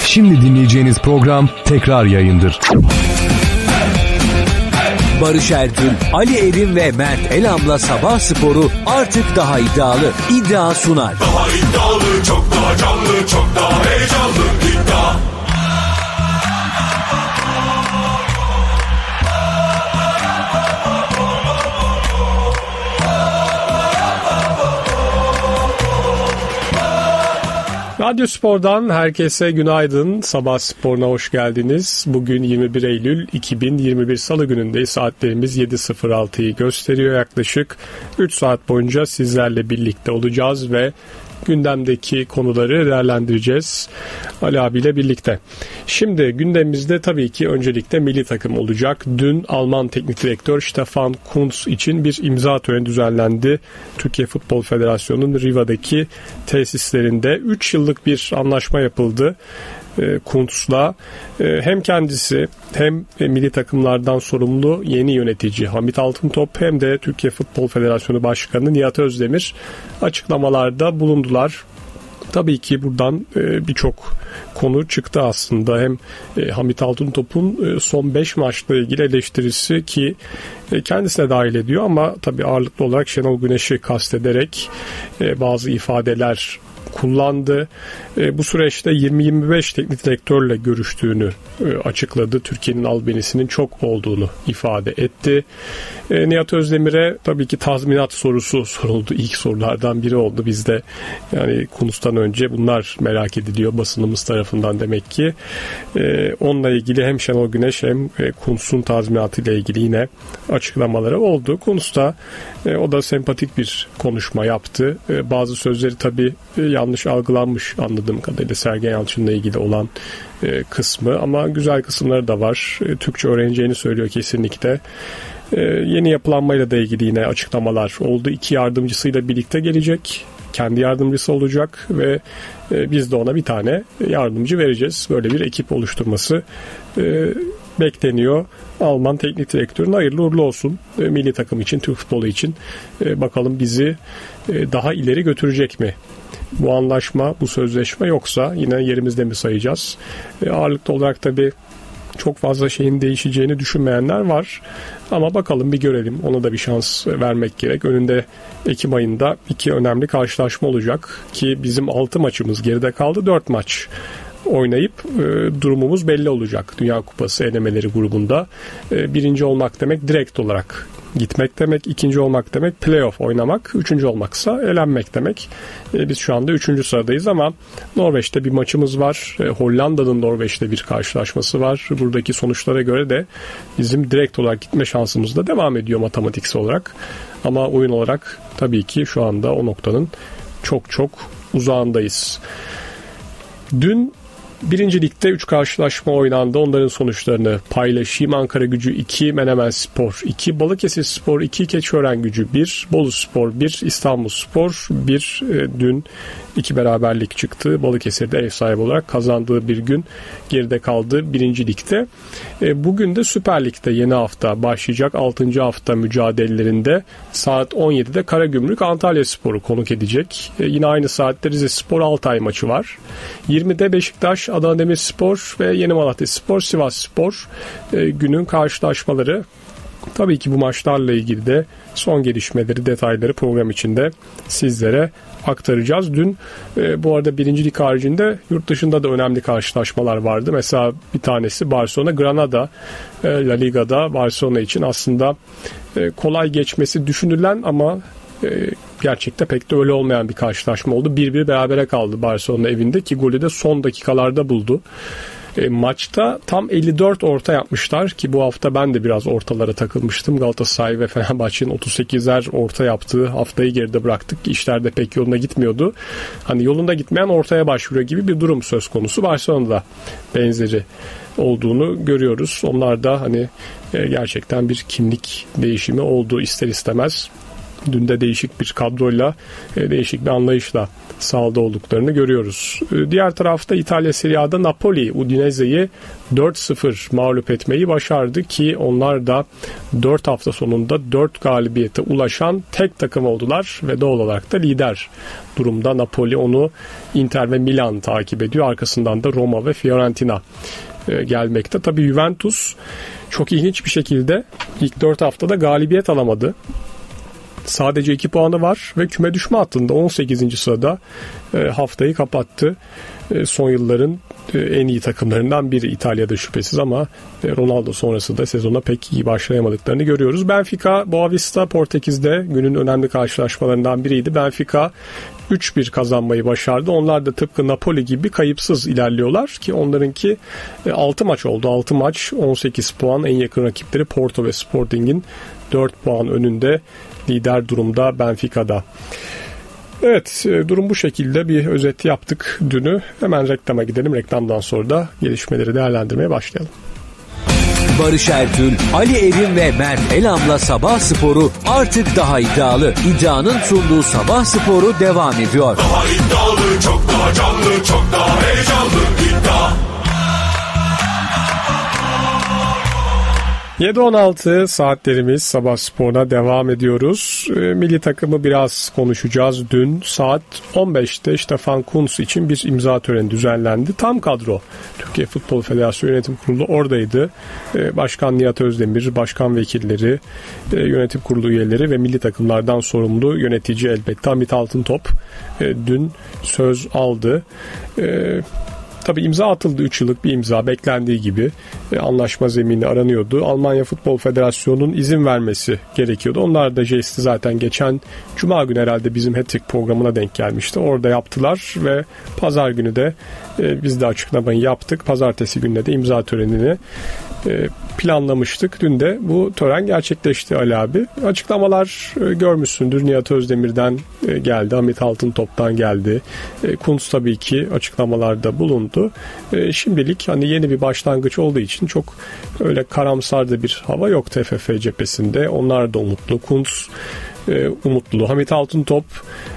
Şimdi dinleyeceğiniz program tekrar yayındır. Barış Ergün, Ali Erim ve Mert Elam'la Sabah Sporu artık daha iddialı. İddia sunar. Daha iddialı, çok daha canlı, çok daha heyecanlı. İddia. Radyo Spor'dan herkese günaydın. Sabah Spor'una hoş geldiniz. Bugün 21 Eylül 2021 Salı günündeyiz. Saatlerimiz 7.06'yı gösteriyor. Yaklaşık 3 saat boyunca sizlerle birlikte olacağız ve gündemdeki konuları değerlendireceğiz Ali abiyle birlikte. Şimdi gündemimizde tabii ki öncelikle milli takım olacak. Dün Alman Teknik Direktör Stefan Kuntz için bir imza töreni düzenlendi. Türkiye Futbol Federasyonu'nun Riva'daki tesislerinde 3 yıllık bir anlaşma yapıldı. Kuntz'la hem kendisi hem milli takımlardan sorumlu yeni yönetici Hamit Altıntop hem de Türkiye Futbol Federasyonu Başkanı Nihat Özdemir açıklamalarda bulundular. Tabii ki buradan birçok konu çıktı aslında. Hem Hamit Altıntop'un son 5 maçla ilgili eleştirisi ki kendisine dahil ediyor ama tabii ağırlıklı olarak Şenol Güneş'i kastederek bazı ifadeler kullandı. Bu süreçte 20-25 teknik direktörle görüştüğünü açıkladı. Türkiye'nin albenisinin çok olduğunu ifade etti. Nihat Özdemir'e tabii ki tazminat sorusu soruldu. İlk sorulardan biri oldu. Bizde yani Kuntz'tan önce bunlar merak ediliyor basınımız tarafından demek ki. Onunla ilgili hem Şenol Güneş hem Kuntz'un tazminatı ile ilgili yine açıklamaları oldu. Kuntz da o da sempatik bir konuşma yaptı. Bazı sözleri tabii yanlış algılanmış anladığım kadarıyla Sergen Yalçın'la ilgili olan kısmı ama güzel kısımları da var. Türkçe öğreneceğini söylüyor kesinlikle. Yeni yapılanmayla da ilgili yine açıklamalar oldu. 2 yardımcısıyla birlikte gelecek. Kendi yardımcısı olacak ve biz de ona bir tane yardımcı vereceğiz. Böyle bir ekip oluşturması bekleniyor. Alman teknik direktörün hayırlı uğurlu olsun. Milli takım için, Türk futbolu için. Bakalım bizi daha ileri götürecek mi? Bu anlaşma, bu sözleşme yoksa yine yerimizde mi sayacağız? Ağırlıklı olarak tabii çok fazla şeyin değişeceğini düşünmeyenler var. Ama bakalım bir görelim. Ona da bir şans vermek gerek. Önünde Ekim ayında 2 önemli karşılaşma olacak. Ki bizim 6 maçımız geride kaldı. 4 maç oynayıp durumumuz belli olacak. Dünya Kupası elemeleri grubunda. Birinci olmak demek direkt olarak gitmek demek. İkinci olmak demek playoff oynamak. Üçüncü olmaksa elenmek demek. Biz şu anda 3. sıradayız ama Norveç'te bir maçımız var. Hollanda'nın Norveç'te bir karşılaşması var. Buradaki sonuçlara göre de bizim direkt olarak gitme şansımız da devam ediyor matematiksel olarak. Ama oyun olarak tabii ki şu anda o noktanın çok çok uzağındayız. Dün 1. Lig'de 3 karşılaşma oynandı. Onların sonuçlarını paylaşayım. Ankaragücü 2, Menemenspor 2, Balıkesirspor 2, Keçiörengucu 1, Boluspor 1, İstanbulspor 1. Dün 2 beraberlik çıktı. Balıkesir'de ev sahibi olarak kazandığı bir gün geride kaldı 1. Lig'de. Bugün de Süper Lig'de yeni hafta başlayacak. 6. hafta mücadelelerinde saat 17'de Karagümrük Antalyaspor'u konuk edecek. Yine aynı saatte Rizespor Altay maçı var. 20'de Beşiktaş Adana Demirspor ve Yeni Malatyaspor Sivasspor günün karşılaşmaları. Tabii ki bu maçlarla ilgili de son gelişmeleri, detayları program içinde sizlere aktaracağız. Dün bu arada 1. Lig haricinde yurt dışında da önemli karşılaşmalar vardı. Mesela bir tanesi Barcelona Granada, La Liga'da Barcelona için aslında kolay geçmesi düşünülen ama gerçekte pek de öyle olmayan bir karşılaşma oldu. 1-1 berabere kaldı Barcelona evinde ki golü de son dakikalarda buldu. Maçta tam 54 orta yapmışlar ki bu hafta ben de biraz ortalara takılmıştım. Galatasaray ve Fenerbahçe'nin 38'er orta yaptığı haftayı geride bıraktık ki işler de pek yoluna gitmiyordu. Hani yolunda gitmeyen ortaya başvuruyor gibi bir durum söz konusu. Barcelona'da benzeri olduğunu görüyoruz. Onlar da hani gerçekten bir kimlik değişimi oldu ister istemez. Dün de değişik bir kadroyla, değişik bir anlayışla sahada olduklarını görüyoruz. Diğer tarafta İtalya Serie A'da Napoli Udinese'yi 4-0 mağlup etmeyi başardı ki onlar da 4 hafta sonunda 4 galibiyete ulaşan tek takım oldular ve doğal olarak da lider durumda. Napoli, onu Inter ve Milan takip ediyor. Arkasından da Roma ve Fiorentina gelmekte. Tabii Juventus çok ilginç bir şekilde ilk 4 haftada galibiyet alamadı. Sadece 2 puanı var ve küme düşme hattında 18. sırada haftayı kapattı. Son yılların en iyi takımlarından biri İtalya'da şüphesiz ama Ronaldo sonrası da sezona pek iyi başlayamadıklarını görüyoruz. Benfica Boavista Portekiz'de günün önemli karşılaşmalarından biriydi. Benfica 3-1 kazanmayı başardı. Onlar da tıpkı Napoli gibi kayıpsız ilerliyorlar ki onlarınki 6 maç oldu. 6 maç 18 puan, en yakın rakipleri Porto ve Sporting'in 4 puan önünde lider durumda Benfica'da. Evet, durum bu şekilde, bir özet yaptık dünü. Hemen reklama gidelim. Reklamdan sonra da gelişmeleri değerlendirmeye başlayalım. Barış Ertül, Ali Erim ve Mert Elam'la Sabah Sporu artık daha iddialı. İddianın sunduğu Sabah Sporu devam ediyor. Daha iddialı, çok daha canlı, çok daha heyecanlı. İddia. 7.16 saatlerimiz, Sabah Spor'una devam ediyoruz. Milli takımı biraz konuşacağız. Dün saat 15'te Stefan Kuntz için bir imza töreni düzenlendi. Tam kadro. Türkiye Futbol Federasyonu Yönetim Kurulu oradaydı. Başkan Nihat Özdemir, başkan vekilleri, yönetim kurulu üyeleri ve milli takımlardan sorumlu yönetici elbette Hamit Altıntop dün söz aldı. Tabii imza atıldı, 3 yıllık bir imza, beklendiği gibi anlaşma zemini aranıyordu. Almanya Futbol Federasyonu'nun izin vermesi gerekiyordu. Onlar da jesti zaten geçen Cuma günü herhalde bizim Hat-Trick programına denk gelmişti. Orada yaptılar ve pazar günü de biz de açıklamayı yaptık. Pazartesi gününe de imza törenini planlamıştık. Dün de bu tören gerçekleşti Ali abi. Açıklamalar görmüşsündür. Nihat Özdemir'den geldi. Hamit Altıntop'tan geldi. Kuntz tabii ki açıklamalarda bulundu. Şimdilik hani yeni bir başlangıç olduğu için çok öyle karamsar da bir hava yok TFF cephesinde. Onlar da umutlu. Kuntz umutlu. Hamit Altıntop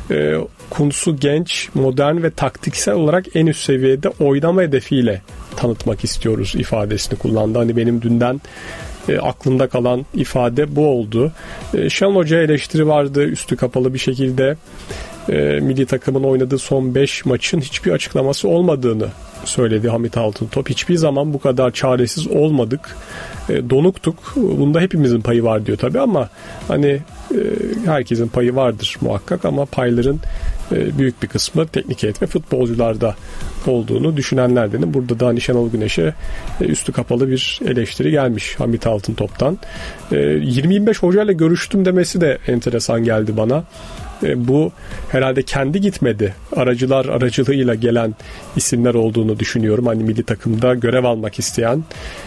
Kuntz'u genç, modern ve taktiksel olarak en üst seviyede oynama hedefiyle tanıtmak istiyoruz ifadesini kullandı. Hani benim dünden aklımda kalan ifade bu oldu. Şenol Hoca'ya eleştiri vardı üstü kapalı bir şekilde. Milli takımın oynadığı son 5 maçın hiçbir açıklaması olmadığını söyledi Hamit Altıntop. Hiçbir zaman bu kadar çaresiz olmadık. Donuktuk. Bunda hepimizin payı var diyor tabii ama hani herkesin payı vardır muhakkak ama payların büyük bir kısmı teknik heyet ve futbolcularda olduğunu düşünenlerdenim. Burada da hani Şenol Güneş'e üstü kapalı bir eleştiri gelmiş Hamit Altıntop'tan. 20-25 hocayla görüştüm demesi de enteresan geldi bana. Bu herhalde kendi gitmedi. Aracılar aracılığıyla gelen isimler olduğunu düşünüyorum. Hani milli takımda görev almak isteyen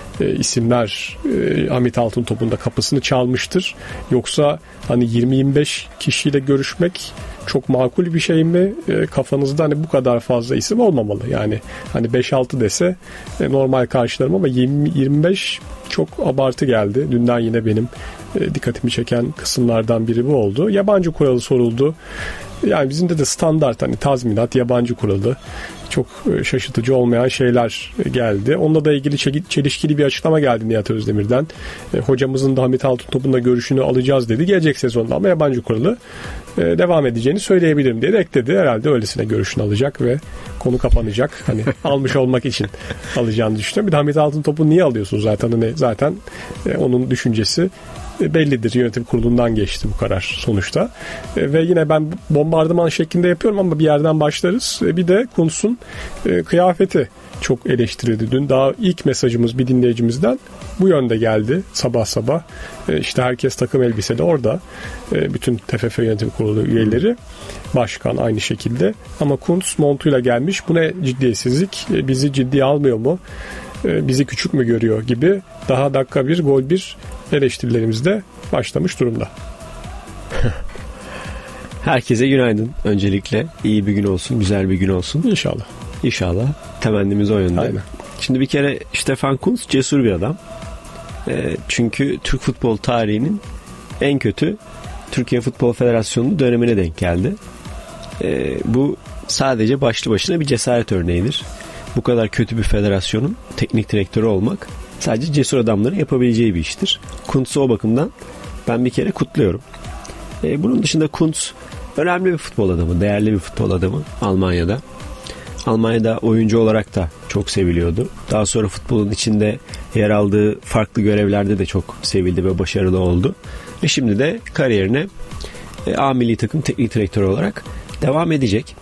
isimler Hamit Altıntop'un da kapısını çalmıştır. Yoksa hani 20-25 kişiyle görüşmek çok makul bir şey mi? Kafanızda hani bu kadar fazla isim olmamalı. Yani hani 5-6 dese normal karşılarım ama 20-25 çok abartı geldi. Dünden yine benim dikkatimi çeken kısımlardan biri bu oldu. Yabancı kuralı soruldu. Yani bizim de standart hani tazminat, yabancı kuralı, çok şaşırtıcı olmayan şeyler geldi. Onunla da ilgili çelişkili bir açıklama geldi Nihat Özdemir'den. Hocamızın da Hamit Altıntop'un da görüşünü alacağız dedi. Gelecek sezonda ama yabancı kuralı devam edeceğini söyleyebilirim diye de ekledi. Herhalde öylesine görüşünü alacak ve konu kapanacak. Hani almış olmak için alacağını düşünüyorum. Bir de Hamit Altıntop'u niye alıyorsun zaten? Hani zaten onun düşüncesi bellidir. Yönetim kurulundan geçti bu karar sonuçta. Ve yine ben bombardıman şeklinde yapıyorum ama bir yerden başlarız. Bir de Kuntz'un kıyafeti çok eleştirildi. Dün daha ilk mesajımız bir dinleyicimizden bu yönde geldi sabah sabah. İşte herkes takım elbiseli orada. Bütün TFF yönetim kurulu üyeleri, başkan aynı şekilde. Ama Kuntz montuyla gelmiş. Bu ne ciddiyetsizlik? Bizi ciddiye almıyor mu? Bizi küçük mü görüyor gibi daha dakika bir gol bir eleştirilerimiz de başlamış durumda. Herkese günaydın öncelikle. İyi bir gün olsun, güzel bir gün olsun. İnşallah. İnşallah. Temennimiz o yönde. Aynen. Şimdi bir kere Stefan Kuntz cesur bir adam. Çünkü Türk futbol tarihinin en kötü Türkiye Futbol Federasyonu'nun dönemine denk geldi. Bu sadece başlı başına bir cesaret örneğidir. Bu kadar kötü bir federasyonun teknik direktörü olmak sadece cesur adamların yapabileceği bir iştir. Kuntz'u o bakımdan ben bir kere kutluyorum. Bunun dışında Kuntz önemli bir futbol adamı, değerli bir futbol adamı Almanya'da. Almanya'da oyuncu olarak da çok seviliyordu. Daha sonra futbolun içinde yer aldığı farklı görevlerde de çok sevildi ve başarılı oldu. Ve şimdi de kariyerine A milli takım teknik direktörü olarak devam edecek.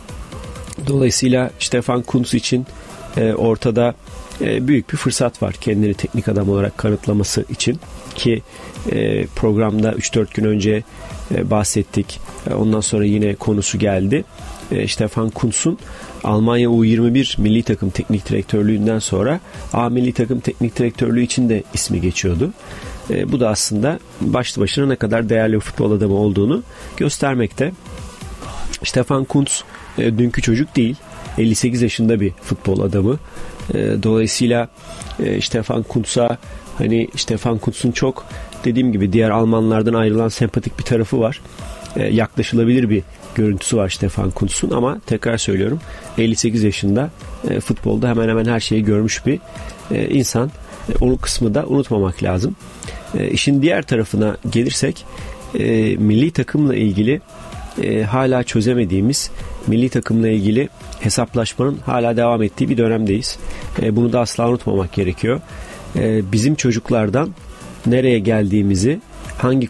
Dolayısıyla Stefan Kuntz için ortada büyük bir fırsat var kendini teknik adam olarak kanıtlaması için ki programda 3-4 gün önce bahsettik. Ondan sonra yine konusu geldi. Stefan Kuntz'un Almanya U21 milli takım teknik direktörlüğünden sonra A milli takım teknik direktörlüğü için de ismi geçiyordu. Bu da aslında başlı başına ne kadar değerli bir futbol adamı olduğunu göstermekte. Stefan Kuntz dünkü çocuk değil. 58 yaşında bir futbol adamı. Dolayısıyla Stefan Kuntz'a Stefan Kuntz'un çok dediğim gibi diğer Almanlardan ayrılan sempatik bir tarafı var. Yaklaşılabilir bir görüntüsü var Stefan Kuntz'un ama tekrar söylüyorum 58 yaşında futbolda hemen hemen her şeyi görmüş bir insan. Onun kısmı da unutmamak lazım. İşin diğer tarafına gelirsek milli takımla ilgili hala çözemediğimiz milli takımla ilgili hesaplaşmanın hala devam ettiği bir dönemdeyiz. Bunu da asla unutmamak gerekiyor. Bizim çocuklardan nereye geldiğimizi, hangi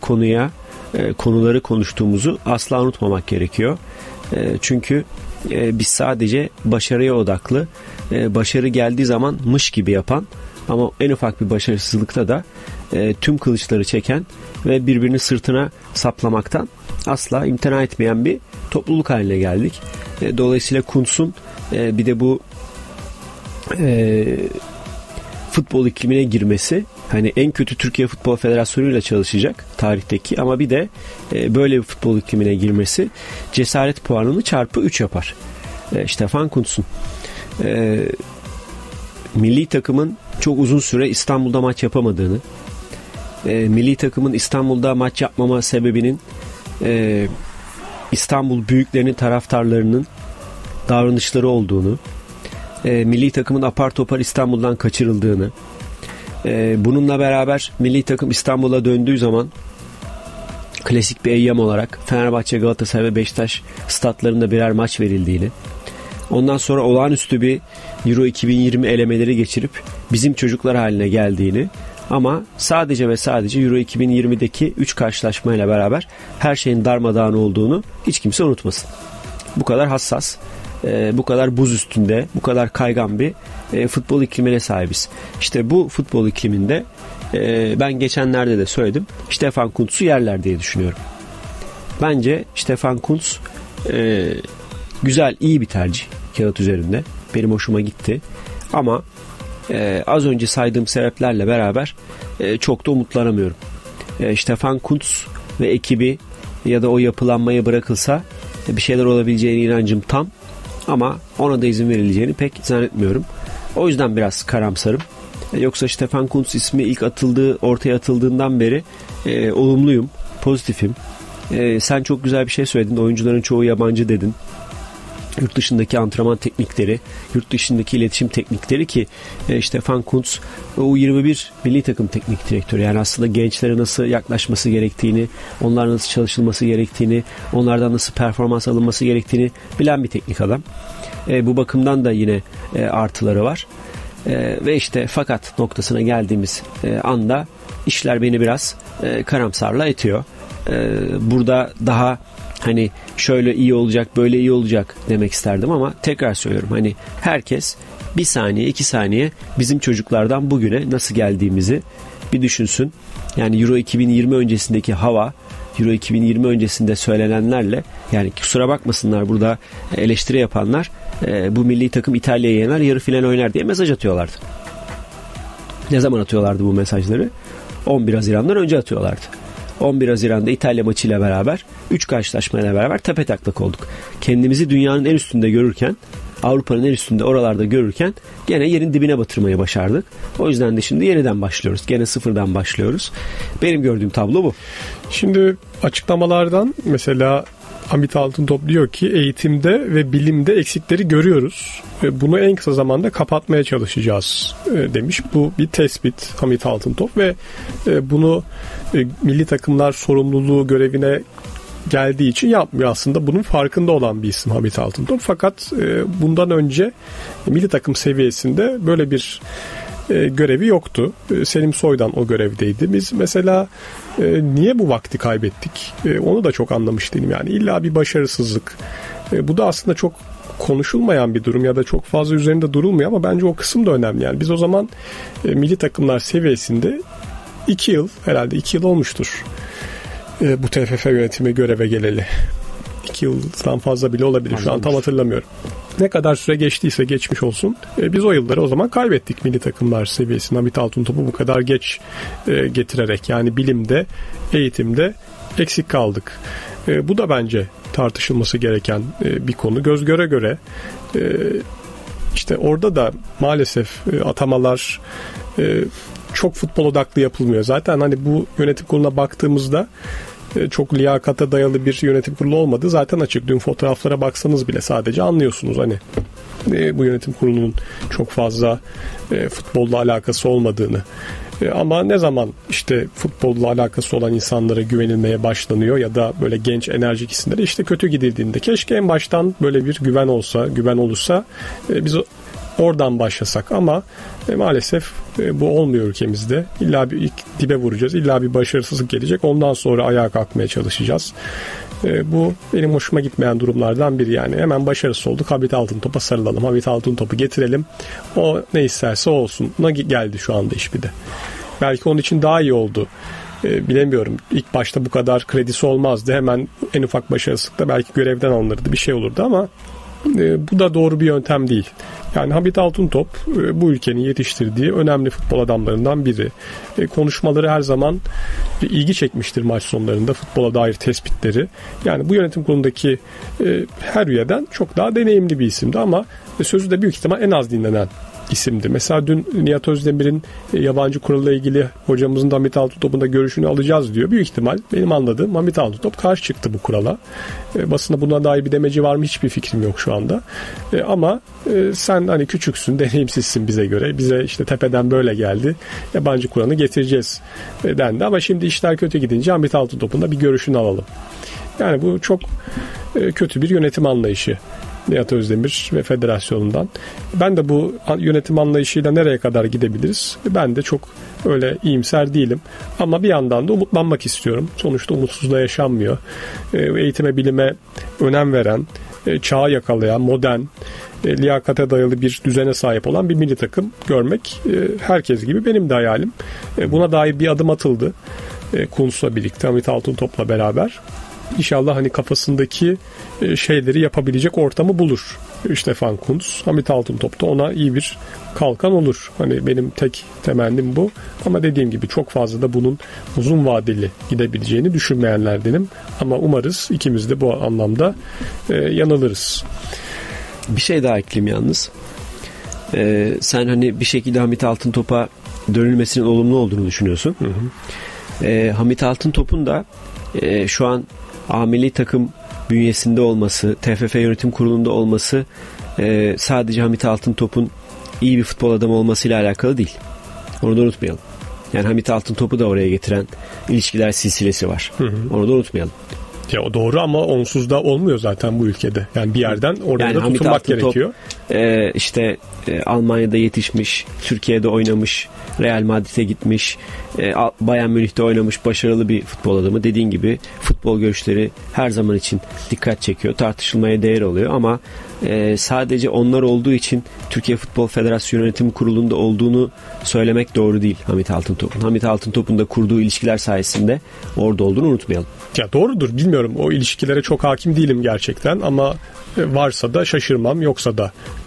konuları konuştuğumuzu asla unutmamak gerekiyor. Çünkü biz sadece başarıya odaklı, başarı geldiği zaman mış gibi yapan ama en ufak bir başarısızlıkta da tüm kılıçları çeken ve birbirini sırtına saplamaktan asla imtina etmeyen bir topluluk haline geldik. Dolayısıyla Kuntz'un bir de bu futbol iklimine girmesi, hani en kötü Türkiye Futbol Federasyonu ile çalışacak tarihteki ama bir de böyle bir futbol iklimine girmesi cesaret puanını çarpı 3 yapar. Stefan Kuntz'un milli takımın çok uzun süre İstanbul'da maç yapamadığını, milli takımın İstanbul'da maç yapmama sebebinin İstanbul büyüklerinin taraftarlarının davranışları olduğunu, milli takımın apar topar İstanbul'dan kaçırıldığını, bununla beraber milli takım İstanbul'a döndüğü zaman klasik bir eyyam olarak Fenerbahçe, Galatasaray ve Beşiktaş statlarında birer maç verildiğini, ondan sonra olağanüstü bir Euro 2020 elemeleri geçirip bizim çocuklar haline geldiğini ama sadece ve sadece Euro 2020'deki 3 karşılaşmayla beraber her şeyin darmadağın olduğunu hiç kimse unutmasın. Bu kadar hassas, bu kadar buz üstünde, bu kadar kaygan bir futbol iklimine sahibiz. İşte bu futbol ikliminde ben geçenlerde de söyledim, Stefan Kuntz'u yerler diye düşünüyorum. Bence Stefan Kuntz güzel, iyi bir tercih kağıt üzerinde. Benim hoşuma gitti. Ama az önce saydığım sebeplerle beraber çok da umutlanamıyorum. Stefan Kuntz ve ekibi ya da o yapılanmaya bırakılsa bir şeyler olabileceğine inancım tam. Ama ona da izin verileceğini pek zannetmiyorum. O yüzden biraz karamsarım. Yoksa Stefan Kuntz ismi ilk ortaya atıldığından beri olumluyum, pozitifim. Sen çok güzel bir şey söyledin. Oyuncuların çoğu yabancı dedin. Yurt dışındaki antrenman teknikleri, yurt dışındaki iletişim teknikleri ki Stefan Kuntz U21 milli takım teknik direktörü. Yani aslında gençlere nasıl yaklaşması gerektiğini, onlarla nasıl çalışılması gerektiğini, onlardan nasıl performans alınması gerektiğini bilen bir teknik adam. Bu bakımdan da yine artıları var. Ve işte fakat noktasına geldiğimiz anda işler beni biraz karamsarla itiyor. Burada daha hani şöyle iyi olacak, böyle iyi olacak demek isterdim ama tekrar söylüyorum. Hani herkes bir saniye, 2 saniye bizim çocuklardan bugüne nasıl geldiğimizi bir düşünsün. Yani Euro 2020 öncesindeki hava, Euro 2020 öncesinde söylenenlerle, yani kusura bakmasınlar burada eleştiri yapanlar, bu milli takım İtalya'yı yener, yarı final oynar diye mesaj atıyorlardı. Ne zaman atıyorlardı bu mesajları? 11 Haziran'dan önce atıyorlardı. 11 Haziran'da İtalya maçıyla beraber 3 karşılaşmayla beraber tepetaklak olduk. Kendimizi dünyanın en üstünde görürken Avrupa'nın en üstünde oralarda görürken gene yerin dibine batırmayı başardık. O yüzden de şimdi yeniden başlıyoruz. Gene sıfırdan başlıyoruz. Benim gördüğüm tablo bu. Şimdi açıklamalardan mesela Hamit Altıntop diyor ki eğitimde ve bilimde eksikleri görüyoruz. Bunu en kısa zamanda kapatmaya çalışacağız demiş. Bu bir tespit Hamit Altıntop ve bunu milli takımlar sorumluluğu görevine geldiği için yapmıyor aslında. Bunun farkında olan bir isim Hamit Altıntop. Fakat bundan önce milli takım seviyesinde böyle bir görevi yoktu. Selim Soydan o görevdeydi. Biz mesela niye bu vakti kaybettik? Onu da çok anlamış değilim. Yani illa bir başarısızlık. Bu da aslında çok konuşulmayan bir durum ya da çok fazla üzerinde durulmuyor ama bence o kısım da önemli. Yani biz o zaman milli takımlar seviyesinde 2 yıl olmuştur. Bu TFF yönetimi göreve geleli. 2 yıldan fazla bile olabilir. Şu an tam hatırlamıyorum. Ne kadar süre geçtiyse geçmiş olsun. Biz o yılları o zaman kaybettik milli takımlar seviyesinde. Hamit Altıntop'u bu kadar geç getirerek yani bilimde, eğitimde eksik kaldık. Bu da bence tartışılması gereken bir konu. Göz göre göre işte orada da maalesef atamalar çok futbol odaklı yapılmıyor. Zaten hani bu yönetim kuruluna baktığımızda çok liyakata dayalı bir yönetim kurulu olmadı. Zaten açık. Dün fotoğraflara baksanız bile sadece anlıyorsunuz hani bu yönetim kurulunun çok fazla futbolla alakası olmadığını. Ama ne zaman işte futbolla alakası olan insanlara güvenilmeye başlanıyor ya da böyle genç enerjik isimlere işte kötü gidildiğinde keşke en baştan böyle bir güven olursa biz oradan başlasak ama maalesef bu olmuyor ülkemizde. İlla bir ilk dibe vuracağız. İlla bir başarısızlık gelecek. Ondan sonra ayağa kalkmaya çalışacağız. Bu benim hoşuma gitmeyen durumlardan biri yani. Hemen başarısız olduk. Hamit Altıntop'a sarılalım. Hamit Altıntop'u getirelim. O ne isterse olsun. Buna geldi şu anda iş bir de. Belki onun için daha iyi oldu. Bilemiyorum. İlk başta bu kadar kredisi olmazdı. Hemen en ufak başarısızlıkta belki görevden alınırdı. Bir şey olurdu ama bu da doğru bir yöntem değil. Yani Hamit Altıntop bu ülkenin yetiştirdiği önemli futbol adamlarından biri. Konuşmaları her zaman ilgi çekmiştir maç sonlarında futbola dair tespitleri. Yani bu yönetim kurulundaki her üyeden çok daha deneyimli bir isimdi ama sözü de büyük ihtimal en az dinlenen isimdi. Mesela dün Nihat Özdemir'in yabancı kuralla ilgili hocamızın da Hamit Altıntop'un da görüşünü alacağız diyor. Büyük ihtimal benim anladığım Hamit Altıntop karşı çıktı bu kurala. Basında buna dair bir demeci var mı hiçbir fikrim yok şu anda. Ama sen hani küçüksün, deneyimsizsin bize göre. Bize işte tepeden böyle geldi. Yabancı kuralı getireceğiz dendi. Ama şimdi işler kötü gidince Hamit Altıntop'un da bir görüşünü alalım. Yani bu çok kötü bir yönetim anlayışı. Nihat Özdemir ve federasyonundan. Ben de bu yönetim anlayışıyla nereye kadar gidebiliriz? Ben de çok öyle iyimser değilim. Ama bir yandan da umutlanmak istiyorum. Sonuçta umutsuzluğa yaşanmıyor. Eğitime, bilime önem veren, çağı yakalayan, modern, liyakate dayalı bir düzene sahip olan bir milli takım görmek herkes gibi benim de hayalim. Buna dair bir adım atıldı. Kuntz'la birlikte, Hamit Altıntop'la beraber. İnşallah hani kafasındaki şeyleri yapabilecek ortamı bulur Stefan Kuntz. Hamit Altıntop da ona iyi bir kalkan olur. Hani benim tek temennim bu. Ama dediğim gibi çok fazla da bunun uzun vadeli gidebileceğini düşünmeyenlerdenim. Ama umarız ikimiz de bu anlamda yanılırız. Bir şey daha ekleyeyim yalnız. Sen hani bir şekilde Hamit Altıntop'a dönülmesinin olumlu olduğunu düşünüyorsun. Hı hı. Hamit Altıntop'un da şu an milli takım bünyesinde olması, TFF yönetim kurulunda olması sadece Hamit Altıntop'un iyi bir futbol adamı olmasıyla alakalı değil. Onu da unutmayalım. Yani Hamit Altıntop'u da oraya getiren ilişkiler silsilesi var. Hı hı. Onu da unutmayalım. Ya o doğru ama onsuz da olmuyor zaten bu ülkede. Yani bir yerden orada yani da tutunmak gerekiyor. İşte Almanya'da yetişmiş, Türkiye'de oynamış, Real Madrid'e gitmiş, Bayern Münih'te oynamış başarılı bir futbol adamı. Dediğin gibi futbol görüşleri her zaman için dikkat çekiyor. Tartışılmaya değer oluyor ama sadece onlar olduğu için Türkiye Futbol Federasyonu Yönetim Kurulu'nda olduğunu söylemek doğru değil Hamit Altıntop'un. Hamit Altıntop'un da kurduğu ilişkiler sayesinde orada olduğunu unutmayalım. Ya doğrudur, bilmiyorum. O ilişkilere çok hakim değilim gerçekten ama varsa da şaşırmam, yoksa da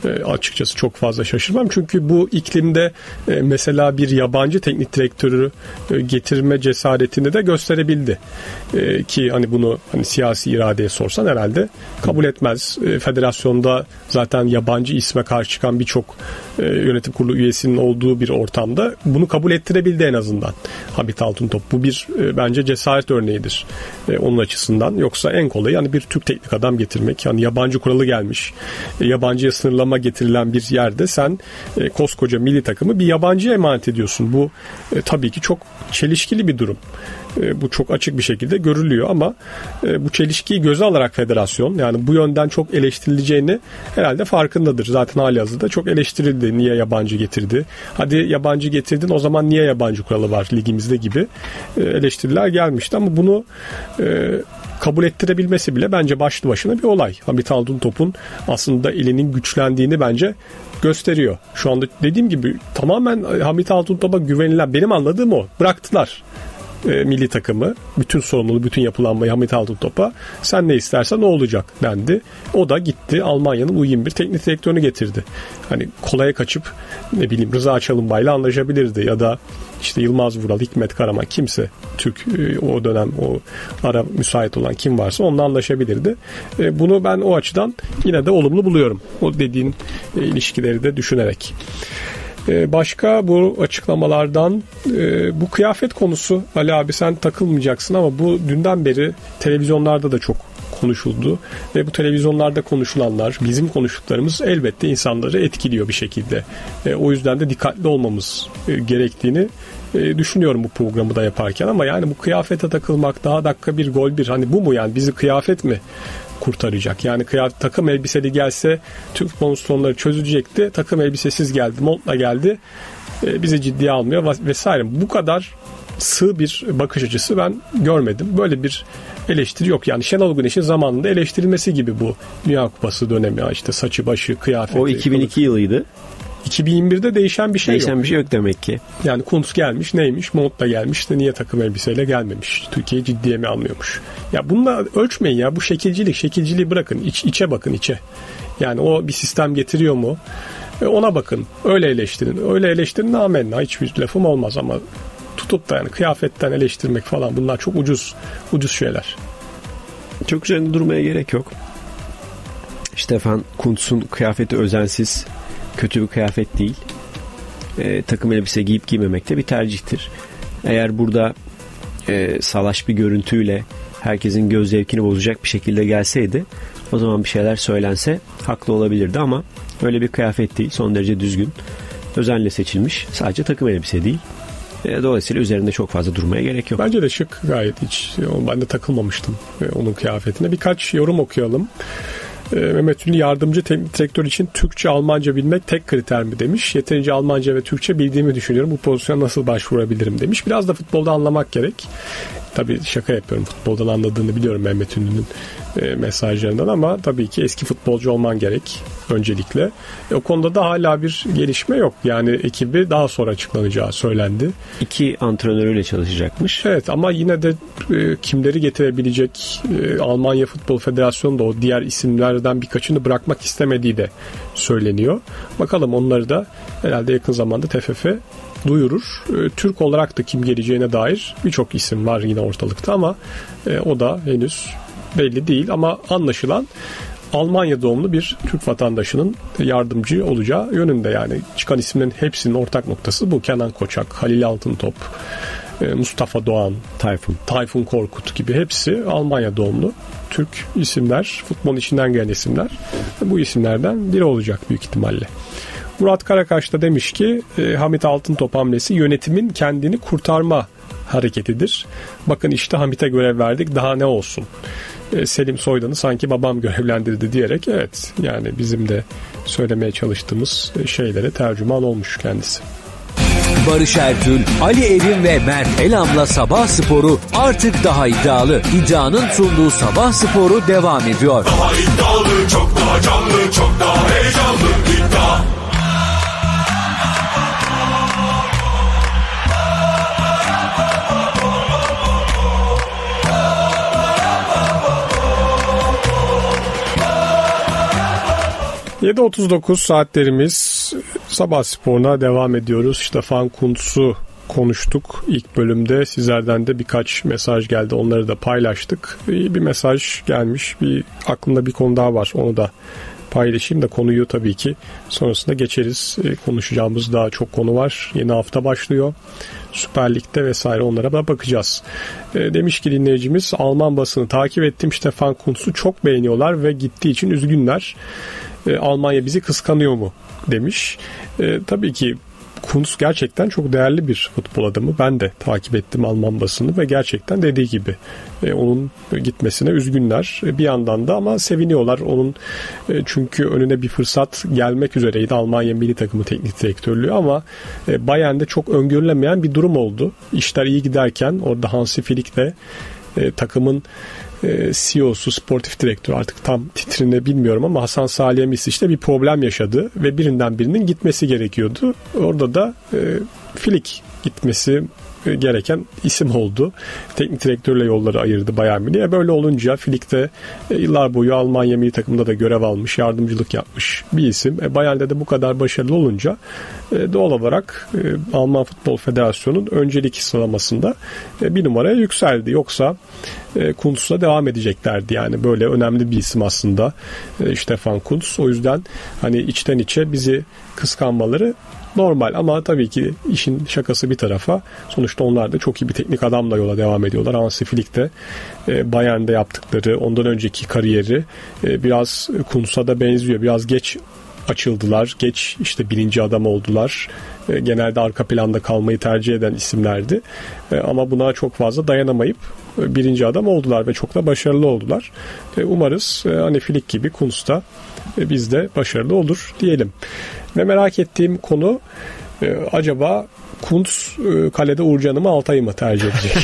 Açıkçası çok fazla şaşırmam. Çünkü bu iklimde mesela bir yabancı teknik direktörü getirme cesaretini de gösterebildi. Ki hani bunu hani siyasi iradeye sorsan herhalde kabul etmez. Federasyonda zaten yabancı isme karşı çıkan birçok yönetim kurulu üyesinin olduğu bir ortamda bunu kabul ettirebildi en azından Hamit Altıntop. Bu bir bence cesaret örneğidir onun açısından. Yoksa en kolayı hani bir Türk teknik adam getirmek. Yani yabancı kuralı gelmiş. Yabancıya sınırlama getirilen bir yerde sen koskoca milli takımı bir yabancıya emanet ediyorsun. Bu tabii ki çok çelişkili bir durum. Bu çok açık bir şekilde görülüyor ama bu çelişkiyi göze alarak federasyon yani bu yönden çok eleştirileceğini herhalde farkındadır. Zaten halihazırda çok eleştirildi. Niye yabancı getirdi? Hadi yabancı getirdin o zaman niye yabancı kuralı var ligimizde gibi eleştiriler gelmişti ama bunu kabul ettirebilmesi bile bence başlı başına bir olay. Hamit Altıntop'un aslında elinin güçlendiğini bence gösteriyor. Şu anda dediğim gibi tamamen Hamit Altıntop'a güvenilen, benim anladığım o. Bıraktılar milli takımı, bütün sorumluluğu, bütün yapılanmayı Hamit Altıntop'a. Sen ne istersen o olacak dendi. O da gitti Almanya'nın U21 teknik direktörünü getirdi. Hani kolaya kaçıp ne bileyim Rıza Çalınbay'la anlaşabilirdi ya da işte Yılmaz Vural, Hikmet Karaman kimse Türk o dönem o ara müsait olan kim varsa onunla anlaşabilirdi. Bunu ben o açıdan yine de olumlu buluyorum. O dediğin ilişkileri de düşünerek. Başka bu açıklamalardan bu kıyafet konusu Ali abi sen takılmayacaksın ama bu dünden beri televizyonlarda da çok konuşuldu ve bu televizyonlarda konuşulanlar bizim konuştuklarımız elbette insanları etkiliyor bir şekilde. O yüzden de dikkatli olmamız gerektiğini düşünüyorum bu programı da yaparken ama yani bu kıyafete takılmak daha dakika bir gol bir hani bu mu yani bizi kıyafet mi kurtaracak? Yani takım elbiseli gelse Türk futbol sorunları çözülecekti. Takım elbisesiz geldi, montla geldi. Bizi ciddiye almıyor vesaire. Bu kadar sığ bir bakış açısı ben görmedim. Böyle bir eleştiri yok. Yani Şenol Güneş'in zamanında eleştirilmesi gibi bu Dünya Kupası dönemi. İşte saçı, başı, kıyafeti. O 2002 yılıydı. 2021'de değişen bir şey yok. Değişen bir şey yok demek ki. Yani Kuntz gelmiş neymiş? Montla gelmiş de niye takım elbiseyle gelmemiş? Türkiye ciddiye mi almıyormuş? Ya bununla ölçmeyin ya. Bu şekilciliği bırakın. İçe bakın içe. Yani o bir sistem getiriyor mu? Ona bakın. Öyle eleştirin. Öyle eleştirin amenna. Hiçbir lafım olmaz ama tutup da yani kıyafetten eleştirmek falan bunlar çok ucuz şeyler. Çok üzerinde durmaya gerek yok. Stefan Kuntz'un kıyafeti özensiz, kötü bir kıyafet değil. Takım elbise giyip giymemek de bir tercihtir. Eğer burada salaş bir görüntüyle herkesin göz zevkini bozacak bir şekilde gelseydi o zaman bir şeyler söylense haklı olabilirdi ama öyle bir kıyafet değil. Son derece düzgün, özenle seçilmiş. Sadece takım elbise değil. Dolayısıyla üzerinde çok fazla durmaya gerek yok. Bence de şık gayet hiç. Ben de takılmamıştım onun kıyafetine. Birkaç yorum okuyalım. Mehmet Ünlü yardımcı teknik direktör için Türkçe, Almanca bilmek tek kriter mi demiş. Yeterince Almanca ve Türkçe bildiğimi düşünüyorum. Bu pozisyona nasıl başvurabilirim demiş. Biraz da futbolda anlamak gerek. Tabii şaka yapıyorum. Futboldan anladığını biliyorum Mehmet Ünlü'nün mesajlarından ama tabii ki eski futbolcu olman gerek öncelikle. O konuda da hala bir gelişme yok. Yani ekibi daha sonra açıklanacağı söylendi. 2 antrenörüyle çalışacakmış. Evet ama yine de kimleri getirebilecek Almanya Futbol Federasyonu da o diğer isimlerden birkaçını bırakmak istemediği de söyleniyor. Bakalım onları da herhalde yakın zamanda TFF duyurur. Türk olarak da kim geleceğine dair birçok isim var yine ortalıkta ama o da henüz belli değil ama anlaşılan Almanya doğumlu bir Türk vatandaşının yardımcı olacağı yönünde yani çıkan isimlerin hepsinin ortak noktası bu. Kenan Koçak, Halil Altıntop, Mustafa Doğan, Tayfun Korkut gibi hepsi Almanya doğumlu Türk isimler, futbolun içinden gelen isimler. Bu isimlerden biri olacak büyük ihtimalle. Murat Karakaş da demiş ki Hamit Altıntop hamlesi yönetimin kendini kurtarma hareketidir. Bakın işte Hamit'e görev verdik daha ne olsun. Selim Soydan'ı sanki babam görevlendirdi diyerek evet yani bizim de söylemeye çalıştığımız şeylere tercüman olmuş kendisi. Barış Ertül, Ali Evin ve Mert Elam'la Sabah Sporu artık daha iddialı. İddianın sunduğu Sabah Sporu devam ediyor. Daha iddialı, çok daha canlı, çok daha heyecanlı. İddia. 7.39 saatlerimiz, Sabah Spor'una devam ediyoruz. Stefan Kuntz'u konuştuk ilk bölümde. Sizlerden de birkaç mesaj geldi. Onları da paylaştık. Bir mesaj gelmiş. Aklımda bir konu daha var. Onu da paylaşayım da konuyu tabii ki sonrasında geçeriz. Konuşacağımız daha çok konu var. Yeni hafta başlıyor. Süper Lig'de vesaire, onlara da bakacağız. Demiş ki dinleyicimiz, Alman basını takip ettim. Stefan Kuntz'u çok beğeniyorlar ve gittiği için üzgünler. Almanya bizi kıskanıyor mu demiş. Tabii ki Kuntz gerçekten çok değerli bir futbol adamı. Ben de takip ettim Alman basını ve gerçekten dediği gibi onun gitmesine üzgünler. Bir yandan da ama seviniyorlar onun, çünkü önüne bir fırsat gelmek üzereydi, Almanya milli takımı teknik direktörlüğü, ama Bayern'de çok öngörülemeyen bir durum oldu. İşler iyi giderken orada Hansi Flick de takımın CEO'su, sportif direktörü, artık tam titrini bilmiyorum ama Hasan Salihamidzic bir problem yaşadı ve birinden birinin gitmesi gerekiyordu. Orada da Flick gitmesi gereken isim oldu. Teknik direktörle yolları ayırdı Bayern Münih'e. Böyle olunca Flick de yıllar boyu Almanya milli takımında da görev almış, yardımcılık yapmış bir isim. Bayern'de de bu kadar başarılı olunca doğal olarak Alman Futbol Federasyonu'nun öncelik sıralamasında bir numaraya yükseldi. Yoksa Kuntz'la devam edeceklerdi. Yani böyle önemli bir isim aslında Stefan Kuntz. O yüzden hani içten içe bizi kıskanmaları normal, ama tabii ki işin şakası bir tarafa, sonuçta onlar da çok iyi bir teknik adamla yola devam ediyorlar. Hansi Flick de Bayern'de yaptıkları, ondan önceki kariyeri biraz Kuntz'a da benziyor. Biraz geç açıldılar, geç birinci adam oldular. Genelde arka planda kalmayı tercih eden isimlerdi. Ama buna çok fazla dayanamayıp birinci adam oldular ve çok da başarılı oldular. Umarız hani Flick gibi Kuntz da bizde başarılı olur diyelim. Ve merak ettiğim konu, acaba Kuntz kalede Uğurcan'ı mı Altay'ı mı tercih edecek?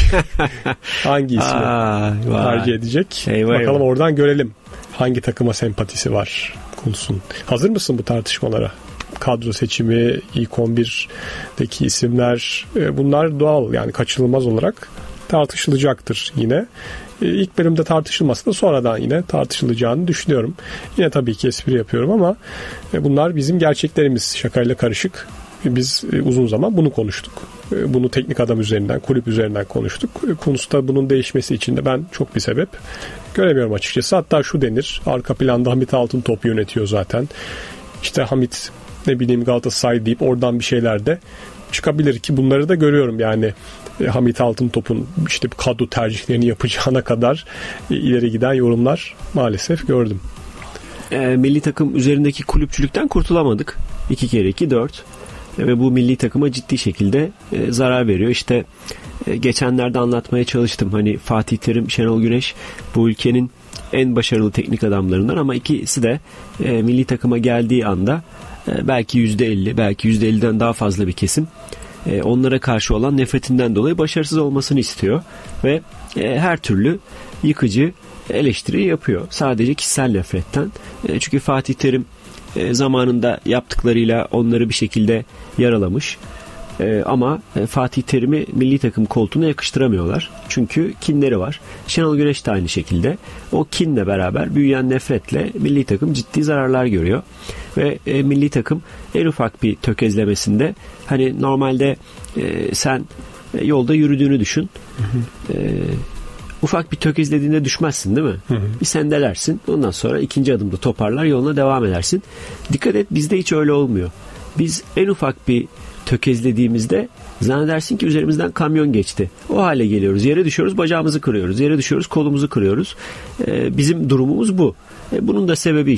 Hangi ismi tercih edecek? Bakalım, oradan görelim hangi takıma sempatisi var Kuntz'un. Hazır mısın bu tartışmalara? Kadro seçimi, ilk 11'deki isimler, bunlar doğal, yani kaçınılmaz olarak tartışılacaktır yine. İlk bölümde tartışılmasa da sonradan yine tartışılacağını düşünüyorum. Yine tabii ki espri yapıyorum ama bunlar bizim gerçeklerimiz, şakayla karışık. Biz uzun zaman bunu konuştuk. Bunu teknik adam üzerinden, kulüp üzerinden konuştuk. Kuntz'ta bunun değişmesi için de ben çok bir sebep göremiyorum açıkçası. Hatta şu denir, arka planda Hamit Altıntop yönetiyor zaten. Hamit Galatasaray deyip oradan bir şeyler de çıkabilir ki bunları da görüyorum. Yani Hamit Altıntop'un kadro tercihlerini yapacağına kadar ileri giden yorumlar maalesef gördüm. Milli takım üzerindeki kulüpçülükten kurtulamadık. 2 kere 2 4 ve bu milli takıma ciddi şekilde zarar veriyor. Geçenlerde anlatmaya çalıştım. Hani Fatih Terim, Şenol Güneş bu ülkenin en başarılı teknik adamlarından, ama ikisi de milli takıma geldiği anda belki %50, belki %50'den daha fazla bir kesim onlara karşı olan nefretinden dolayı başarısız olmasını istiyor ve her türlü yıkıcı eleştiri yapıyor. Sadece kişisel nefretten. Çünkü Fatih Terim zamanında yaptıklarıyla onları bir şekilde yaralamış. Ama Fatih Terim'i milli takım koltuğuna yakıştıramıyorlar. Çünkü kinleri var. Şenol Güneş de aynı şekilde. O kinle beraber büyüyen nefretle milli takım ciddi zararlar görüyor. Ve milli takım en ufak bir tökezlemesinde, hani normalde sen yolda yürüdüğünü düşün. Ufak bir tökezlediğinde düşmezsin, değil mi? Bir sendelersin. Ondan sonra ikinci adımda toparlar, yoluna devam edersin. Dikkat et, bizde hiç öyle olmuyor. Biz en ufak bir tökezlediğimizde zannedersin ki üzerimizden kamyon geçti. O hale geliyoruz. Yere düşüyoruz, bacağımızı kırıyoruz. Yere düşüyoruz, kolumuzu kırıyoruz. Bizim durumumuz bu. Bunun da sebebi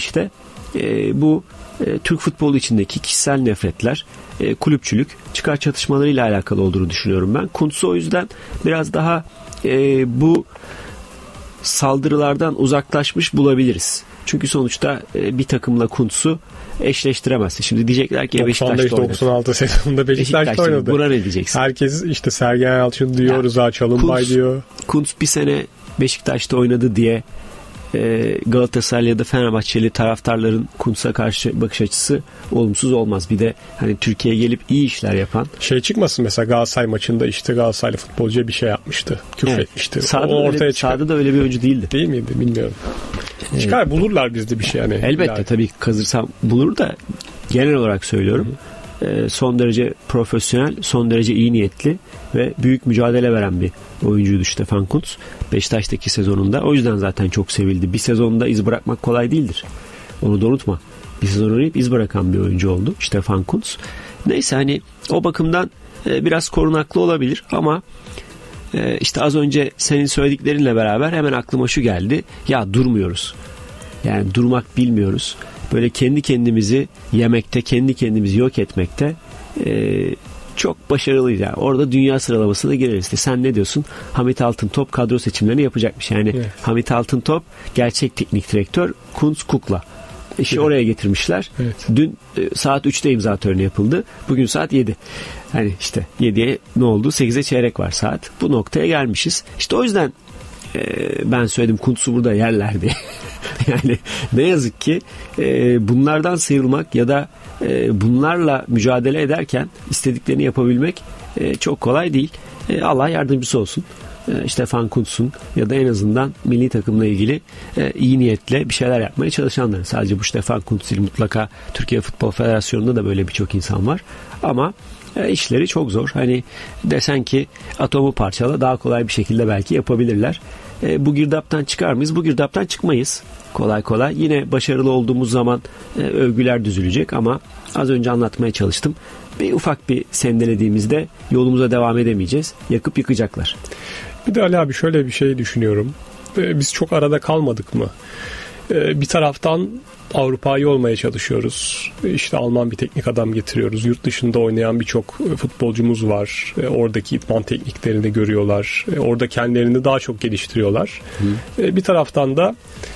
bu Türk futbolu içindeki kişisel nefretler, kulüpçülük, çıkar çatışmalarıyla alakalı olduğunu düşünüyorum ben. Kuntz'u o yüzden biraz daha bu saldırılardan uzaklaşmış bulabiliriz. Çünkü sonuçta bir takımla Kuntz'u eşleştiremezsin. Şimdi diyecekler ki Beşiktaş'ta 96 sezonunda Beşiktaş'ta oynadı. Buna ne diyeceksin? Herkes Sergen Yalçın diyor, Rıza Çalınbay diyor. Kuntz bir sene Beşiktaş'ta oynadı diye Galatasaray ya da Fenerbahçeli taraftarların Kuntz'a karşı bakış açısı olumsuz olmaz. Bir de hani Türkiye'ye gelip iyi işler yapan. Çıkmasın mesela, Galatasaray maçında Galatasaraylı futbolcuya bir şey yapmıştı. Küfür etmişti. Sahada da öyle bir oyuncu değildi. Değil miydi? Bilmiyorum. Çıkar bulurlar bizde bir şey yani. Elbette tabii kazırsam bulur da genel olarak söylüyorum. Son derece profesyonel, son derece iyi niyetli ve büyük mücadele veren bir oyuncuydu Stefan Kuntz. Beşiktaş'taki sezonunda. O yüzden zaten çok sevildi. Bir sezonda iz bırakmak kolay değildir. Onu da unutma. Bir sezon oynayıp iz bırakan bir oyuncu oldu Stefan Kuntz. Neyse hani o bakımdan biraz korunaklı olabilir ama işte az önce senin söylediklerinle beraber hemen aklıma şu geldi. Ya durmuyoruz. Yani durmak bilmiyoruz. Böyle kendi kendimizi yemekte, kendi kendimizi yok etmekte çok başarılıyız. Yani orada dünya sıralamasına gireriz. Sen ne diyorsun? Hamit Altıntop kadro seçimlerini yapacakmış. Yani evet. Hamit Altıntop gerçek teknik direktör, Kuntz kukla. İşi evet. Oraya getirmişler. Evet. Dün saat 3'te imza töreni yapıldı. Bugün saat 7. Hani işte 7'ye ne oldu? 8'e çeyrek var saat. Bu noktaya gelmişiz. İşte o yüzden ben söyledim Kuntz'u burada yerler diye. Yani ne yazık ki bunlardan sıyrılmak ya da bunlarla mücadele ederken istediklerini yapabilmek çok kolay değil. Allah yardımcısı olsun. Stefan Kuntz'un ya da en azından milli takımla ilgili iyi niyetle bir şeyler yapmaya çalışanların. Sadece bu Stefan Kuntz değil, mutlaka Türkiye Futbol Federasyonu'nda da böyle birçok insan var. Ama işleri çok zor. Hani desen ki atomu parçala, daha kolay bir şekilde belki yapabilirler. Bu girdaptan çıkar mıyız? Bu girdaptan çıkmayız. Kolay kolay. Yine başarılı olduğumuz zaman övgüler düzülecek ama az önce anlatmaya çalıştım. Bir ufak bir sendelediğimizde yolumuza devam edemeyeceğiz. Yakıp yıkacaklar. Bir de Ali abi şöyle bir şey düşünüyorum. Biz çok arada kalmadık mı? Bir taraftan Avrupa'yı olmaya çalışıyoruz. İşte Alman bir teknik adam getiriyoruz. Yurt dışında oynayan birçok futbolcumuz var. Oradaki idman tekniklerini görüyorlar. Orada kendilerini daha çok geliştiriyorlar. Bir taraftan da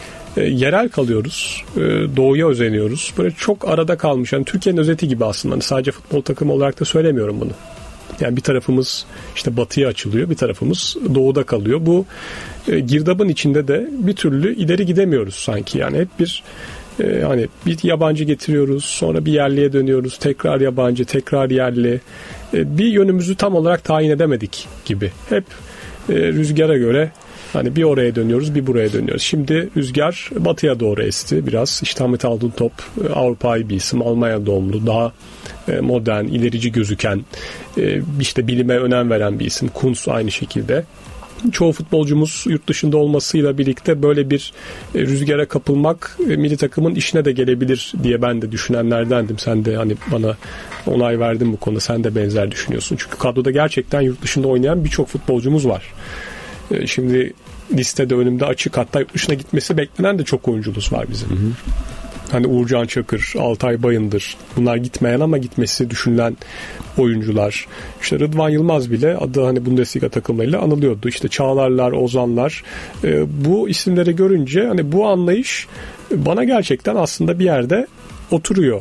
yerel kalıyoruz. Doğuya özeniyoruz. Böyle çok arada kalmış. Yani Türkiye'nin özeti gibi aslında. Hani sadece futbol takımı olarak da söylemiyorum bunu. Yani bir tarafımız işte batıya açılıyor, bir tarafımız doğuda kalıyor. Bu girdabın içinde de bir türlü ileri gidemiyoruz sanki. Yani hep bir hani bir yabancı getiriyoruz, sonra bir yerliye dönüyoruz, tekrar yabancı, tekrar yerli. Bir yönümüzü tam olarak tayin edemedik gibi. Hep rüzgara göre hani bir oraya dönüyoruz, bir buraya dönüyoruz. Şimdi rüzgar batıya doğru esti biraz. İşte Hamit Altıntop Avrupa'yı bir isim, Almanya doğumlu, daha modern, ilerici gözüken, işte bilime önem veren bir isim. Kuntz aynı şekilde. Çoğu futbolcumuz yurt dışında olmasıyla birlikte böyle bir rüzgara kapılmak milli takımın işine de gelebilir diye ben de düşünenlerdendim. Sen de hani bana onay verdin bu konuda. Sen de benzer düşünüyorsun. Çünkü kadroda gerçekten yurt dışında oynayan birçok futbolcumuz var. Şimdi listede önümde açık, hatta yurt dışına gitmesi beklenen de çok oyuncumuz var bizim. Hani Uğurcan Çakır, Altay Bayındır, bunlar gitmeyen ama gitmesi düşünülen oyuncular. İşte Rıdvan Yılmaz bile adı hani Bundesliga takımlarıyla anılıyordu. İşte Çağlarlar, Ozanlar. Bu isimleri görünce hani bu anlayış bana gerçekten aslında bir yerde oturuyor.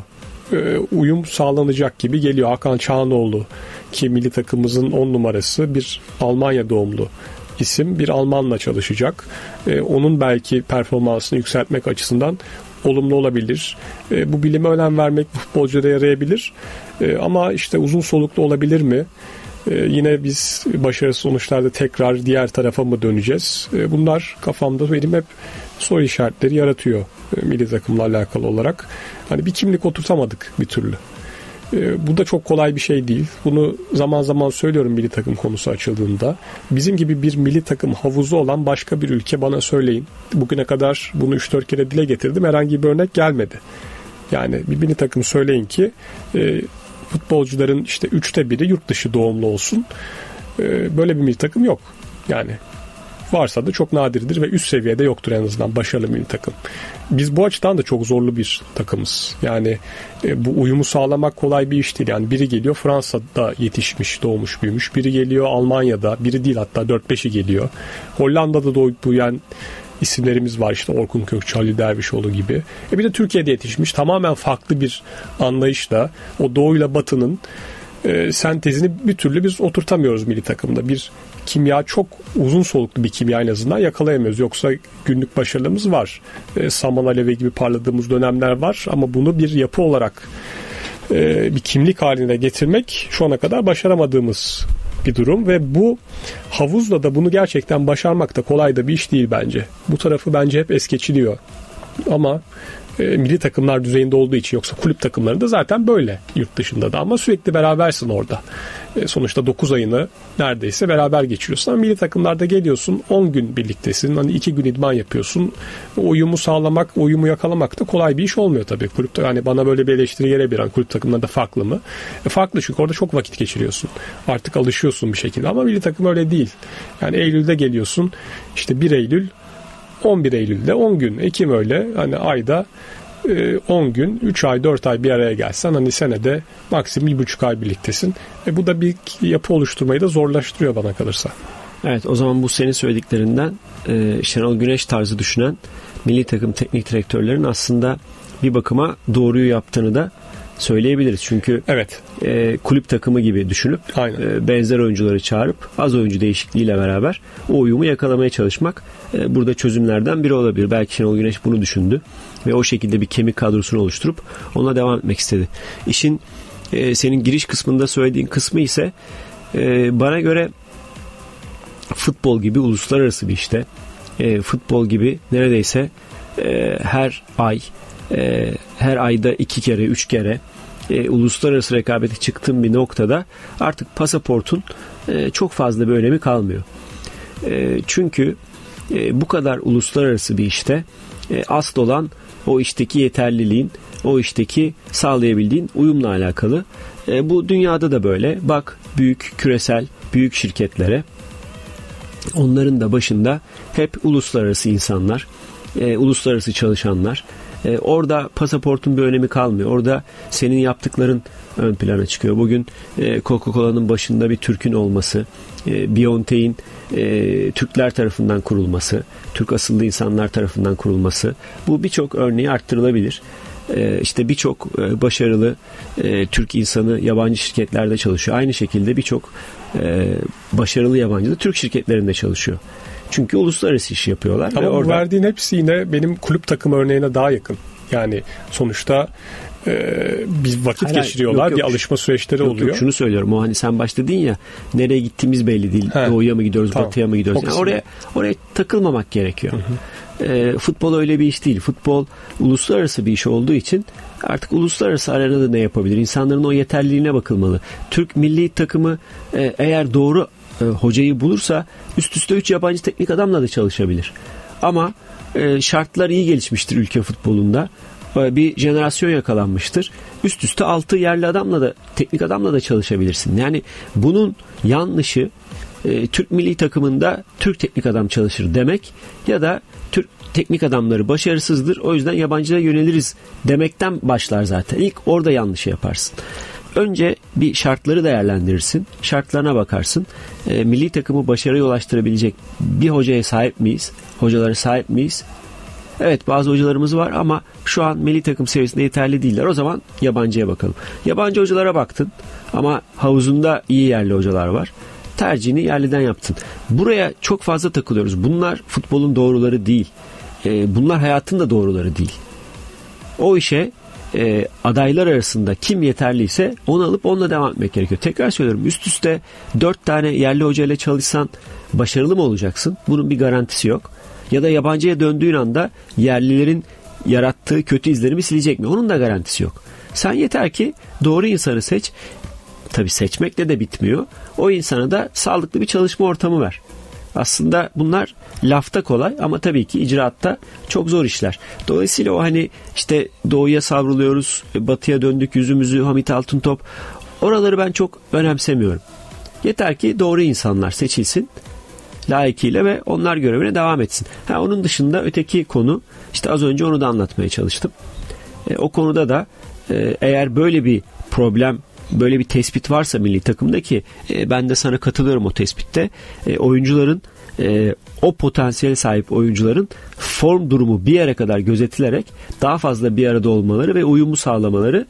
Uyum sağlanacak gibi geliyor. Hakan Çağanoğlu ki milli takımımızın 10 numarası bir Almanya doğumlu isim, bir Almanla çalışacak. Onun belki performansını yükseltmek açısından olumlu olabilir. Bu bilime önem vermek futbolcuya yarayabilir. Ama işte uzun soluklu olabilir mi? Yine biz başarısız sonuçlarda tekrar diğer tarafa mı döneceğiz? Bunlar kafamda benim hep soru işaretleri yaratıyor milli takımla alakalı olarak. Hani bir kimlik oturtamadık bir türlü. Bu da çok kolay bir şey değil. Bunu zaman zaman söylüyorum milli takım konusu açıldığında. Bizim gibi bir milli takım havuzu olan başka bir ülke bana söyleyin. Bugüne kadar bunu 3-4 kere dile getirdim. Herhangi bir örnek gelmedi. Yani bir milli takım söyleyin ki futbolcuların işte 1/3 yurt dışı doğumlu olsun. Böyle bir milli takım yok. Yani varsa da çok nadirdir ve üst seviyede yoktur en azından başarılı milli takım. Biz bu açıdan da çok zorlu bir takımız. Yani bu uyumu sağlamak kolay bir iş değil. Yani biri geliyor Fransa'da yetişmiş, doğmuş, büyümüş. Biri geliyor Almanya'da, biri değil hatta 4-5'i geliyor. Hollanda'da doğup büyüyen isimlerimiz var, işte Orkun Kökçü, Halil Dervişoğlu gibi. Bir de Türkiye'de yetişmiş tamamen farklı bir anlayışla o doğuyla batının sentezini bir türlü biz oturtamıyoruz milli takımda. Bir kimya, çok uzun soluklu bir kimya en azından yakalayamıyoruz. Yoksa günlük başarılarımız var. Saman Alevi gibi parladığımız dönemler var ama bunu bir yapı olarak bir kimlik haline getirmek şu ana kadar başaramadığımız bir durum ve bu havuzla da bunu gerçekten başarmak da kolay da bir iş değil bence. Bu tarafı bence hep es geçiliyor. Ama milli takımlar düzeyinde olduğu için, yoksa kulüp takımlarında zaten böyle yurt dışında da, ama sürekli berabersin orada. Sonuçta 9 ayını neredeyse beraber geçiriyorsun. Ama milli takımlarda geliyorsun, 10 gün birliktesin. Hani 2 gün idman yapıyorsun. Uyumu sağlamak, uyumu yakalamak da kolay bir iş olmuyor tabii. Kulüpte, hani bana böyle bir eleştiri gelebilir. Kulüp takımlarında farklı mı? Farklı, çünkü orada çok vakit geçiriyorsun. Artık alışıyorsun bir şekilde. Ama milli takım öyle değil. Yani Eylül'de geliyorsun. İşte 1 Eylül 11 Eylül'de 10 gün. Ekim öyle. Hani ayda 10 gün, 3 ay, 4 ay bir araya gelsen, hani senede maksimum 1,5 ay birliktesin. Bu da bir yapı oluşturmayı da zorlaştırıyor bana kalırsa. Evet, o zaman bu senin söylediklerinden Şenol Güneş tarzı düşünen milli takım teknik direktörlerin aslında bir bakıma doğruyu yaptığını da söyleyebiliriz. Çünkü evet, kulüp takımı gibi düşünüp benzer oyuncuları çağırıp az oyuncu değişikliğiyle beraber o uyumu yakalamaya çalışmak burada çözümlerden biri olabilir. Belki Şenol Güneş bunu düşündü ve o şekilde bir kemik kadrosunu oluşturup ona devam etmek istedi. İşin senin giriş kısmında söylediğin kısmı ise bana göre futbol gibi uluslararası bir işte, futbol gibi neredeyse her ayda 2 kere 3 kere uluslararası rekabete çıktığım bir noktada artık pasaportun çok fazla bir önemi kalmıyor. Çünkü bu kadar uluslararası bir işte asıl olan o işteki yeterliliğin, o işteki sağlayabildiğin uyumla alakalı. Bu dünyada da böyle. Bak, büyük küresel, büyük şirketlere, onların da başında hep uluslararası insanlar, uluslararası çalışanlar. Orada pasaportun bir önemi kalmıyor. Orada senin yaptıkların ön plana çıkıyor. Bugün Coca-Cola'nın başında bir Türk'ün olması, BioNTech'in Türkler tarafından kurulması, Türk asıllı insanlar tarafından kurulması, bu birçok örneği arttırılabilir. İşte birçok başarılı Türk insanı yabancı şirketlerde çalışıyor. Aynı şekilde birçok başarılı yabancı da Türk şirketlerinde çalışıyor. Çünkü uluslararası iş yapıyorlar. Ama ve bu verdiğin hepsi yine benim kulüp takım örneğine daha yakın. Yani sonuçta bir vakit geçiriyorlar, yok, bir alışma süreçleri oluyor. Yok, şunu söylüyorum, o hani sen başta dedin ya, nereye gittiğimiz belli değil. Doğuya mı gidiyoruz, tamam, batıya mı gidiyoruz? Yani oraya takılmamak gerekiyor. Futbol öyle bir iş değil. Futbol uluslararası bir iş olduğu için artık uluslararası arenada ne yapabilir? İnsanların o yeterliliğine bakılmalı. Türk milli takımı eğer doğru hocayı bulursa üst üste 3 yabancı teknik adamla da çalışabilir. Ama şartlar iyi gelişmiştir ülke futbolunda. Bir jenerasyon yakalanmıştır. Üst üste 6 yerli adamla da, teknik adamla da çalışabilirsin. Yani bunun yanlışı Türk milli takımında Türk teknik adam çalışır demek ya da Türk teknik adamları başarısızdır, o yüzden yabancıya yöneliriz demekten başlar zaten. İlk orada yanlışı yaparsın. Önce bir şartları değerlendirirsin. Şartlarına bakarsın. Milli takımı başarıya ulaştırabilecek bir hocaya sahip miyiz? Hocalara sahip miyiz? Evet, bazı hocalarımız var ama şu an milli takım seviyesinde yeterli değiller. O zaman yabancıya bakalım. Yabancı hocalara baktın ama havuzunda iyi yerli hocalar var. Tercihini yerliden yaptın. Buraya çok fazla takılıyoruz. Bunlar futbolun doğruları değil. Bunlar hayatın da doğruları değil. O işe adaylar arasında kim yeterliyse onu alıp onunla devam etmek gerekiyor. Tekrar söylüyorum, üst üste 4 tane yerli hoca ile çalışsan başarılı mı olacaksın? Bunun bir garantisi yok. Ya da yabancıya döndüğün anda yerlilerin yarattığı kötü izlerimi silecek mi? Onun da garantisi yok. Sen yeter ki doğru insanı seç. Tabii seçmekle de bitmiyor. O insana da sağlıklı bir çalışma ortamı ver. Aslında bunlar lafta kolay ama tabii ki icraatta çok zor işler. Dolayısıyla o hani işte doğuya savruluyoruz, batıya döndük yüzümüzü, Hamit Altıntop, oraları ben çok önemsemiyorum. Yeter ki doğru insanlar seçilsin layıkıyla ve onlar görevine devam etsin. Onun dışında öteki konu, işte az önce onu da anlatmaya çalıştım. O konuda da eğer böyle bir problem, böyle bir tespit varsa milli takımda, ki ben de sana katılıyorum o tespitte, oyuncuların o potansiyele sahip oyuncuların form durumu bir yere kadar gözetilerek daha fazla bir arada olmaları ve uyumu sağlamaları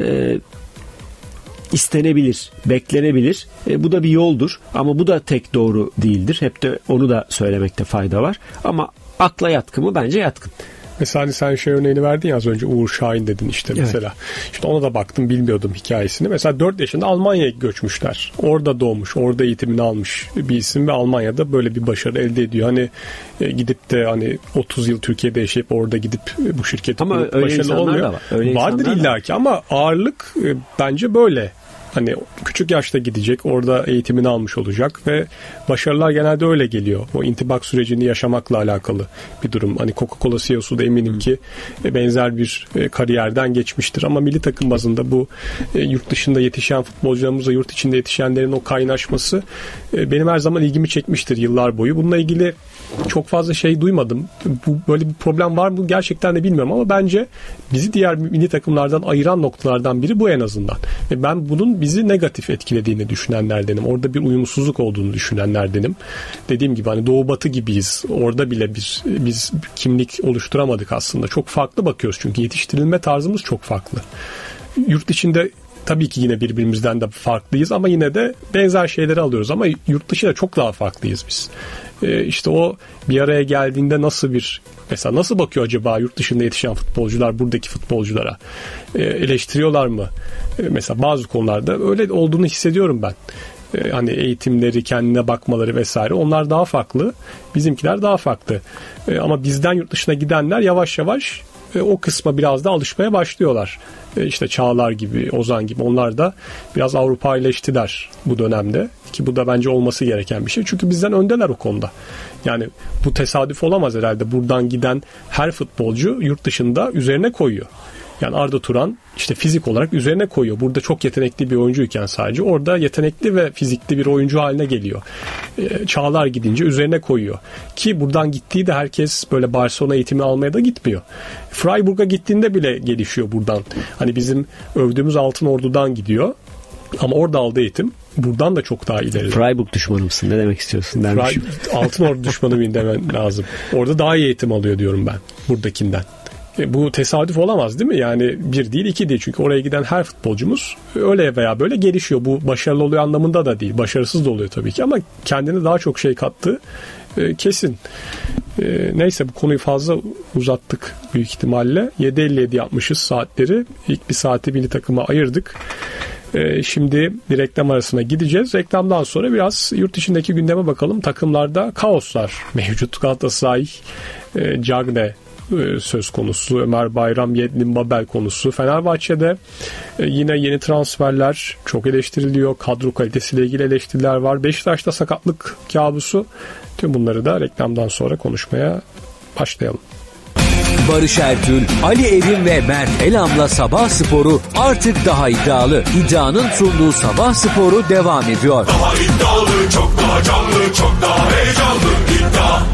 istenebilir, beklenebilir. Bu da bir yoldur ama bu da tek doğru değildir. Hep de onu da söylemekte fayda var. Ama akla yatkın mı? Bence yatkın. Mesela hani sen şey örneğini verdin ya az önce, Uğur Şahin dedin işte mesela. Evet. İşte ona da baktım, bilmiyordum hikayesini. Mesela 4 yaşında Almanya'ya göçmüşler. Orada doğmuş, orada eğitimini almış bir isim ve Almanya'da böyle bir başarı elde ediyor. Hani gidip de hani 30 yıl Türkiye'de yaşayıp orada gidip bu şirketi başarılı olmuyor. Vardır illaki ama ağırlık bence böyle. Hani küçük yaşta gidecek, orada eğitimini almış olacak ve başarılar genelde öyle geliyor. O intibak sürecini yaşamakla alakalı bir durum. Hani Coca-Cola CEO'su da eminim ki benzer bir kariyerden geçmiştir. Ama milli takım bazında bu yurt dışında yetişen futbolcularımızla yurt içinde yetişenlerin o kaynaşması benim her zaman ilgimi çekmiştir yıllar boyu. Bununla ilgili çok fazla şey duymadım. Böyle bir problem var mı gerçekten de bilmiyorum ama bence bizi diğer milli takımlardan ayıran noktalardan biri bu en azından. Ve ben bunun bizi negatif etkilediğini düşünenlerdenim. Orada bir uyumsuzluk olduğunu düşünenlerdenim. Dediğim gibi hani doğu batı gibiyiz. Orada bile biz kimlik oluşturamadık aslında. Çok farklı bakıyoruz çünkü yetiştirilme tarzımız çok farklı. Yurt içinde tabii ki yine birbirimizden de farklıyız ama yine de benzer şeyleri alıyoruz ama yurt dışında çok daha farklıyız biz. İşte o bir araya geldiğinde nasıl bakıyor acaba yurt dışında yetişen futbolcular buradaki futbolculara? Eleştiriyorlar mı? Mesela bazı konularda öyle olduğunu hissediyorum ben. Hani eğitimleri, kendine bakmaları vesaire, onlar daha farklı. Bizimkiler daha farklı. Ama bizden yurt dışına gidenler yavaş yavaş o kısma biraz da alışmaya başlıyorlar. İşte Çağlar gibi, Ozan gibi, onlar da biraz Avrupaileştiler bu dönemde. Ki bu da bence olması gereken bir şey. Çünkü bizden öndeler o konuda. Yani bu tesadüf olamaz herhalde. Buradan giden her futbolcu yurt dışında üzerine koyuyor. Yani Arda Turan işte fizik olarak üzerine koyuyor. Burada çok yetenekli bir oyuncuyken sadece orada yetenekli ve fizikli bir oyuncu haline geliyor. Çağlar gidince üzerine koyuyor. Ki buradan gittiği de herkes böyle Barcelona eğitimi almaya da gitmiyor. Freiburg'a gittiğinde bile gelişiyor buradan. Hani bizim övdüğümüz Altın Ordu'dan gidiyor. Ama orada aldığı eğitim buradan da çok daha ileri. Freiburg düşmanı mısın? Ne demek istiyorsun? Altın Ordu düşmanı mıyım demen lazım. Orada daha iyi eğitim alıyor diyorum ben buradakinden. Bu tesadüf olamaz değil mi? Yani 1 değil 2 değil. Çünkü oraya giden her futbolcumuz öyle veya böyle gelişiyor. Bu başarılı oluyor anlamında da değil. Başarısız da oluyor tabii ki ama kendine daha çok şey kattı kesin. Neyse, bu konuyu fazla uzattık büyük ihtimalle. 7.57 yapmışız saatleri. İlk bir saati milli takıma ayırdık. Şimdi bir reklam arasına gideceğiz. Reklamdan sonra biraz yurt içindeki gündeme bakalım. Takımlarda kaoslar mevcut. Galatasaray, Cagne söz konusu. Ömer Bayram, Yedlin Babel konusu. Fenerbahçe'de yine yeni transferler çok eleştiriliyor. Kadro kalitesiyle ilgili eleştiriler var. Beşiktaş'ta sakatlık kabusu. Tüm bunları da reklamdan sonra konuşmaya başlayalım. Barış Ertül, Ali Evin ve Mert Elam'la Sabah Sporu artık daha iddialı. İddianın sunduğu Sabah Sporu devam ediyor. Daha iddialı, çok daha canlı, çok daha heyecanlı. İddia.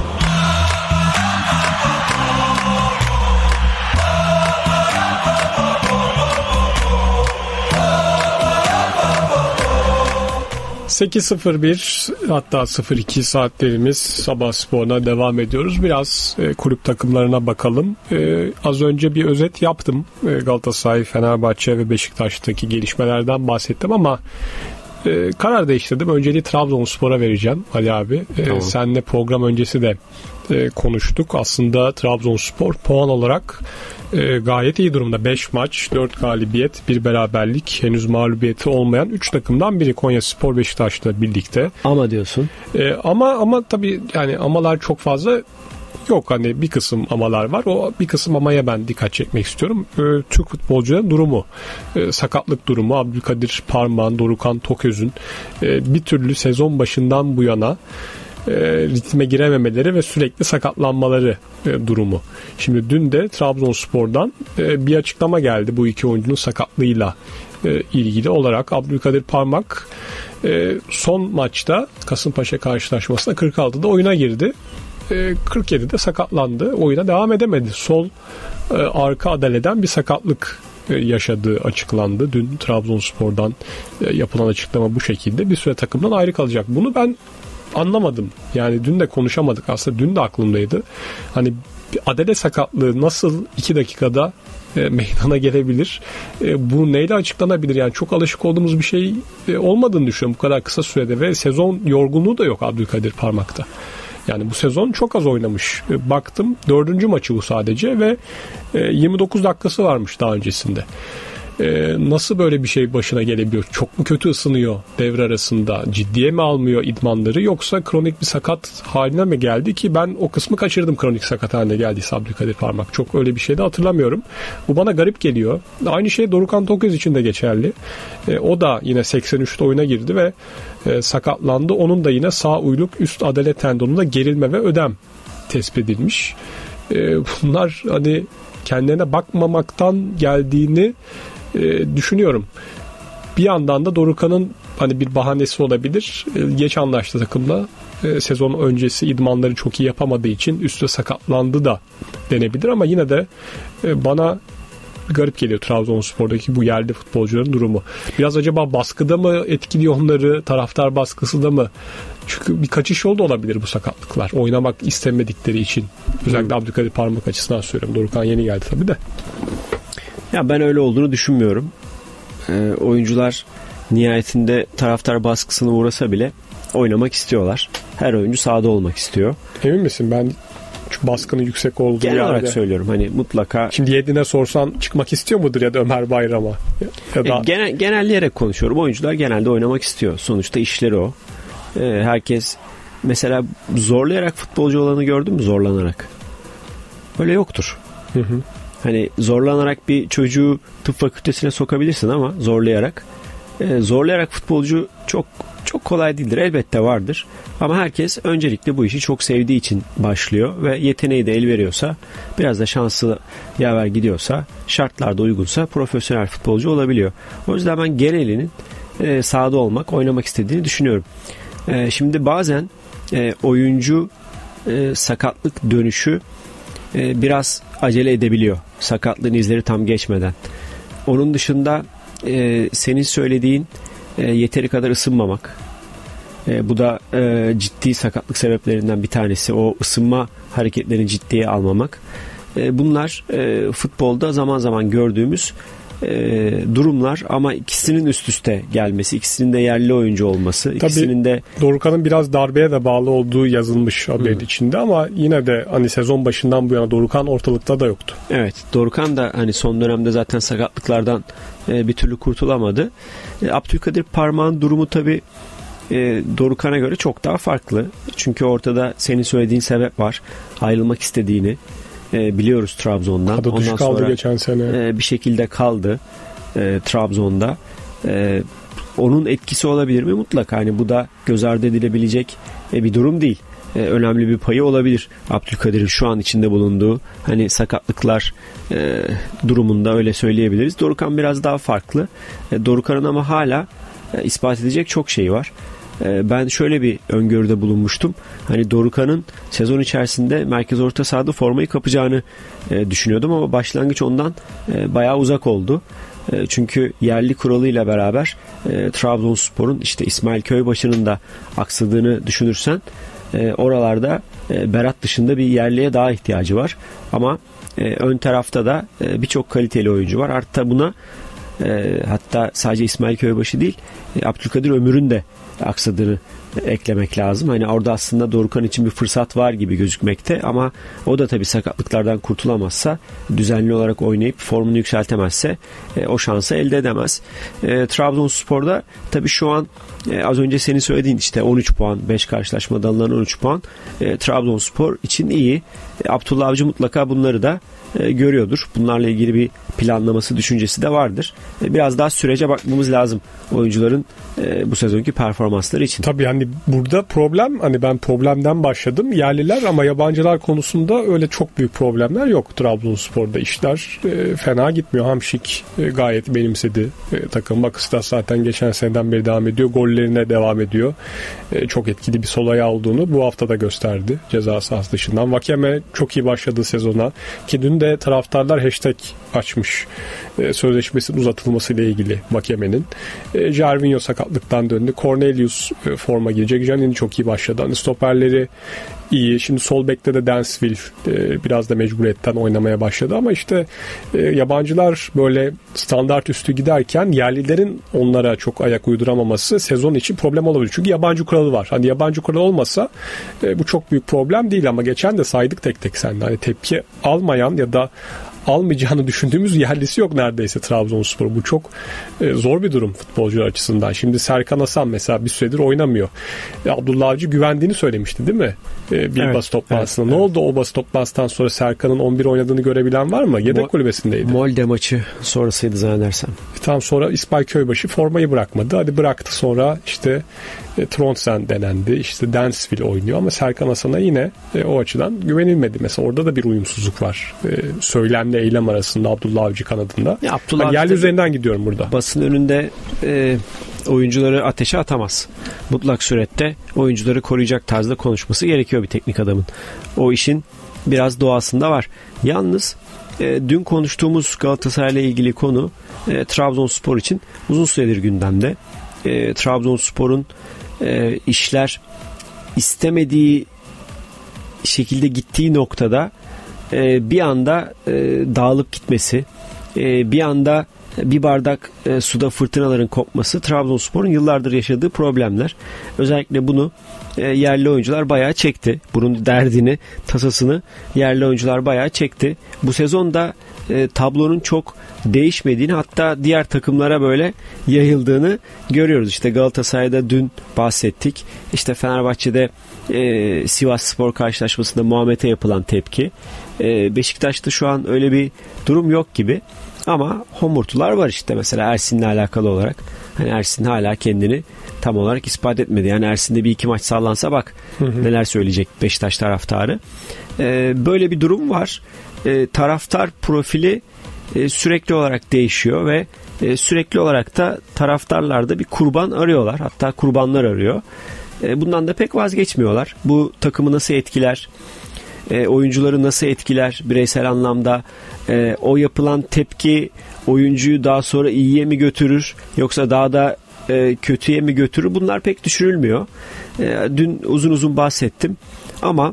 ...8.01 hatta 02 saatlerimiz Sabah Spor'una devam ediyoruz. Biraz kulüp takımlarına bakalım. Az önce bir özet yaptım. Galatasaray, Fenerbahçe ve Beşiktaş'taki gelişmelerden bahsettim ama karar değiştirdim. Önceliği Trabzonspor'a vereceğim Ali abi. Tamam. Seninle program öncesi de konuştuk. Aslında Trabzonspor puan olarak gayet iyi durumda. 5 maç, 4 galibiyet, 1 beraberlik, henüz mağlubiyeti olmayan 3 takımdan biri Konyaspor, Beşiktaş'la birlikte. Ama diyorsun. Ama tabii yani amalar çok fazla yok. Hani bir kısım amalar var. O bir kısım amaya ben dikkat çekmek istiyorum. Türk futbolcuların durumu, sakatlık durumu, Abdülkadir Parmak'ın, Dorukhan Toköz'ün bir türlü sezon başından bu yana ritme girememeleri ve sürekli sakatlanmaları durumu. Şimdi dün de Trabzonspor'dan bir açıklama geldi bu iki oyuncunun sakatlığıyla ilgili olarak. Abdülkadir Parmak son maçta Kasımpaşa karşılaşmasında 46'da oyuna girdi. 47'de sakatlandı. Oyuna devam edemedi. Sol arka adaleden bir sakatlık yaşadığı açıklandı. Dün Trabzonspor'dan yapılan açıklama bu şekilde. Bir süre takımdan ayrı kalacak. Bunu ben anlamadım. Yani dün de konuşamadık. Aslında dün de aklımdaydı. Hani adale sakatlığı nasıl 2 dakikada meydana gelebilir? Bu neyle açıklanabilir? Yani çok alışık olduğumuz bir şey olmadığını düşünüyorum bu kadar kısa sürede ve sezon yorgunluğu da yok Abdülkadir Parmak'ta. Yani bu sezon çok az oynamış. Baktım 4. maçı bu sadece ve 29 dakikası varmış daha öncesinde. Nasıl böyle bir şey başına gelebiliyor? Çok mu kötü ısınıyor devre arasında? Ciddiye mi almıyor idmanları? Yoksa kronik bir sakat haline mi geldi ki ben o kısmı kaçırdım, kronik sakat haline geldiyse Abdülkadir Parmak. Çok öyle bir şey de hatırlamıyorum. Bu bana garip geliyor. Aynı şey Dorukhan Toköz için de geçerli. O da yine 83'te oyuna girdi ve sakatlandı. Onun da yine sağ uyluk üst adale tendonunda gerilme ve ödem tespit edilmiş. Bunlar hani kendilerine bakmamaktan geldiğini düşünüyorum. Bir yandan da Dorukhan'ın hani bir bahanesi olabilir. Geç anlaştı takımla. Sezon öncesi idmanları çok iyi yapamadığı için üstüne sakatlandı da denebilir ama yine de bana garip geliyor Trabzonspor'daki bu yerli futbolcuların durumu. Biraz acaba baskıda mı etkiliyor onları, taraftar baskısı da mı? Çünkü bir kaçış yolu da olabilir bu sakatlıklar. Oynamak istemedikleri için. Özellikle Abdülkadir Parmak açısından söylüyorum. Dorukhan yeni geldi tabii de. Ya ben öyle olduğunu düşünmüyorum. Oyuncular nihayetinde taraftar baskısına uğrasa bile oynamak istiyorlar. Her oyuncu sahada olmak istiyor. Emin misin? Ben şu baskının yüksek olduğu genel yerde. olarak söylüyorum. Hani mutlaka. Şimdi Yedlin'e sorsan çıkmak istiyor mudur ya da Ömer Bayram'a? Ya da... genelleyerek konuşuyorum. Oyuncular genelde oynamak istiyor. Sonuçta işleri o. Herkes mesela zorlayarak futbolcu olanı gördün mü? Zorlanarak. Böyle yoktur. Hı. Hani zorlanarak bir çocuğu tıp fakültesine sokabilirsin ama zorlayarak futbolcu çok kolay değildir. Elbette vardır. Ama herkes öncelikle bu işi çok sevdiği için başlıyor ve yeteneği de el veriyorsa, biraz da şansı yaver gidiyorsa, şartlarda uygunsa profesyonel futbolcu olabiliyor. O yüzden ben genelinin sahada olmak, oynamak istediğini düşünüyorum. Şimdi bazen oyuncu sakatlık dönüşü biraz acele edebiliyor. Sakatlığın izleri tam geçmeden. Onun dışında senin söylediğin yeteri kadar ısınmamak. Bu da ciddi sakatlık sebeplerinden bir tanesi. O ısınma hareketlerini ciddiye almamak. Bunlar futbolda zaman zaman gördüğümüz durumlar ama ikisinin üst üste gelmesi, ikisinin de yerli oyuncu olması, ikisinin de Dorukhan'ın biraz darbeye de bağlı olduğu yazılmış haberin içinde ama yine de hani sezon başından bu yana Dorukhan ortalıkta da yoktu. Evet, Dorukhan da hani son dönemde zaten sakatlıklardan bir türlü kurtulamadı. Abdülkadir Parmak'ın durumu tabii Dorukhan'a göre çok daha farklı. Çünkü ortada senin söylediğin sebep var. Ayrılmak istediğini biliyoruz Trabzon'dan. Ondan sonra kaldı geçen sene. Bir şekilde kaldı Trabzon'da. Onun etkisi olabilir mi? Mutlaka. Hani bu da göz ardı edilebilecek bir durum değil. Önemli bir payı olabilir Abdülkadir'in şu an içinde bulunduğu hani sakatlıklar durumunda, öyle söyleyebiliriz. Dorukhan biraz daha farklı. Dorukhan'ın ama hala ispat edecek çok şey var. Ben şöyle bir öngörüde bulunmuştum. Hani Dorukhan'ın sezon içerisinde merkez orta sahada formayı kapacağını düşünüyordum ama başlangıç ondan bayağı uzak oldu. Çünkü yerli kuralıyla beraber Trabzonspor'un işte İsmail Köybaşı'nın da aksadığını düşünürsen oralarda Berat dışında bir yerliye daha ihtiyacı var. Ama ön tarafta da birçok kaliteli oyuncu var. Hatta buna hatta sadece İsmail Köybaşı değil, Abdülkadir Ömür'ün de aksadığını eklemek lazım. Hani orada aslında Dorukhan için bir fırsat var gibi gözükmekte ama o da tabii sakatlıklardan kurtulamazsa, düzenli olarak oynayıp formunu yükseltemezse o şansı elde edemez. Trabzonspor'da tabii şu an az önce senin söylediğin işte 13 puan, 5 karşılaşmada alınan 13 puan Trabzonspor için iyi. Abdullah Avcı mutlaka bunları da görüyordur. Bunlarla ilgili bir planlaması, düşüncesi de vardır. Biraz daha sürece bakmamız lazım oyuncuların bu sezonki performansları için. Tabii hani burada problem, hani ben problemden başladım. Yerliler ama yabancılar konusunda öyle çok büyük problemler yok Trabzonspor'da. İşler fena gitmiyor. Hamşik gayet benimsedi takım. Bakıstas zaten geçen seneden beri devam ediyor. Gollerine devam ediyor. Çok etkili bir sol ayağı olduğunu bu hafta da gösterdi. Ceza sahası dışından. Vakeme çok iyi başladı sezona. Ki dün de taraftarlar hashtag açmış. sözleşmesinin uzatılmasıyla ilgili Vakeme'nin. Gervinho sakatlıktan döndü. Cornelius forma girecek. Janini çok iyi başladı. Hani stoperleri iyi. Şimdi sol bekte de Dansville biraz da mecburiyetten oynamaya başladı ama işte yabancılar böyle standart üstü giderken yerlilerin onlara çok ayak uyduramaması sezon için problem olabilir. Çünkü yabancı kuralı var. Hani yabancı kuralı olmasa bu çok büyük problem değil ama geçen de saydık tek tek sen. Hani tepki almayan ya da almayacağını düşündüğümüz yerlisi yok neredeyse Trabzonspor. Bu çok zor bir durum futbolcular açısından. Şimdi Serkan Hasan mesela bir süredir oynamıyor. Abdullah Avcı güvendiğini söylemişti değil mi? Bir basın toplantısında. Ne oldu o basın toplantısından sonra Serkan'ın 11 oynadığını görebilen var mı? Yedek kulübesindeydi. Molde maçı sonrasıydı zannedersem. Tam sonra İsmail Köybaşı formayı bırakmadı. Hadi bıraktı sonra işte Trondsen denendi. İşte Dansville oynuyor ama Serkan Hasan'a yine o açıdan güvenilmedi. Mesela orada da bir uyumsuzluk var. Söylemle eylem arasında Abdullah Avcı kanadında. Yerli üzerinden gidiyorum burada. Basın önünde oyuncuları ateşe atamaz. Mutlak surette oyuncuları koruyacak tarzda konuşması gerekiyor bir teknik adamın. O işin biraz doğasında var. Yalnız dün konuştuğumuz Galatasaray'la ilgili konu Trabzonspor için uzun süredir gündemde. Trabzonspor'un işler istemediği şekilde gittiği noktada bir anda dağılıp gitmesi, bir anda bir bardak suda fırtınaların kopması Trabzonspor'un yıllardır yaşadığı problemler. Özellikle bunu yerli oyuncular bayağı çekti. Bunun derdini, tasasını yerli oyuncular bayağı çekti. Bu sezonda tablonun çok değişmediğini, hatta diğer takımlara böyle yayıldığını görüyoruz. İşte Galatasaray'da dün bahsettik. İşte Fenerbahçe'de Sivasspor karşılaşmasında Muhammed'e yapılan tepki. Beşiktaş'ta şu an öyle bir durum yok gibi. Ama homurtular var işte mesela Ersin'le alakalı olarak. Hani Ersin hala kendini tam olarak ispat etmedi. Yani Ersin'de bir iki maç sallansa bak neler söyleyecek Beşiktaş taraftarı. Böyle bir durum var. Taraftar profili sürekli olarak değişiyor ve sürekli olarak da taraftarlar da bir kurban arıyorlar. Hatta kurbanlar arıyor. Bundan da pek vazgeçmiyorlar. Bu takımı nasıl etkiler? Oyuncuları nasıl etkiler bireysel anlamda? O yapılan tepki oyuncuyu daha sonra iyiye mi götürür yoksa daha da kötüye mi götürür? Bunlar pek düşünülmüyor. Dün uzun uzun bahsettim ama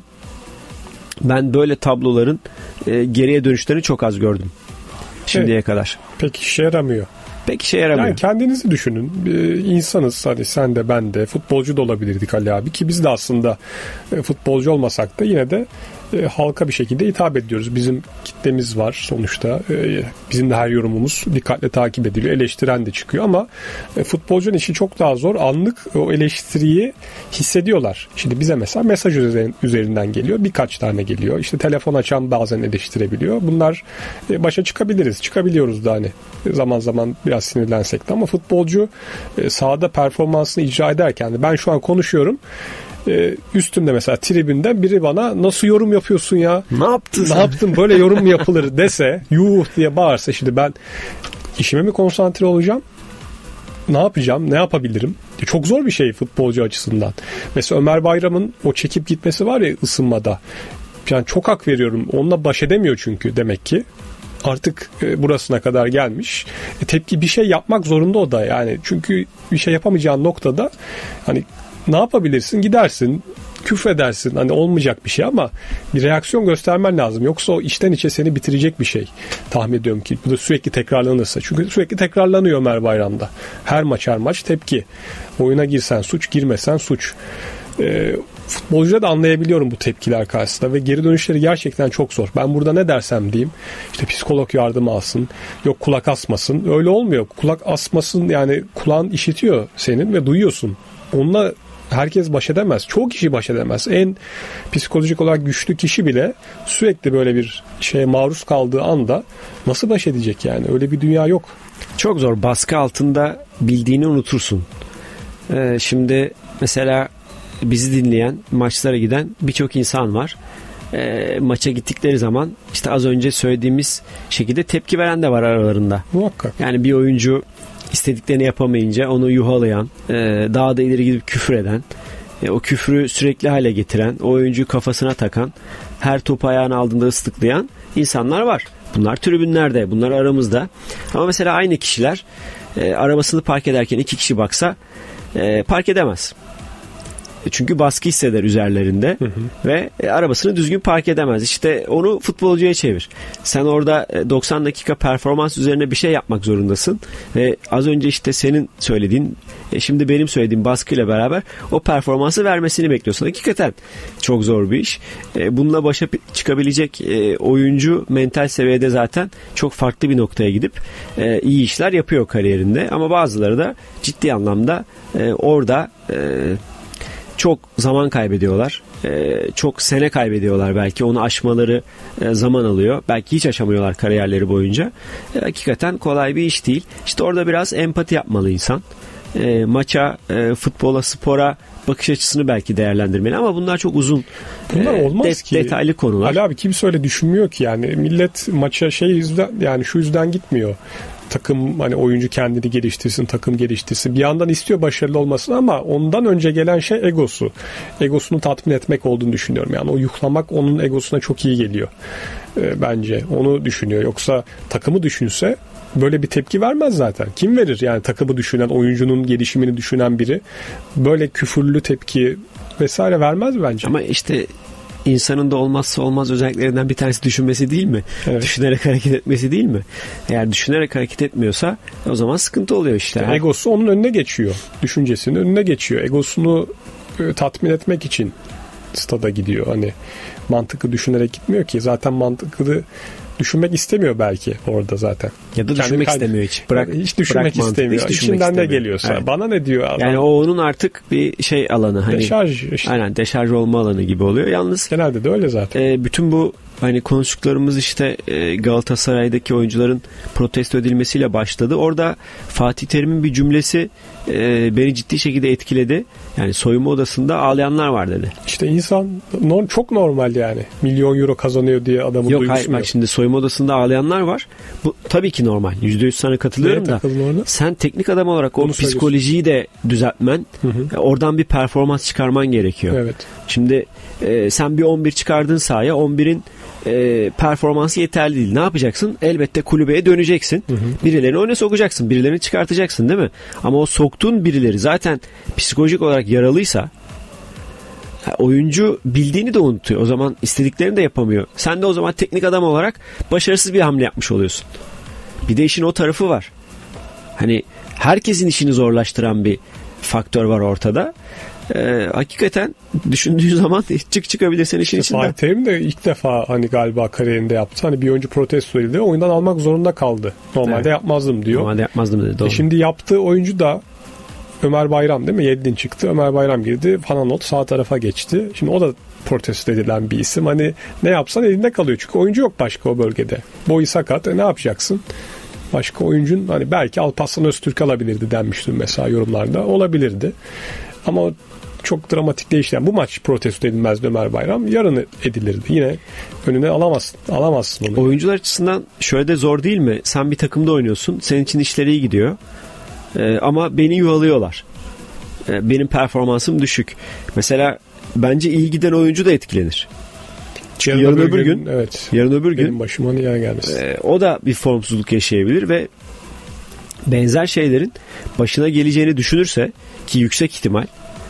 ben böyle tabloların geriye dönüşlerini çok az gördüm şimdiye kadar. Pek işe yaramıyor. Pek işe yaramıyor. Yani kendinizi düşünün. İnsanız, hani sen de ben de futbolcu da olabilirdik Ali abi, ki biz de aslında futbolcu olmasak da yine de halka bir şekilde hitap ediyoruz. Bizim kitlemiz var sonuçta. Bizim de her yorumumuz dikkatle takip ediliyor. Eleştiren de çıkıyor ama futbolcunun işi çok daha zor. Anlık o eleştiriyi hissediyorlar. Şimdi bize mesela mesaj üzerinden geliyor. Birkaç tane geliyor. İşte telefon açan bazen eleştirebiliyor. Bunlar başa çıkabiliriz. Çıkabiliyoruz da hani zaman zaman biraz sinirlensek de, ama futbolcu sahada performansını icra ederken de ben şu an konuşuyorum. Üstümde mesela tribünde biri bana nasıl yorum yapıyorsun ya? Ne yaptın? Ne yaptın? Böyle yorum mu yapılır dese, yuh diye bağırsa, şimdi ben işime mi konsantre olacağım? Ne yapacağım? Ne yapabilirim? Çok zor bir şey futbolcu açısından. Mesela Ömer Bayram'ın o çekip gitmesi var ya ısınmada. Yani çok hak veriyorum. Onunla baş edemiyor çünkü demek ki. Artık burasına kadar gelmiş. Tepki, bir şey yapmak zorunda o da yani. Çünkü bir şey yapamayacağın noktada hani ne yapabilirsin? Gidersin, küfredersin. Hani olmayacak bir şey ama bir reaksiyon göstermen lazım. Yoksa o içten içe seni bitirecek bir şey. Tahmin ediyorum ki bu da sürekli tekrarlanırsa. Çünkü sürekli tekrarlanıyor Ömer Bayram'da. Her maç tepki. Oyuna girsen suç, girmesen suç. Futbolcuda da anlayabiliyorum bu tepkiler karşısında ve geri dönüşleri gerçekten çok zor. Ben burada ne dersem diyeyim, işte psikolog yardımı alsın, yok kulak asmasın. Öyle olmuyor. Kulak asmasın, yani kulağın işitiyor senin ve duyuyorsun. Onunla herkes baş edemez. Çoğu kişi baş edemez. En psikolojik olarak güçlü kişi bile sürekli böyle bir şeye maruz kaldığı anda nasıl baş edecek yani? Öyle bir dünya yok. Çok zor. Baskı altında bildiğini unutursun. Şimdi mesela bizi dinleyen, maçlara giden birçok insan var. Maça gittikleri zaman işte az önce söylediğimiz şekilde tepki veren de var aralarında. Muhakkak. Yani bir oyuncu istediklerini yapamayınca onu yuhalayan, daha da ileri gidip küfür eden, o küfrü sürekli hale getiren, o oyuncuyu kafasına takan, her topu ayağına aldığında ıslıklayan insanlar var. Bunlar tribünlerde, bunlar aramızda. Ama mesela aynı kişiler arabasını park ederken 2 kişi baksa park edemez. Çünkü baskı hisseder üzerlerinde ve arabasını düzgün park edemez. İşte onu futbolcuya çevir. Sen orada 90 dakika performans üzerine bir şey yapmak zorundasın. Ve az önce işte senin söylediğin, şimdi benim söylediğim baskıyla beraber o performansı vermesini bekliyorsun. Hakikaten çok zor bir iş. Bununla başa çıkabilecek oyuncu mental seviyede zaten çok farklı bir noktaya gidip iyi işler yapıyor kariyerinde. Ama bazıları da ciddi anlamda orada çok zaman kaybediyorlar. Çok sene kaybediyorlar belki. Onu aşmaları zaman alıyor. Belki hiç aşamıyorlar kariyerleri boyunca. Hakikaten kolay bir iş değil. İşte orada biraz empati yapmalı insan. Maça, futbola, spora bakış açısını belki değerlendirmeli ama bunlar çok uzun. Bunlar olmaz ki. Detaylı konular. Ali abi kimse öyle düşünmüyor ki yani. Millet maça yüzden, yani şu yüzden gitmiyor. Takım, hani oyuncu kendini geliştirsin, takım geliştirsin. Bir yandan istiyor başarılı olmasını ama ondan önce gelen şey egosu. Egosunu tatmin etmek olduğunu düşünüyorum. Yani o yuhlamak onun egosuna çok iyi geliyor. Bence onu düşünüyor. Yoksa takımı düşünse böyle bir tepki vermez zaten. Kim verir yani takımı düşünen, oyuncunun gelişimini düşünen biri böyle küfürlü tepki vesaire vermez bence. Ama işte insanın da olmazsa olmaz özelliklerinden bir tanesi düşünmesi değil mi? Evet. Düşünerek hareket etmesi değil mi? Eğer düşünerek hareket etmiyorsa o zaman sıkıntı oluyor işte. Egosu onun önüne geçiyor. Düşüncesinin önüne geçiyor. Egosunu tatmin etmek için stada gidiyor. Hani mantıklı düşünerek gitmiyor ki. Zaten mantıklı düşünmek istemiyor belki orada zaten. Ya da düşünmek istemiyor hiç. Hiç düşünmek istemiyor. Hiç İçinden ne geliyorsa. Evet. Bana ne diyor adam? Yani o onun artık bir şey alanı. Hani, deşarj işte. Aynen, deşarj olma alanı gibi oluyor. Yalnız genelde de öyle zaten. Bütün bu hani konuştuklarımız işte Galatasaray'daki oyuncuların protesto edilmesiyle başladı. Orada Fatih Terim'in bir cümlesi beni ciddi şekilde etkiledi. Yani soyunma odasında ağlayanlar var dedi. İşte insan çok normal yani. Milyon euro kazanıyor diye adamın Yok, duygusu hayır, bak şimdi soyunma odasında ağlayanlar var. Bu tabii ki normal. %100 sana katılıyorum da. Sen teknik adam olarak o psikolojiyi de düzeltmen, oradan bir performans çıkarman gerekiyor. Evet. Şimdi sen bir 11 çıkardın sahaya, 11'in performansı yeterli değil. Ne yapacaksın? Elbette kulübeye döneceksin. Birilerini oyuna sokacaksın. Birilerini çıkartacaksın değil mi? Ama o soktuğun birileri zaten psikolojik olarak yaralıysa oyuncu bildiğini de unutuyor. O zaman istediklerini de yapamıyor. Sen de o zaman teknik adam olarak başarısız bir hamle yapmış oluyorsun. Bir de işin o tarafı var. Hani herkesin işini zorlaştıran bir faktör var ortada. Hakikaten düşündüğün zaman çıkabilirsen işin içinden. Fatih Terim de ilk defa hani galiba kariyerinde yaptı. Hani bir oyuncu protesto edildi. Oyundan almak zorunda kaldı. Normalde yapmazdım diyor. Normalde yapmazdım dedi. Doğru. Şimdi yaptığı oyuncu da Ömer Bayram değil mi? Yedlin çıktı. Ömer Bayram girdi. Fananot sağ tarafa geçti. Şimdi o da protesto edilen bir isim. Hani ne yapsan elinde kalıyor. Çünkü oyuncu yok başka o bölgede. Boyu sakat. Ne yapacaksın? Başka oyuncun hani belki Alparslan Öztürk alabilirdi denmiştim mesela yorumlarda. Olabilirdi. Ama çok dramatik değişti. Yani bu maç protesto edilmezdi Ömer Bayram. Yarın edilirdi. Yine önüne alamazsın onu. Oyuncular açısından şöyle de zor değil mi? Sen bir takımda oynuyorsun. Senin için işleri iyi gidiyor. Ama beni yuvalıyorlar. Benim düşük. Mesela bence iyi giden oyuncu da etkilenir. Yarın öbür gün benim başıma niye gelmesin. O da bir formsuzluk yaşayabilir ve benzer şeylerin başına geleceğini düşünürse ki yüksek ihtimal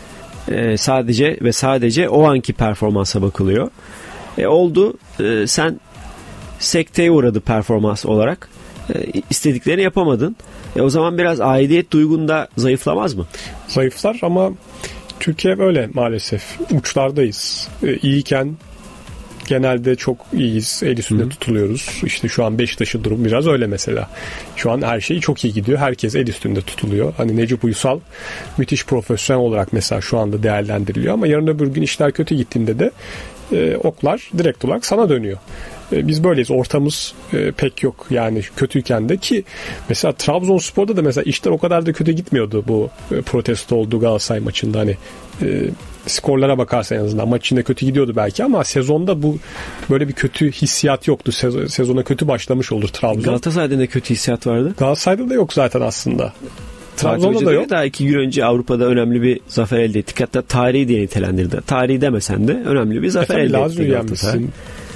sadece o anki performansa bakılıyor. Oldu, sen sekteye uğradı performans olarak. İstediklerini yapamadın. O zaman biraz aidiyet duygun da zayıflamaz mı? Zayıflar ama Türkiye böyle maalesef. Uçlardayız. İyiyken genelde çok iyiyiz. El üstünde tutuluyoruz. İşte şu an Beşiktaş'ın durum biraz öyle mesela. Şu an her şey çok iyi gidiyor. Herkes el üstünde tutuluyor. Hani Necip Uysal müthiş profesyonel olarak mesela şu anda değerlendiriliyor ama yarın öbür gün işler kötü gittiğinde de oklar direkt olarak sana dönüyor. Biz böyleyiz. Ortamız pek yok. Yani kötüyken de ki mesela Trabzonspor'da da mesela işler o kadar da kötü gitmiyordu bu protesto olduğu Galatasaray maçında. Hani skorlara bakarsan en azından maç içinde kötü gidiyordu belki ama sezonda bu böyle bir kötü hissiyat yoktu. Sezona kötü başlamış olur Trabzon. Galatasaray'da ne kötü hissiyat vardı? Galatasaray'da da yok zaten aslında. Trabzon'da da yok. Daha 2 gün önce Avrupa'da önemli bir zafer elde ettik. Hatta tarihi diye nitelendirdi. Tarihi demesen de önemli bir zafer elde ettik. Lazio'yu yenmişsin.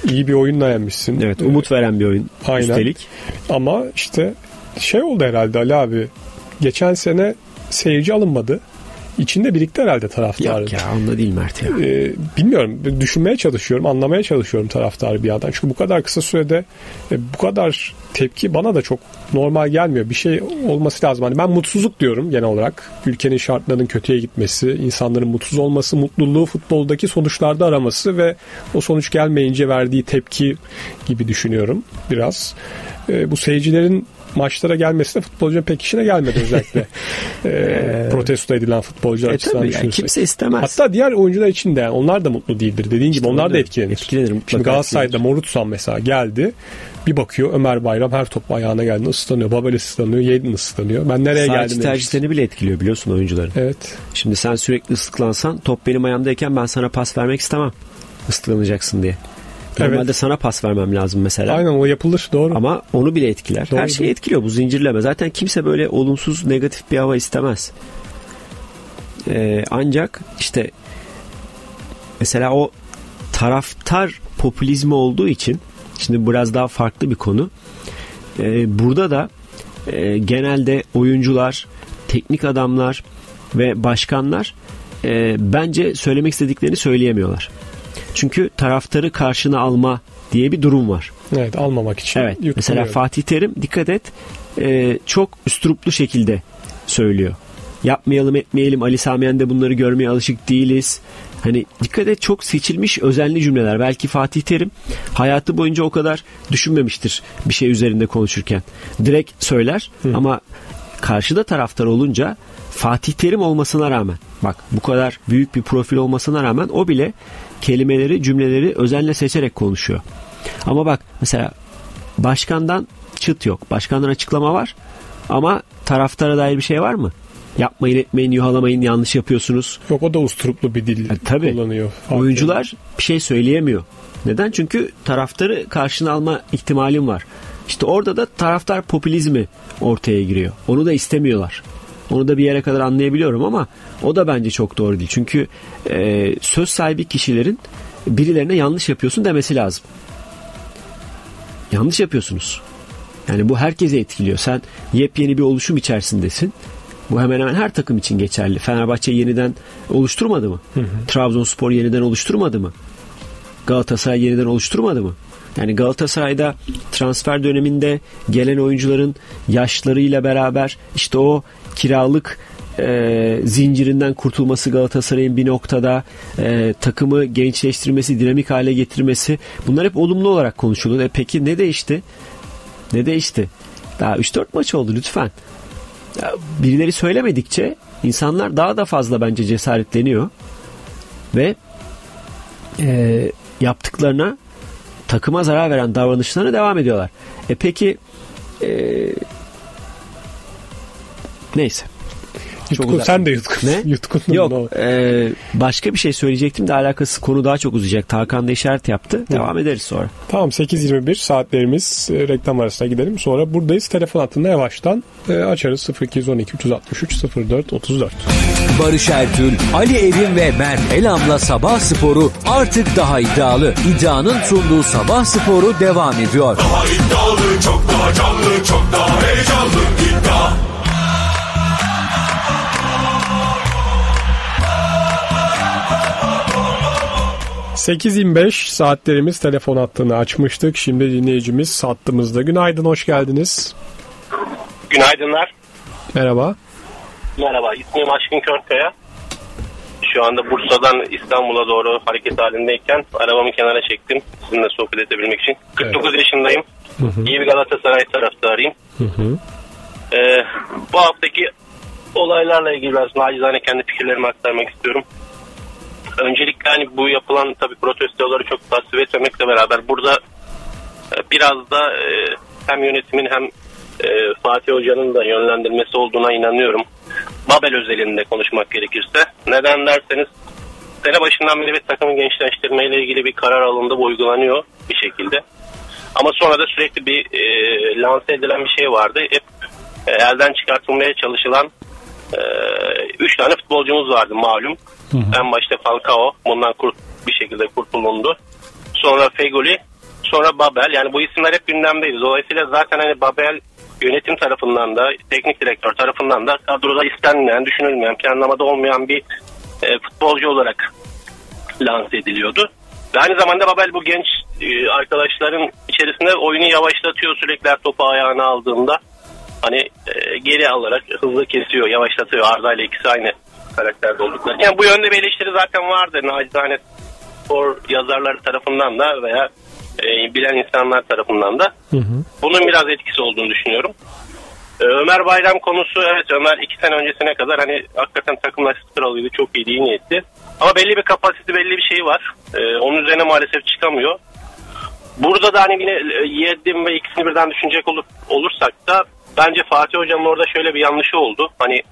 İyi bir oyunla yenmişsin. Evet, umut veren bir oyun. Aynen. Üstelik. Ama işte şey oldu herhalde Ali abi. Geçen sene seyirci alınmadı. İçinde birikti herhalde taraftarın. Yok ya, onda değil Mert ya. Bilmiyorum. Düşünmeye çalışıyorum. Anlamaya çalışıyorum taraftarı bir yandan. Çünkü bu kadar kısa sürede bu kadar tepki bana da çok normal gelmiyor. Bir şey olması lazım. Hani ben mutsuzluk diyorum genel olarak. Ülkenin şartlarının kötüye gitmesi, insanların mutsuz olması, mutluluğu futboldaki sonuçlarda araması ve o sonuç gelmeyince verdiği tepki gibi düşünüyorum biraz. Bu seyircilerin maçlara gelmesi de futbolcunun pek işine gelmedi özellikle. Protesto edilen futbolcular açısından düşünürsek. Yani kimse istemez. Hatta diğer oyuncular için de yani onlar da mutlu değildir. Dediğin gibi onlar da etkilenir. Şimdi Galatasaray'da Morutsan mesela geldi. Bir bakıyor Ömer Bayram her top ayağına geldiğinde ıslanıyor. Babel ıslanıyor. Yedin ıslanıyor. Ben nereye geldim? Sadece tercihlerini bile etkiliyor biliyorsun oyuncuların. Evet. Şimdi sen sürekli ıslıklansan, top benim ayağımdayken ben sana pas vermek istemem. Islıklanacaksın diye. Normalde sana pas vermem lazım mesela. Aynen, o yapılır, doğru. Ama onu bile etkiler. Doğru, her şeyi etkiliyor bu zincirleme. Zaten kimse böyle olumsuz, negatif bir hava istemez. Ancak işte mesela o taraftar popülizmi olduğu için, şimdi biraz daha farklı bir konu. Burada da genelde oyuncular, teknik adamlar ve başkanlar bence söylemek istediklerini söyleyemiyorlar. Çünkü taraftarı karşına alma diye bir durum var. Evet, almamak için. Evet. Mesela Fatih Terim, dikkat et, çok üstruplu şekilde söylüyor. Yapmayalım etmeyelim, Ali Sami Yen'de bunları görmeye alışık değiliz. Hani dikkat et, çok seçilmiş özenli cümleler. Belki Fatih Terim hayatı boyunca o kadar düşünmemiştir bir şey üzerinde konuşurken. Direkt söyler ama karşıda taraftar olunca Fatih Terim olmasına rağmen, bak bu kadar büyük bir profil olmasına rağmen o bile kelimeleri, cümleleri özenle seçerek konuşuyor. Ama bak mesela başkandan çıt yok. Başkandan açıklama var ama taraftara dair bir şey var mı? Yapmayın etmeyin, yuhalamayın, yanlış yapıyorsunuz. Yok, o da usturuplu bir dil kullanıyor. Oyuncular bir şey söyleyemiyor. Neden? Çünkü taraftarı karşına alma ihtimalim var. İşte orada da taraftar popülizmi ortaya giriyor. Onu da istemiyorlar. Onu da bir yere kadar anlayabiliyorum ama o da bence çok doğru değil. Çünkü söz sahibi kişilerin birilerine yanlış yapıyorsun demesi lazım. Yanlış yapıyorsunuz. Yani bu herkese etkiliyor. Sen yepyeni bir oluşum içerisindesin. Bu hemen hemen her takım için geçerli. Fenerbahçe yeniden oluşturmadı mı? Trabzonspor yeniden oluşturmadı mı? Galatasaray yeniden oluşturmadı mı? Yani Galatasaray'da transfer döneminde gelen oyuncuların yaşlarıyla beraber işte o kiralık zincirinden kurtulması, Galatasaray'ın bir noktada takımı gençleştirmesi, dinamik hale getirmesi, bunlar hep olumlu olarak konuşuldu. Peki ne değişti? Ne değişti? Daha 3-4 maç oldu lütfen. Birileri söylemedikçe insanlar daha da fazla bence cesaretleniyor ve yaptıklarına, takıma zarar veren davranışlarına devam ediyorlar. Peki neyse. Sen de yutkun. Ne? Yutkundun. Yok. Başka bir şey söyleyecektim de alakası, konu daha çok uzayacak. Tarkan da işaret yaptı. Devam ederiz sonra. Tamam, 8.21 saatlerimiz, reklam arasına gidelim. Sonra buradayız. Telefon hattında yavaştan açarız. 0212 363 04 34. Barış Ertül, Ali Evin ve Mert Elam'la Sabah Sporu artık daha iddialı. İddianın sunduğu Sabah Sporu devam ediyor. Daha iddialı, çok daha canlı, çok daha heyecanlı. İddia. ...8.25 saatlerimiz, telefon hattını açmıştık. Şimdi dinleyicimiz hattımızda. Günaydın, hoş geldiniz. Günaydınlar. Merhaba. Merhaba, ismim Aşkın Körkaya. Şu anda Bursa'dan İstanbul'a doğru hareket halindeyken arabamı kenara çektim sizinle sohbet edebilmek için. 49 yaşındayım. İyi bir Galatasaray taraftarıyım. Bu haftaki olaylarla ilgili biraz nacizane kendi fikirlerimi aktarmak istiyorum. Öncelikle hani bu yapılan tabii protestoları çok tasvip etmemekle beraber burada biraz da hem yönetimin hem Fatih Hoca'nın da yönlendirmesi olduğuna inanıyorum. Babel özelinde konuşmak gerekirse. Neden derseniz sene başından beri bir takımı gençleştirmeyle ilgili bir karar alındı, bu uygulanıyor bir şekilde. Ama sonra da sürekli bir lanse edilen bir şey vardı. Hep elden çıkartılmaya çalışılan 3 tane futbolcumuz vardı malum. En başta Falcao bundan bir şekilde kurtulundu. Sonra Fegoli sonra Babel, yani bu isimler hep gündemdeydi. Dolayısıyla zaten hani Babel yönetim tarafından da, teknik direktör tarafından da kadroda istenmeyen, düşünülmeyen, planlamada olmayan bir futbolcu olarak lanse ediliyordu. Ve aynı zamanda Babel bu genç arkadaşların içerisinde oyunu yavaşlatıyor, sürekli topu ayağına aldığında hani geri alarak hızlı kesiyor, yavaşlatıyor. Arda ile ikisi aynı karakterde oldukları. Yani bu yönde bir eleştiri zaten vardı. Nacizane spor yazarları tarafından da veya bilen insanlar tarafından da. Bunun biraz etkisi olduğunu düşünüyorum. Ömer Bayram konusu, evet, Ömer 2 sene öncesine kadar hani hakikaten takımla kralıydı, çok iyiydi, iyi niyetli. Ama belli bir kapasite, belli bir şey var. Onun üzerine maalesef çıkamıyor. Burada da hani yine Yedim ve ikisini birden düşünecek olursak da bence Fatih Hoca'nın orada şöyle bir yanlışı oldu. Hani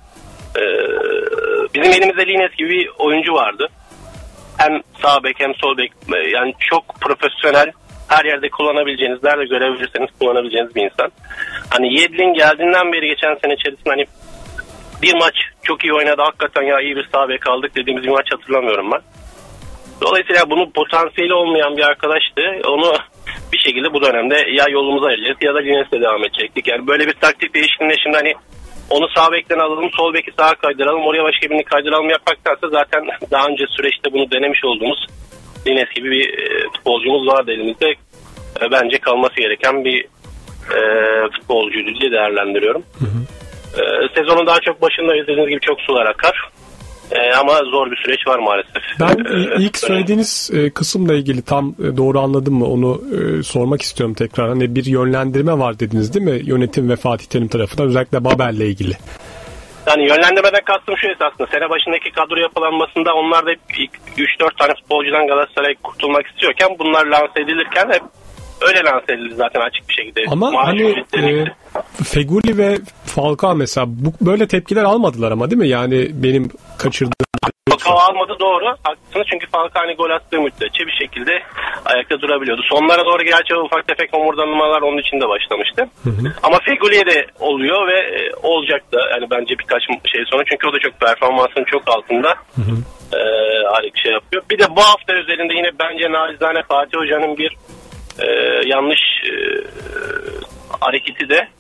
bizim elimizde Lines gibi bir oyuncu vardı. Hem sağ bek hem sol bek, yani çok profesyonel, her yerde kullanabileceğiniz, nerede görebilirseniz kullanabileceğiniz bir insan. Hani Yedlin geldiğinden beri geçen sene içerisinde hani bir maç çok iyi oynadı, hakikaten ya iyi bir sağ bek aldık dediğimiz bir maç hatırlamıyorum ben. Dolayısıyla bunun potansiyeli olmayan bir arkadaştı. Onu bir şekilde bu dönemde ya yolumuza ayıracağız ya da Lines'le devam edecektik. Yani böyle bir taktik değişikliğinde şimdi hani onu sağ bekten alalım, sol beki sağa kaydıralım, oraya başka birini kaydıralım yapmaktansa zaten daha önce süreçte bunu denemiş olduğumuz Lines gibi bir futbolcumuz vardı elimizde. Bence kalması gereken bir futbolcuydu diye değerlendiriyorum. Sezonun daha çok başında dediğiniz gibi çok sular akar. Ama zor bir süreç var maalesef. Ben ilk söylediğiniz kısımla ilgili tam doğru anladım mı onu sormak istiyorum tekrar. Hani bir yönlendirme var dediniz değil mi? Yönetim ve Fatih Terim tarafından, özellikle Babel'le ilgili. Yani yönlendirmeden kastım şu esasında. Sene başındaki kadro yapılanmasında onlar da ilk 3-4 tane futbolcudan Galatasaray kurtulmak istiyorken bunlar lanse edilirken hep öyle lanse edildi zaten açık bir şekilde. Ama hani Feguli ve Falcao mesela böyle tepkiler almadılar ama değil mi? Yani benim kaçırdığım... Falcao almadı, doğru. Haklısınız, çünkü Falcao hani gol attığı müddetçe bir şekilde ayakta durabiliyordu. Sonlara doğru gerçi ufak tefek omurdanmalar onun için de başlamıştı. Ama Feguli'ye de oluyor ve olacak da yani bence birkaç şey sonra, çünkü o da çok performansının çok altında şey yapıyor. Bir de bu hafta özelinde yine bence nacizane Fatih Hoca'nın bir yanlış hareketi de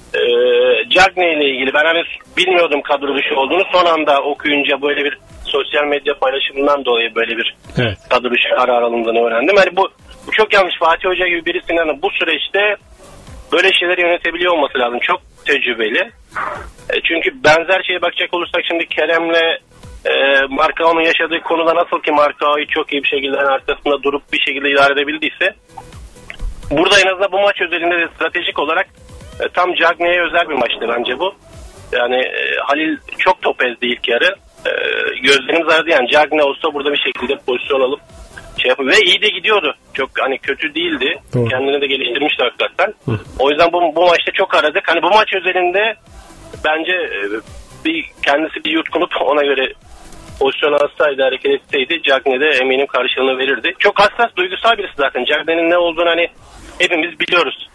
Cagney ile ilgili. Ben hani bilmiyordum kadro dışı olduğunu, son anda okuyunca böyle bir sosyal medya paylaşımından dolayı böyle bir kadro dışı karar alındığını öğrendim. Yani bu çok yanlış. Fatih Hoca gibi birisinin bu süreçte böyle şeyleri yönetebiliyor olması lazım. Çok tecrübeli. Çünkü benzer şeye bakacak olursak şimdi Kerem'le Marcao'nun yaşadığı konuda nasıl ki Marcao'yu çok iyi bir şekilde arkasında durup bir şekilde idare edebildiyse, burada en azından bu maç özelinde de stratejik olarak tam Cagney'e özel bir maçtı bence bu. Yani Halil çok top ezdi ilk yarı. Gözlerimiz aradı, yani Cagney olsa burada bir şekilde pozisyon alıp şey yapıyor. Ve iyi de gidiyordu. Çok hani kötü değildi. Doğru. Kendini de geliştirmişti hakikaten. O yüzden bu maçta çok aradık. Hani bu maç özelinde bence kendisi bir yutkunup ona göre pozisyon alsaydı, hareket etseydi Cagney de eminim karşılığını verirdi. Çok hassas, duygusal birisi zaten. Cagney'nin ne olduğunu hani hepimiz biliyoruz.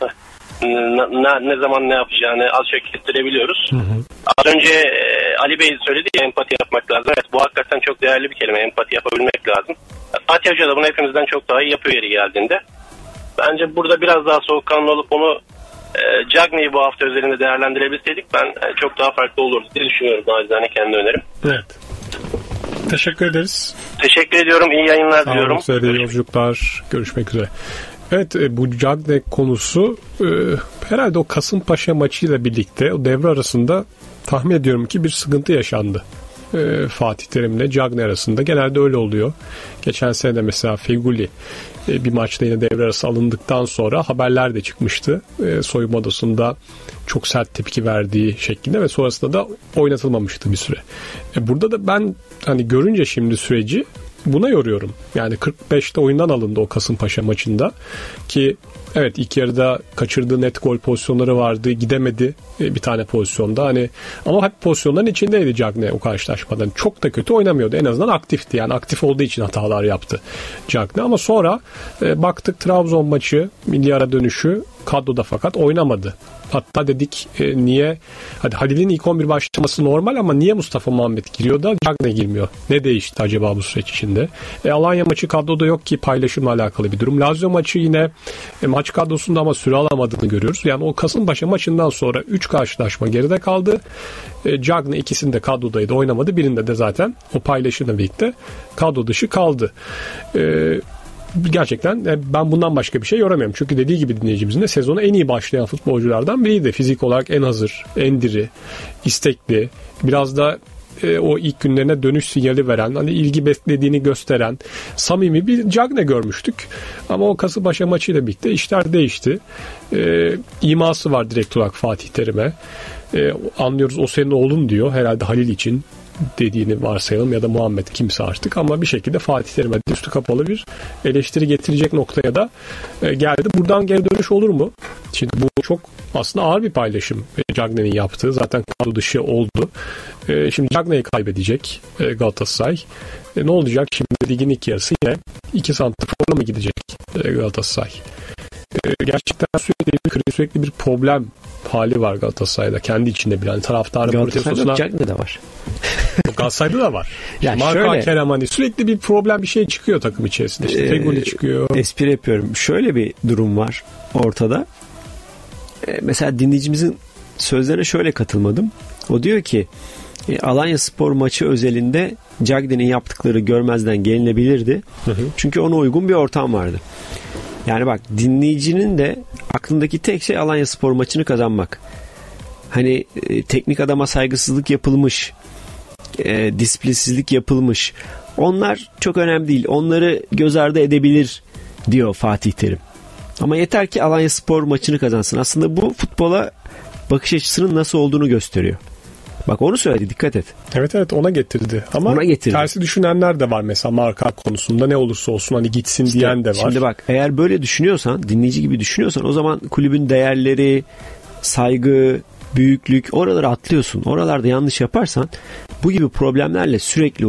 Ne zaman ne yapacağını az çok kestirebiliyoruz. Az önce Ali Bey söyledi ya, empati yapmak lazım. Evet, bu hakikaten çok değerli bir kelime. Empati yapabilmek lazım. Fatih Hoca da bunu hepimizden çok daha iyi yapıyor yeri geldiğinde. Bence burada biraz daha soğukkanlı olup onu Cagney'i bu hafta üzerinde değerlendirebilseydik ben çok daha farklı olurdu diye düşünüyorum. Nacizane kendi önerim. Evet. Teşekkür ederiz. Teşekkür ediyorum. İyi yayınlar diliyorum. Sevgili yolculuklar. Görüşmek üzere. Evet, bu Cagney konusu herhalde o Kasımpaşa maçıyla birlikte o devre arasında tahmin ediyorum ki bir sıkıntı yaşandı. Fatih Terim'le Cagney arasında. Genelde öyle oluyor. Geçen sene de mesela Feguli bir maçta yine devre arası alındıktan sonra haberler de çıkmıştı. Soyunma odasında çok sert tepki verdiği şeklinde ve sonrasında da oynatılmamıştı bir süre. Burada da ben hani görünce şimdi süreci buna yoruyorum. Yani 45'te oyundan alındı o Kasımpaşa maçında ki Evet, ilk yarıda kaçırdığı net gol pozisyonları vardı. Gidemedi bir tane pozisyonda. Hani ama hep pozisyonların içindeydi Cagney o karşılaşmadan. Çok da kötü oynamıyordu. En azından aktifti. Yani aktif olduğu için hatalar yaptı Cagney. Ama sonra baktık Trabzon maçı, milli ara dönüşü kadroda fakat oynamadı. Hatta dedik niye Halil'in ilk 11 başlaması normal ama niye Mustafa Muhammed giriyor da Cagney girmiyor? Ne değişti acaba bu süreç içinde? Alanya maçı kadroda yok ki, paylaşımla alakalı bir durum. Lazio maçı yine maç kadrosunda ama süre alamadığını görüyoruz. Yani o Kasımpaşa maçından sonra 3 karşılaşma geride kaldı. Cagney ikisinde kadrodaydı, oynamadı. Birinde de zaten o paylaşımla birlikte kadro dışı kaldı. Gerçekten ben bundan başka bir şey yoramıyorum. Çünkü dediği gibi dinleyicimizin de sezona en iyi başlayan futbolculardan biriydi. Fizik olarak en hazır, en diri, istekli, biraz da o ilk günlerine dönüş sinyali veren, hani ilgi beslediğini gösteren samimi bir Cagney görmüştük. Ama o Kasımpaşa maçıyla birlikte işler değişti. İması var direkt olarak Fatih Terim'e. Anlıyoruz, o senin oğlun diyor herhalde Halil için dediğini varsayalım ya da Muhammed, kimse artık, ama bir şekilde Fatih Terim'e üstü kapalı bir eleştiri getirecek noktaya da geldi. Buradan geri dönüş olur mu? Şimdi bu çok aslında ağır bir paylaşım Cagney'in yaptığı. Zaten kadro dışı oldu. Şimdi Cagney'i kaybedecek Galatasaray. Ne olacak? Şimdi ligin ilk yarısı yine 2 santrforla mı gidecek Galatasaray? Gerçekten sürekli bir problem hali var Galatasaray'da. Kendi içinde bile. Yani taraftarın protestosuna... Cagney de var. Galatasaray'da da var. Yani Marka Kerem, hani sürekli bir problem, bir şey çıkıyor takım içerisinde. İşte Feguli çıkıyor. Espri yapıyorum. Şöyle bir durum var ortada. Mesela dinleyicimizin sözlerine şöyle katılmadım. O diyor ki Alanyaspor maçı özelinde Cagney'in yaptıkları görmezden gelinebilirdi. Çünkü ona uygun bir ortam vardı. Yani bak, dinleyicinin de aklındaki tek şey Alanyaspor maçını kazanmak. Hani teknik adama saygısızlık yapılmış, disiplinsizlik yapılmış. Onlar çok önemli değil. Onları göz ardı edebilir diyor Fatih Terim. Ama yeter ki Alanyaspor maçını kazansın. Aslında bu futbola bakış açısının nasıl olduğunu gösteriyor. Bak, onu söyledi, dikkat et. Evet, ona getirdi. Ama tersi düşünenler de var mesela marka konusunda, ne olursa olsun hani gitsin işte, diyen de var. Şimdi bak, eğer böyle düşünüyorsan, dinleyici gibi düşünüyorsan, o zaman kulübün değerleri, saygı, büyüklük, oraları atlıyorsun. Oralarda yanlış yaparsan bu gibi problemlerle sürekli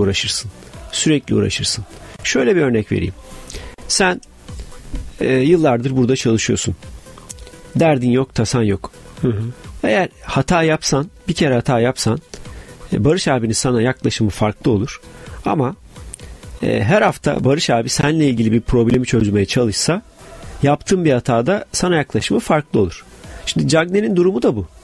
uğraşırsın. Şöyle bir örnek vereyim. Sen yıllardır burada çalışıyorsun. Derdin yok, tasan yok. Eğer bir kere hata yapsan Barış abinin sana yaklaşımı farklı olur. Ama her hafta Barış abi seninle ilgili bir problemi çözmeye çalışsa, yaptığın bir hatada sana yaklaşımı farklı olur. Şimdi Cagney'in durumu da bu.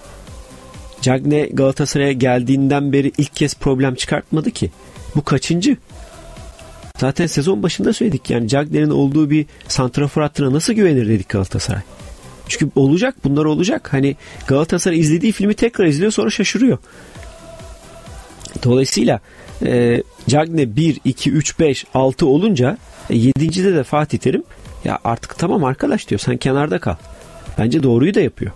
Cagney Galatasaray'a geldiğinden beri ilk kez problem çıkartmadı ki. Bu kaçıncı? Zaten sezon başında söyledik, yani Cagney'in olduğu bir santrafor hattına nasıl güvenir dedik Galatasaray. Çünkü bunlar olacak. Hani Galatasaray izlediği filmi tekrar izliyor, sonra şaşırıyor. Dolayısıyla Cagney 1, 2, 3, 5, 6 olunca 7.'de de Fatih Terim ya artık tamam arkadaş diyor, sen kenarda kal. Bence doğruyu da yapıyor.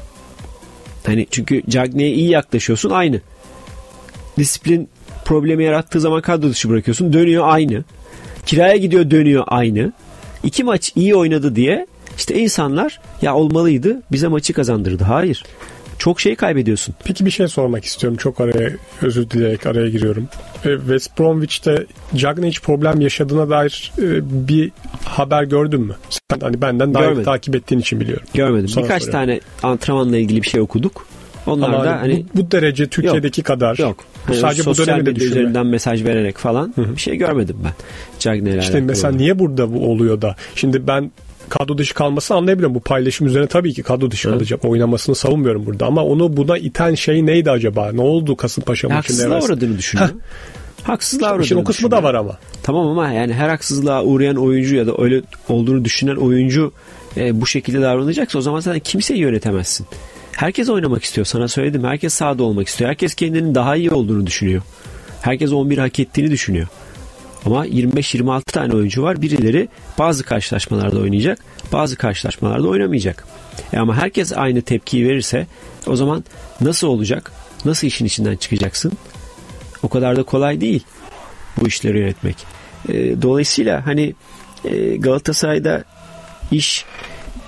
Hani çünkü Cagney'e iyi yaklaşıyorsun, aynı. Disiplin problemi yarattığı zaman kadro dışı bırakıyorsun, dönüyor aynı. Kiraya gidiyor, dönüyor aynı. 2 maç iyi oynadı diye işte insanlar ya olmalıydı, bize maçı kazandırdı. Hayır. Çok şey kaybediyorsun. Peki bir şey sormak istiyorum. Çok özür dileyerek araya giriyorum. West Bromwich'te Cagney hiç problem yaşadığına dair bir haber gördün mü? Sen hani benden daha iyi takip ettiğin için biliyorum. Görmedim. Birkaç tane antrenmanla ilgili bir şey okuduk. Onlar ama da hani bu derece Türkiye'deki kadar. Yok. Yani sadece bu dönemde üzerinden mesaj vererek falan bir şey görmedim ben. Cagney'le İşte mesela niye burada bu oluyor da? Şimdi ben kadro dışı kalmasını anlayabiliyorum. Bu paylaşım üzerine tabii ki kadro dışı kalacak. Oynamasını savunmuyorum burada. Ama buna iten şey neydi acaba? Ne oldu Kasımpaşa maçında? Haksızlığa uğradığını düşünüyorum. Haksızlığa uğradığını düşünüyorum. O kısmı da var ama. Tamam, ama yani her haksızlığa uğrayan oyuncu ya da öyle olduğunu düşünen oyuncu bu şekilde davranacaksa o zaman zaten kimseyi yönetemezsin. Herkes oynamak istiyor. Sana söyledim. Herkes sahada olmak istiyor. Herkes kendinin daha iyi olduğunu düşünüyor. Herkes 11 hak ettiğini düşünüyor. Ama 25-26 tane oyuncu var. Birileri bazı karşılaşmalarda oynayacak, bazı karşılaşmalarda oynamayacak. Ama herkes aynı tepkiyi verirse o zaman nasıl olacak? Nasıl işin içinden çıkacaksın? O kadar da kolay değil bu işleri yönetmek. Dolayısıyla hani Galatasaray'da iş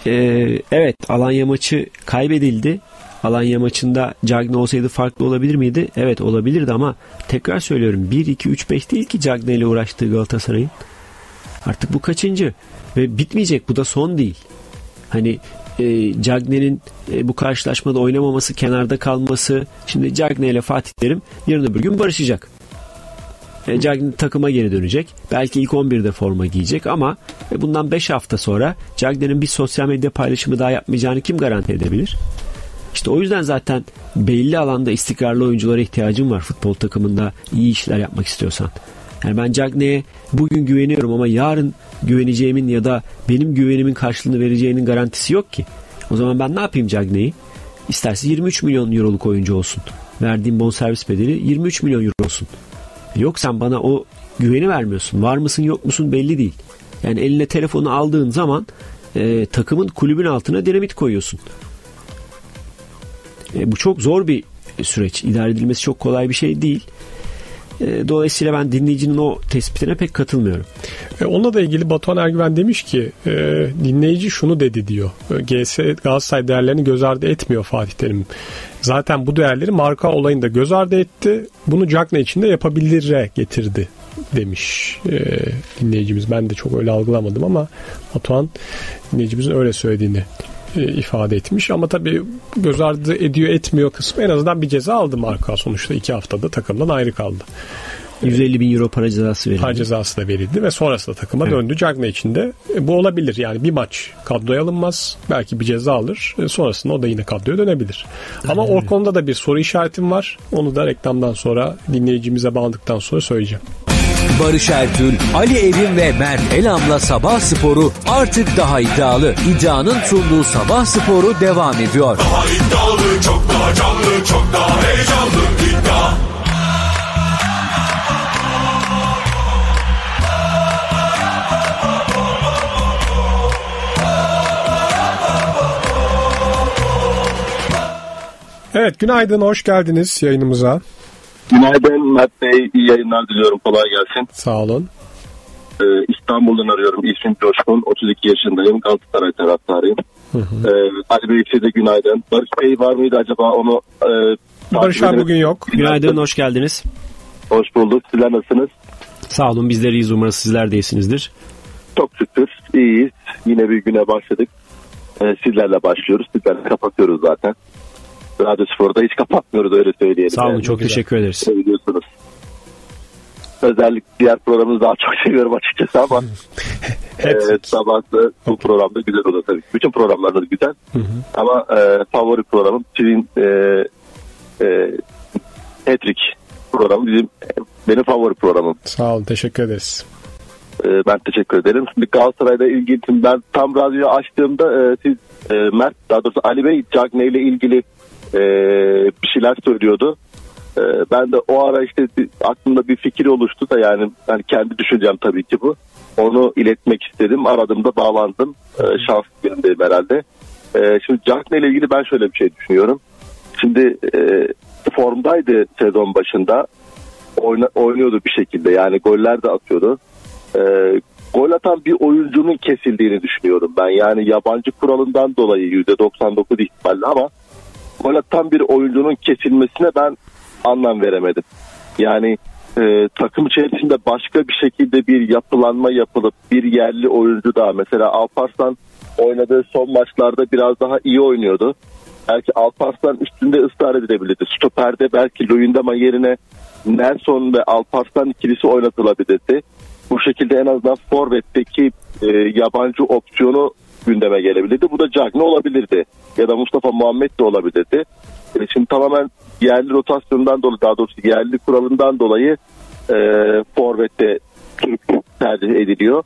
Evet, Alanya maçı kaybedildi. Alanya maçında Cagney olsaydı farklı olabilir miydi? Evet, olabilirdi ama tekrar söylüyorum 1, 2, 3, 5 değil ki Cagney ile uğraştığı Galatasaray'ın. Artık bu kaçıncı? Ve bitmeyecek. Bu da son değil. Hani Cagney'in bu karşılaşmada oynamaması, kenarda kalması. Şimdi Cagney ile Fatih Terim yarın öbür gün barışacak. Cagney takıma geri dönecek. Belki ilk 11'de forma giyecek ama bundan 5 hafta sonra Cagney'in bir sosyal medya paylaşımı daha yapmayacağını kim garanti edebilir? İşte o yüzden zaten belli alanda istikrarlı oyunculara ihtiyacım var futbol takımında iyi işler yapmak istiyorsan. Yani ben Cagney'e bugün güveniyorum ama yarın güveneceğimin ya da benim güvenimin karşılığını vereceğinin garantisi yok ki. O zaman ben ne yapayım Cagney'i? İsterse 23 milyon euroluk oyuncu olsun. Verdiğim bonservis bedeli 23 milyon euro olsun. Yok, sen bana o güveni vermiyorsun. Var mısın yok musun belli değil. Yani eline telefonu aldığın zaman takımın kulübün altına dinamit koyuyorsun. Bu çok zor bir süreç. İdare edilmesi çok kolay bir şey değil. Dolayısıyla ben dinleyicinin o tespitine pek katılmıyorum. Onunla da ilgili Batuhan Ergüven demiş ki dinleyici şunu dedi diyor. Galatasaray değerlerini göz ardı etmiyor Fatih Terim. Zaten bu değerleri marka olayında göz ardı etti. Bunu Cagney için de yapabilire getirdi demiş dinleyicimiz. Ben de çok öyle algılamadım ama Batuhan dinleyicimizin öyle söylediğini ifade etmiş. Ama tabii göz ardı ediyor etmiyor kısmı en azından bir ceza aldı marka. Sonuçta 2 haftada takımdan ayrı kaldı. 150 bin euro para cezası verildi. Para cezası da verildi ve sonrasında takıma döndü. Cagney için de bu olabilir. Yani bir maç kadroya alınmaz. Belki bir ceza alır. Sonrasında o da yine kadroya dönebilir. Ama o konuda da bir soru işaretim var. Onu da reklamdan sonra dinleyicimize bağlandıktan sonra söyleyeceğim. Barış Ertül, Ali Evim ve Mert Elam'la Sabah Sporu artık daha iddialı. İddianın sunduğu Sabah Sporu devam ediyor. Daha iddialı, çok daha canlı, çok daha heyecanlı. İddia. Evet, günaydın, hoş geldiniz yayınımıza. Günaydın Mert Bey, iyi yayınlar diliyorum, kolay gelsin. Sağ olun. İstanbul'dan arıyorum, ismim Coşkun, 32 yaşındayım, Galatasaray taraftarıyım. Ali Bey size de günaydın. Barış Bey var mıydı acaba onu? Barış abi bugün yok. Günaydın, hoş geldiniz. Hoş bulduk, sizler nasılsınız? Sağ olun, bizler iyiyiz, umarım sizler de iyisinizdir. Çok şükür, iyiyiz. Yine bir güne başladık. Sizlerle başlıyoruz, sizlerle kapatıyoruz zaten. Radyo Spor'da hiç kapatmıyoruz, öyle söyleyelim. Sağ olun, yani. Çok teşekkür ederiz. Biliyorsunuz. Özellikle diğer programımızı daha çok seviyorum açıkçası ama sabahda bu programda güzel olur tabii. Bütün programlarda güzel. Ama favori programım Twin Hat-Trick programı benim favori programım. Sağ olun, teşekkür ederiz. Ben teşekkür ederim. Şimdi Galatasaray'la ilgili ben tam radyoyu açtığımda siz Mert, daha doğrusu Ali Bey Cagney ile ilgili bir şeyler söylüyordu. Ben de o ara işte aklımda bir fikir oluştu da yani kendi düşüncem tabii ki bu. Onu iletmek istedim. Aradım da bağlandım. Şanslı birindeyim herhalde. Şimdi Cagney ile ilgili ben şöyle bir şey düşünüyorum. Şimdi formdaydı sezon başında. Oynuyordu bir şekilde. Yani goller de atıyordu. Gol atan bir oyuncunun kesildiğini düşünüyorum ben. Yani yabancı kuralından dolayı %99 ihtimalle ama gol atan bir oyuncunun kesilmesine ben anlam veremedim. Yani takım içerisinde başka bir şekilde bir yapılanma yapılıp bir yerli oyuncu daha, mesela Alparslan oynadığı son maçlarda biraz daha iyi oynuyordu. Belki Alparslan üstünde ısrar edilebilirdi. Stoper'de belki Luyendama yerine Nelson ve Alparslan ikilisi oynatılabilirdi. Bu şekilde en azından forvetteki yabancı opsiyonu gündeme gelebilirdi. Bu da Cagney olabilirdi. Ya da Mustafa Muhammed de olabilirdi. Şimdi tamamen yerli rotasyondan dolayı, daha doğrusu yerli kuralından dolayı forvette Türk tercih ediliyor.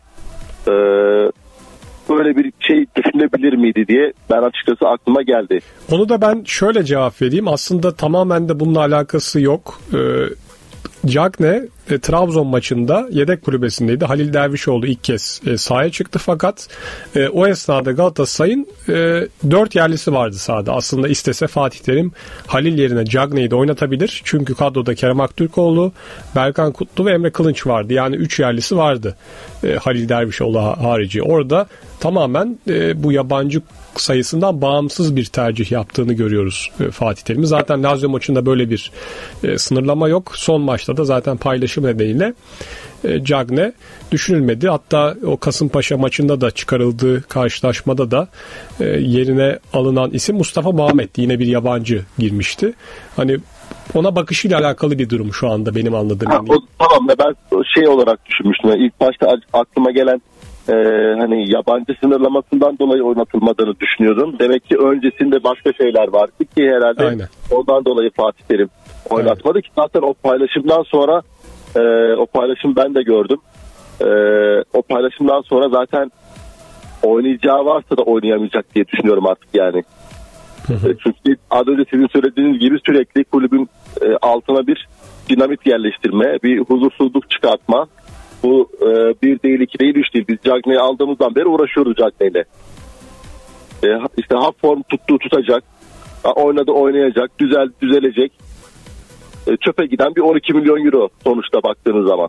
Böyle bir şey düşünebilir miydi diye ben açıkçası aklıma geldi. Onu da ben şöyle cevap vereyim. Aslında tamamen de bununla alakası yok. Cagney Trabzon maçında yedek kulübesindeydi. Halil Dervişoğlu ilk kez sahaya çıktı fakat o esnada Galatasaray'ın 4 yerlisi vardı sahada. Aslında istese Fatih Terim Halil yerine Cagney'i de oynatabilir. Çünkü kadroda Kerem Aktürkoğlu, Berkan Kutlu ve Emre Kılınç vardı. Yani 3 yerlisi vardı Halil Dervişoğlu harici. Orada tamamen bu yabancı sayısından bağımsız bir tercih yaptığını görüyoruz Fatih Terim'in. Zaten Lazio maçında böyle bir sınırlama yok. Son maçta da zaten paylaşım nedeniyle Cagne düşünülmedi. Hatta o Kasımpaşa maçında da çıkarıldığı karşılaşmada da yerine alınan isim Mustafa Muhammed'di. Yine bir yabancı girmişti. Hani ona bakışıyla alakalı bir durum şu anda benim anladığım. Tamam da ben şey olarak düşünmüştüm. Yani ilk başta aklıma gelen hani yabancı sınırlamasından dolayı oynatılmadığını düşünüyordum. Demek ki öncesinde başka şeyler vardı ki herhalde Aynen. Ondan dolayı Fatih Terim oynatmadı ki zaten o paylaşımdan sonra o paylaşım ben de gördüm. O paylaşımdan sonra zaten oynayacağı varsa da oynayamayacak diye düşünüyorum artık yani. Çünkü az önce sizin söylediğiniz gibi sürekli kulübün altına bir dinamit yerleştirme, bir huzursuzluk çıkartma. Bu bir değil, iki değil, üç değil. Biz Cagne'yi aldığımızdan beri uğraşıyoruz Cagne'yle. İşte hap form tuttuğu tutacak. Oynadı oynayacak. Düzelecek. Çöpe giden bir 12 milyon euro sonuçta baktığınız zaman.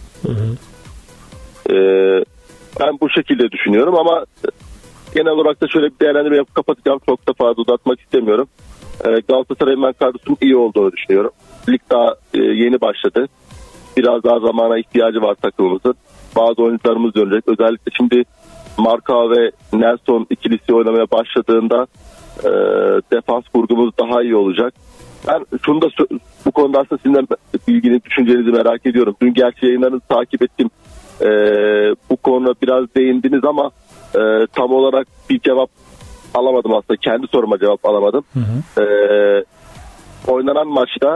Ben bu şekilde düşünüyorum ama genel olarak da şöyle bir değerlendirme yapıp kapatacağım. Çok da fazla uzatmak istemiyorum. Galatasaray'ın ben kadrosunun iyi olduğunu düşünüyorum. Lig daha yeni başladı. Biraz daha zamana ihtiyacı var takımımızın. Bazı oyuncularımız dönecek. Özellikle şimdi Marka ve Nelson ikilisi oynamaya başladığında defans kurgumuz daha iyi olacak. Ben şunu da bu konuda aslında sizden bilgini, düşüncenizi merak ediyorum. Dün gerçi yayınlarınızı takip ettim. Bu konuda biraz değindiniz ama tam olarak bir cevap alamadım aslında. Kendi soruma cevap alamadım. Oynanan maçta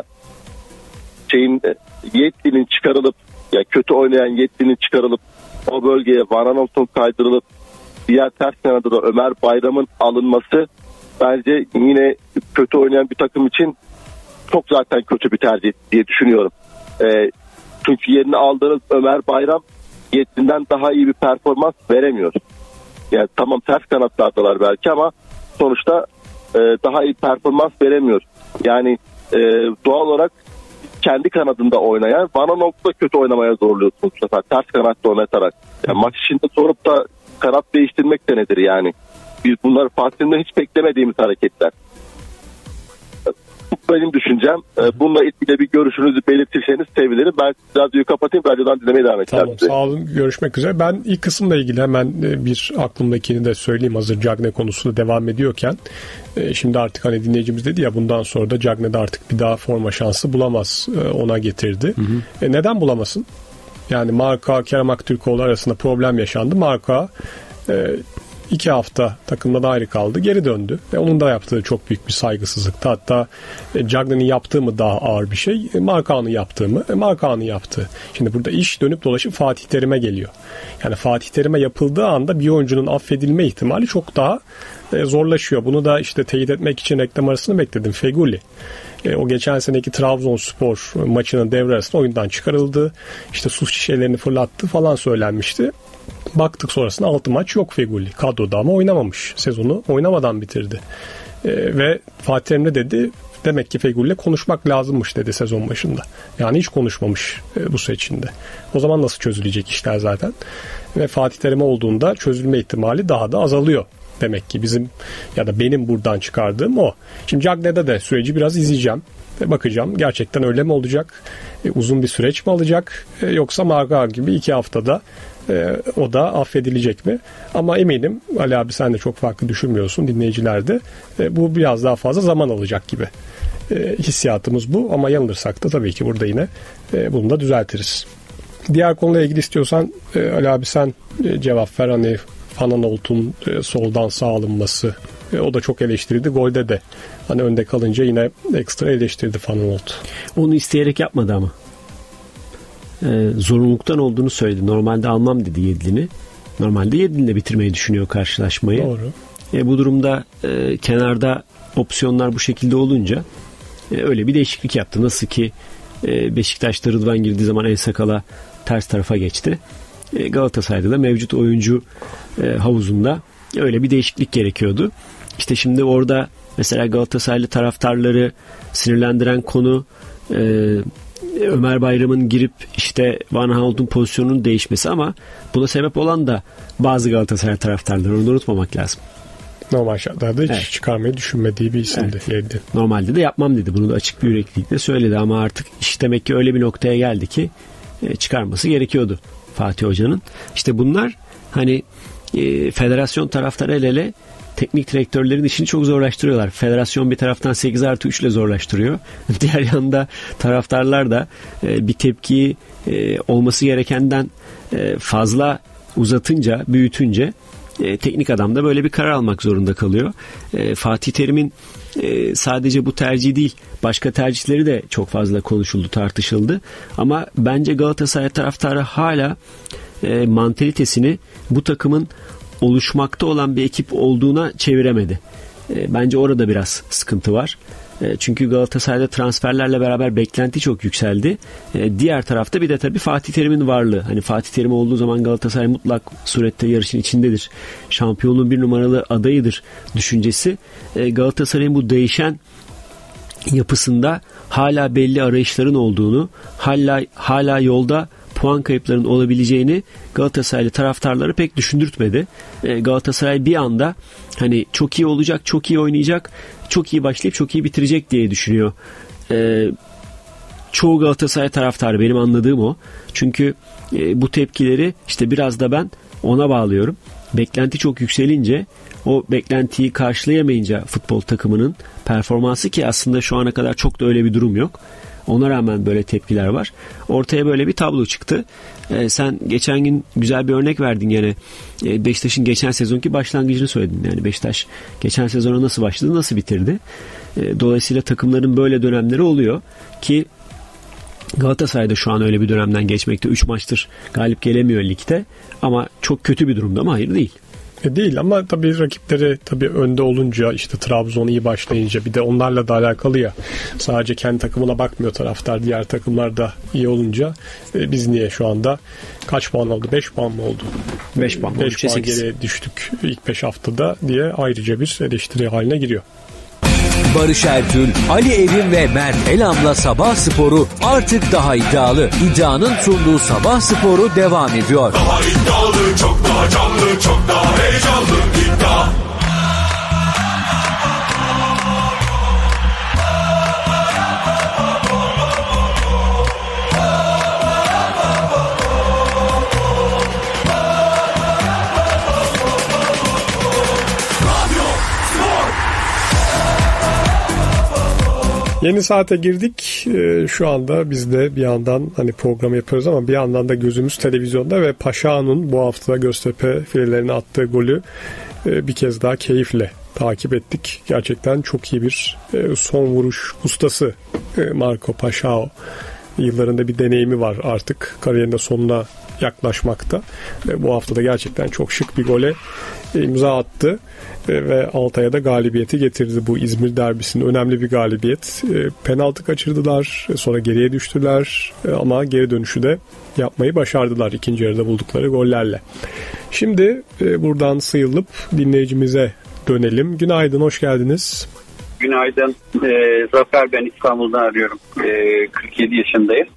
Yetli'nin çıkarılıp, ya kötü oynayan Yetli'nin çıkarılıp o bölgeye Van Aanholt'un kaydırılıp diğer ters kanada da Ömer Bayram'ın alınması bence yine kötü oynayan bir takım için çok zaten kötü bir tercih diye düşünüyorum. Çünkü yerine aldığınız Ömer Bayram Yetli'nden daha iyi bir performans veremiyor. Yani tamam ters kanatlardalar belki ama sonuçta daha iyi performans veremiyor. Yani doğal olarak kendi kanadında oynayan Van Aanholt'u da kötü oynamaya zorluyorsunuz bu sefer. Ters kanatta oynatarak. Yani maç içinde sorup da kanat değiştirmek de nedir yani? Biz bunları Fatih'ten hiç beklemediğimiz hareketler. Bu benim düşüncem. Bununla ilgili bir görüşünüzü belirtirseniz sevinirim. Ben radyoyu kapatayım. Radyodan dinlemeye devam edeceğim. Tamam, sağ olun. Görüşmek üzere. Ben ilk kısımla ilgili hemen bir aklımdakini de söyleyeyim. Hazır Cagne konusunda devam ediyorken. Şimdi artık hani dinleyicimiz dedi ya bundan sonra da Cagne'de artık bir daha forma şansı bulamaz. Ona getirdi. Neden bulamasın? Yani Marka, Kerem Aktürkoğlu arasında problem yaşandı. Marka 2 hafta takımdan ayrı kaldı. Geri döndü. Ve onun da yaptığı çok büyük bir saygısızlıktı. Hatta Cagne'nin yaptığı mı daha ağır bir şey? Marka'nın yaptığı mı? Marka'nın yaptığı. Şimdi burada iş dönüp dolaşıp Fatih Terim'e geliyor. Yani Fatih Terim'e yapıldığı anda bir oyuncunun affedilme ihtimali çok daha zorlaşıyor. Bunu da işte teyit etmek için reklam arasını bekledim. Feguli. O geçen seneki Trabzonspor maçının devre arasında oyundan çıkarıldı. İşte su şişelerini fırlattı falan söylenmişti. Baktık sonrasında 6 maç yok Feguli. Kadroda ama oynamamış. Sezonu oynamadan bitirdi. Ve Fatih Terim de dedi demek ki Fegüli'yle konuşmak lazımmış dedi sezon başında. Yani hiç konuşmamış bu seçimde. O zaman nasıl çözülecek işler zaten. Ve Fatih Terim olduğunda çözülme ihtimali daha da azalıyor. Demek ki bizim ya da benim buradan çıkardığım o. Şimdi Cagne'de de süreci biraz izleyeceğim. Bakacağım gerçekten öyle mi olacak? Uzun bir süreç mi alacak? Yoksa Marka gibi 2 haftada o da affedilecek mi? Ama eminim Ali abi sen de çok farklı düşünmüyorsun, dinleyiciler de. Bu biraz daha fazla zaman alacak gibi. Hissiyatımız bu ama yanılırsak da tabii ki burada yine bunu da düzeltiriz. Diğer konuyla ilgili istiyorsan Ali abi sen cevap ver. Hani Van Aanholt'un soldan sağ alınması o da çok eleştirildi. Golde de hani önde kalınca yine ekstra eleştirdi Van Aanholt. Onu isteyerek yapmadı ama. Zorunluluktan olduğunu söyledi. Normalde almam dedi Yedlin'i. Normalde Yedlin'le bitirmeyi düşünüyor karşılaşmayı. Doğru. Bu durumda kenarda opsiyonlar bu şekilde olunca öyle bir değişiklik yaptı. Nasıl ki Beşiktaş'ta Rıdvan girdiği zaman El Sakala ters tarafa geçti. Galatasaray'da da mevcut oyuncu havuzunda öyle bir değişiklik gerekiyordu. İşte şimdi orada mesela Galatasaraylı taraftarları sinirlendiren konu Ömer Bayram'ın girip işte Van Aanholt'un pozisyonunun değişmesi, ama buna sebep olan da bazı Galatasaray taraftarları, onu da unutmamak lazım. Normal şartlarda hiç çıkarmayı düşünmediği bir isimdi. Evet. Normalde de yapmam dedi. Bunu da açık bir yüreklilikle söyledi, ama artık iş demek ki öyle bir noktaya geldi ki çıkarması gerekiyordu Fatih Hoca'nın. İşte bunlar hani federasyon taraftarı el ele teknik direktörlerin işini çok zorlaştırıyorlar. Federasyon bir taraftan 8+3 ile zorlaştırıyor. Diğer yanda taraftarlar da bir tepkiyi olması gerekenden fazla uzatınca, büyütünce teknik adam da böyle bir karar almak zorunda kalıyor. Fatih Terim'in sadece bu tercihi değil, başka tercihleri de çok fazla konuşuldu, tartışıldı. Ama bence Galatasaray taraftarı hala mantalitesini bu takımın oluşmakta olan bir ekip olduğuna çeviremedi. Bence orada biraz sıkıntı var. Çünkü Galatasaray'da transferlerle beraber beklenti çok yükseldi. Diğer tarafta bir de tabii Fatih Terim'in varlığı. Hani Fatih Terim olduğu zaman Galatasaray mutlak surette yarışın içindedir. Şampiyonluğun bir numaralı adayıdır düşüncesi. Galatasaray'ın bu değişen yapısında hala belli arayışların olduğunu, hala yolda puan kayıplarının olabileceğini Galatasaraylı taraftarları pek düşündürtmedi. Galatasaray bir anda hani çok iyi olacak, çok iyi oynayacak, çok iyi başlayıp çok iyi bitirecek diye düşünüyor. Çoğu Galatasaray taraftarı, benim anladığım o. Çünkü bu tepkileri işte biraz da ben ona bağlıyorum. Beklenti çok yükselince, o beklentiyi karşılayamayınca futbol takımının performansı, ki aslında şu ana kadar çok da öyle bir durum yok, ona rağmen böyle tepkiler var. Ortaya böyle bir tablo çıktı. Sen geçen gün güzel bir örnek verdin gene. Beşiktaş'ın geçen sezonki başlangıcını söyledin. Yani Beşiktaş geçen sezona nasıl başladı, nasıl bitirdi? Dolayısıyla takımların böyle dönemleri oluyor ki Galatasaray'da şu an öyle bir dönemden geçmekte. 3 maçtır galip gelemiyor ligde. Ama çok kötü bir durumda mı? Hayır, değil. Değil, ama tabii rakipleri tabii önde olunca, işte Trabzon iyi başlayınca, bir de onlarla da alakalı ya. Sadece kendi takımına bakmıyor taraftar. Diğer takımlar da iyi olunca biz niye şu anda kaç puan oldu? 5 puan mı oldu? 5 puan. 5 puan geriye düştük ilk 5 haftada diye ayrıca bir eleştiri haline giriyor. Barış Ertül, Ali Evin ve Mert Elam'la Sabah Sporu artık daha iddialı. İddianın sunduğu Sabah Sporu devam ediyor. Daha iddialı, çok daha canlı, çok daha heyecanlı. İddia. Yeni saate girdik. Şu anda biz de bir yandan hani program yapıyoruz ama bir yandan da gözümüz televizyonda ve Paşa'nın bu hafta Göztepe filelerine attığı golü bir kez daha keyifle takip ettik. Gerçekten çok iyi bir son vuruş ustası Marco Paşao. Yıllarında bir deneyimi var artık. Kariyerinde sonuna yaklaşmakta. Bu hafta da gerçekten çok şık bir gole imza attı ve Altay'a da galibiyeti getirdi. Bu İzmir derbisinin önemli bir galibiyet. Penaltı kaçırdılar, sonra geriye düştüler ama geri dönüşü de yapmayı başardılar ikinci yarıda buldukları gollerle. Şimdi buradan sıyrılıp dinleyicimize dönelim. Günaydın, hoş geldiniz. Günaydın. Zafer, ben İstanbul'dan arıyorum. 47 yaşındayım.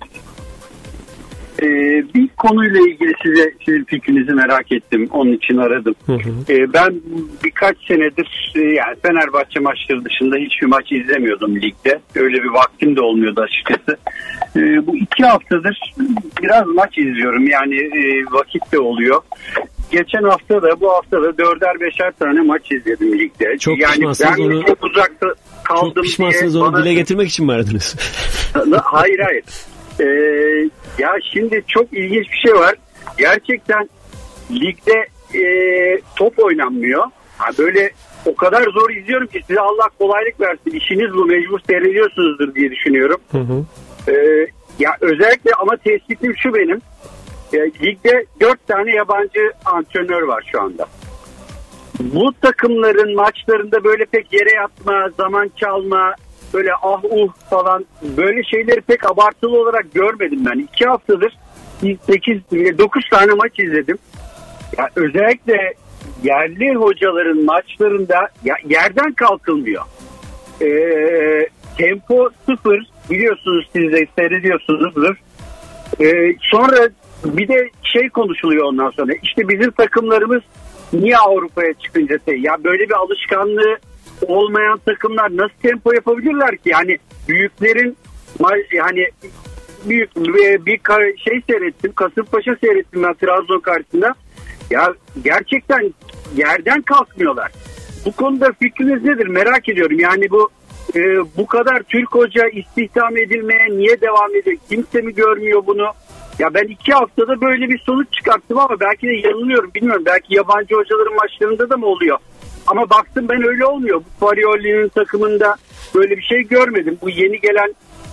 Bir konuyla ilgili sizin fikrinizi merak ettim. Onun için aradım. Ben birkaç senedir yani Fenerbahçe maçları dışında hiçbir maç izlemiyordum ligde. Öyle bir vaktim de olmuyordu açıkçası. Bu 2 haftadır biraz maç izliyorum. Yani vakit de oluyor. Geçen hafta da bu hafta da 4'er 5'er tane maç izledim ligde. Çok yani ben onu, çok uzakta kaldım. Çok pişmansınız, onu dile getirmek için mi aradınız? Hayır. Ya şimdi çok ilginç bir şey var. Gerçekten ligde top oynanmıyor. Böyle o kadar zor izliyorum ki size Allah kolaylık versin. İşiniz bu, mecbur seyrediyorsunuzdur diye düşünüyorum. Ya özellikle ama tespitim şu benim. Ligde 4 tane yabancı antrenör var şu anda. Bu takımların maçlarında böyle pek yere yatma, zaman çalma, böyle falan böyle şeyleri pek abartılı olarak görmedim ben. 2 haftadır 9 tane maç izledim. Ya özellikle yerli hocaların maçlarında yerden kalkılmıyor. Tempo sıfır. biliyorsunuz, siz de seyrediyorsunuzdur. Sonra bir de şey konuşuluyor ondan sonra. İşte bizim takımlarımız niye Avrupa'ya çıkınca ya böyle bir alışkanlığı olmayan takımlar nasıl tempo yapabilirler ki? Yani büyüklerin hani büyük bir şey seyrettim. Kasımpaşa seyrettim ben Trabzon karşısında. Ya gerçekten yerden kalkmıyorlar. Bu konuda fikriniz nedir? Merak ediyorum. Yani bu kadar Türk hoca istihdam edilmeye niye devam ediyor? Kimse mi görmüyor bunu? Ya ben 2 haftada böyle bir sonuç çıkarttım ama belki de yanılıyorum, bilmiyorum. Belki yabancı hocaların maçlarında da mı oluyor? Ama baktım ben öyle olmuyor. Bu Farioli'nin takımında böyle bir şey görmedim. Bu yeni gelen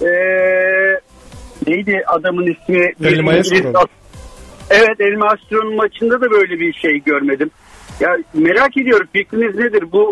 neydi adamın ismi? El Maestro. Evet, El Maestro'nun maçında da böyle bir şey görmedim. Ya merak ediyorum, fikriniz nedir? Bu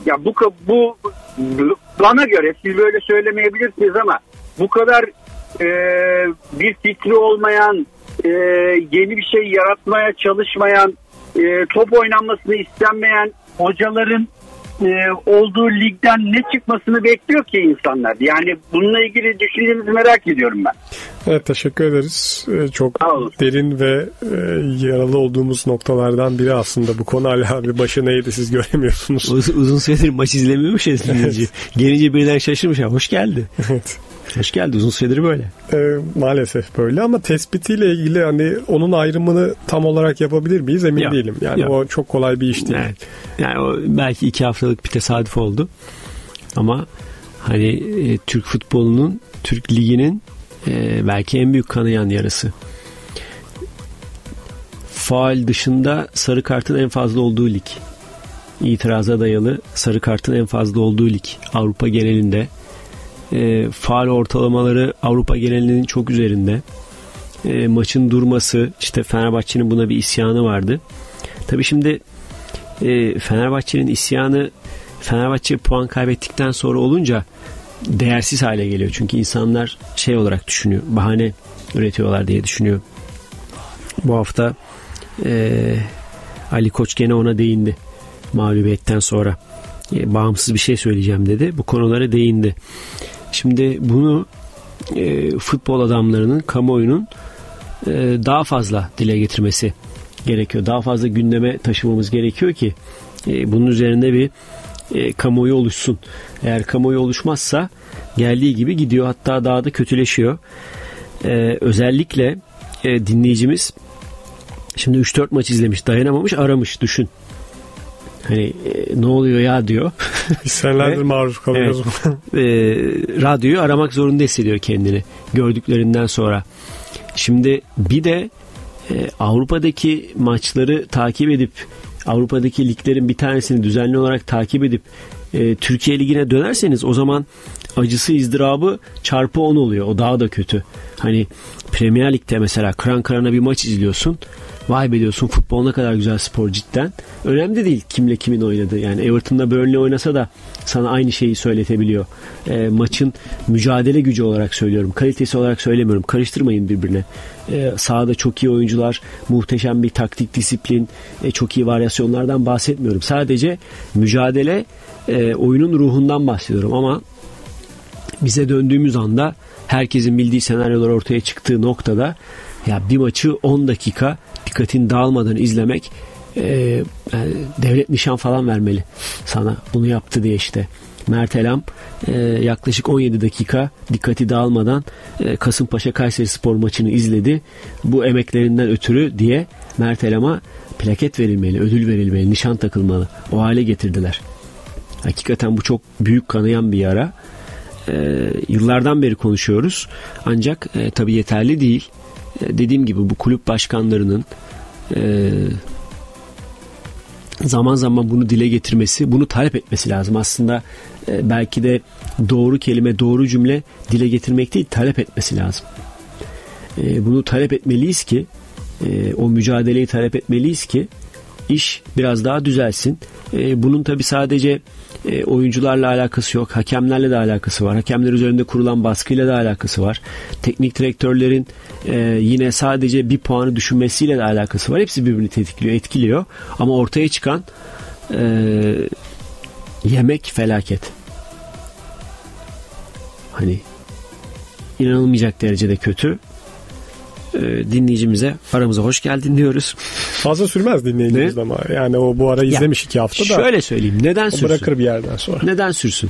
bana göre, siz böyle söylemeyebilirsiniz ama bu kadar bir fikri olmayan, yeni bir şey yaratmaya çalışmayan, top oynanmasını istenmeyen hocaların olduğu ligden ne çıkmasını bekliyor ki insanlar? Yani bununla ilgili düşüncenizi merak ediyorum ben. Evet, teşekkür ederiz. Çok derin ve yaralı olduğumuz noktalardan biri aslında bu konu. Ali abi başı neydi siz göremiyorsunuz. Uzun süredir maç izlemiyormuş ya dinleyici. Gelince birden şaşırmış ya. Hoş geldi. Evet. Hoş geldi. Uzun süredir böyle. Maalesef böyle ama tespitiyle ilgili hani onun ayrımını tam olarak yapabilir miyiz emin değilim. Yani o çok kolay bir iş değil. Evet. Yani o belki 2 haftalık bir tesadüf oldu. Ama hani Türk futbolunun, Türk liginin belki en büyük kanayan yarası. Faul dışında sarı kartın en fazla olduğu lig. İtiraza dayalı sarı kartın en fazla olduğu lig. Avrupa genelinde. Faul ortalamaları Avrupa genelinin çok üzerinde. Maçın durması, işte Fenerbahçe'nin buna bir isyanı vardı. Tabii şimdi Fenerbahçe'nin isyanı, Fenerbahçe puan kaybettikten sonra olunca değersiz hale geliyor. Çünkü insanlar şey olarak düşünüyor, bahane üretiyorlar diye düşünüyor. Bu hafta Ali Koç gene ona değindi mağlubiyetten sonra. Bağımsız bir şey söyleyeceğim dedi. Bu konulara değindi. Şimdi bunu futbol adamlarının, kamuoyunun daha fazla dile getirmesi gerekiyor. Daha fazla gündeme taşımamız gerekiyor ki bunun üzerinde bir kamuoyu oluşsun. Eğer kamuoyu oluşmazsa geldiği gibi gidiyor. Hatta daha da kötüleşiyor. Özellikle dinleyicimiz şimdi 3-4 maç izlemiş, dayanamamış, aramış, düşün. Hani ne oluyor ya diyor. Biz senelerdir maruz kalıyoruz. Radyoyu aramak zorunda hissediyor kendini gördüklerinden sonra. Şimdi bir de Avrupa'daki maçları takip edip, Avrupa'daki liglerin bir tanesini düzenli olarak takip edip Türkiye Ligi'ne dönerseniz o zaman acısı, ızdırabı çarpı 10 oluyor. O daha da kötü. Hani Premier Lig'de mesela kıran kırana bir maç izliyorsun. Vay be diyorsun, futbol ne kadar güzel spor cidden. Önemli değil kimle kimin oynadığı. Yani Everton'da Burnley oynasa da sana aynı şeyi söyletebiliyor. Maçın mücadele gücü olarak söylüyorum. Kalitesi olarak söylemiyorum. Karıştırmayın birbirine. Sahada çok iyi oyuncular, muhteşem bir taktik disiplin, çok iyi varyasyonlardan bahsetmiyorum. Sadece mücadele, oyunun ruhundan bahsediyorum. Ama bize döndüğümüz anda herkesin bildiği senaryolar ortaya çıktığı noktada ya bir maçı 10 dakika dikkatin dağılmadan izlemek, yani devlet nişan falan vermeli sana bunu yaptı diye. İşte Mert Elam yaklaşık 17 dakika dikkati dağılmadan Kasımpaşa Kayserispor maçını izledi. Bu emeklerinden ötürü diye Mert Elam'a plaket verilmeli, ödül verilmeli, nişan takılmalı. O hale getirdiler. Hakikaten bu çok büyük kanayan bir yara. Yıllardan beri konuşuyoruz. Ancak tabii yeterli değil. Dediğim gibi bu kulüp başkanlarının zaman zaman bunu dile getirmesi, bunu talep etmesi lazım. Aslında belki de doğru kelime, doğru cümle dile getirmek değil, talep etmesi lazım. Bunu talep etmeliyiz ki, o mücadeleyi talep etmeliyiz ki iş biraz daha düzelsin. Bunun tabii sadece oyuncularla alakası yok. Hakemlerle de alakası var. Hakemler üzerinde kurulan baskıyla da alakası var. Teknik direktörlerin yine sadece bir puanı düşünmesiyle de alakası var. Hepsi birbirini tetikliyor, etkiliyor. Ama ortaya çıkan yemek felaket. Hani inanılmayacak derecede kötü. Dinleyicimize aramıza hoş geldin diyoruz. Fazla sürmez dinleyicimiz ama. Yani o bu ara izlemiş 2 hafta da. Şöyle söyleyeyim. Neden sürsün? Bırakır bir yerden sonra. Neden sürsün?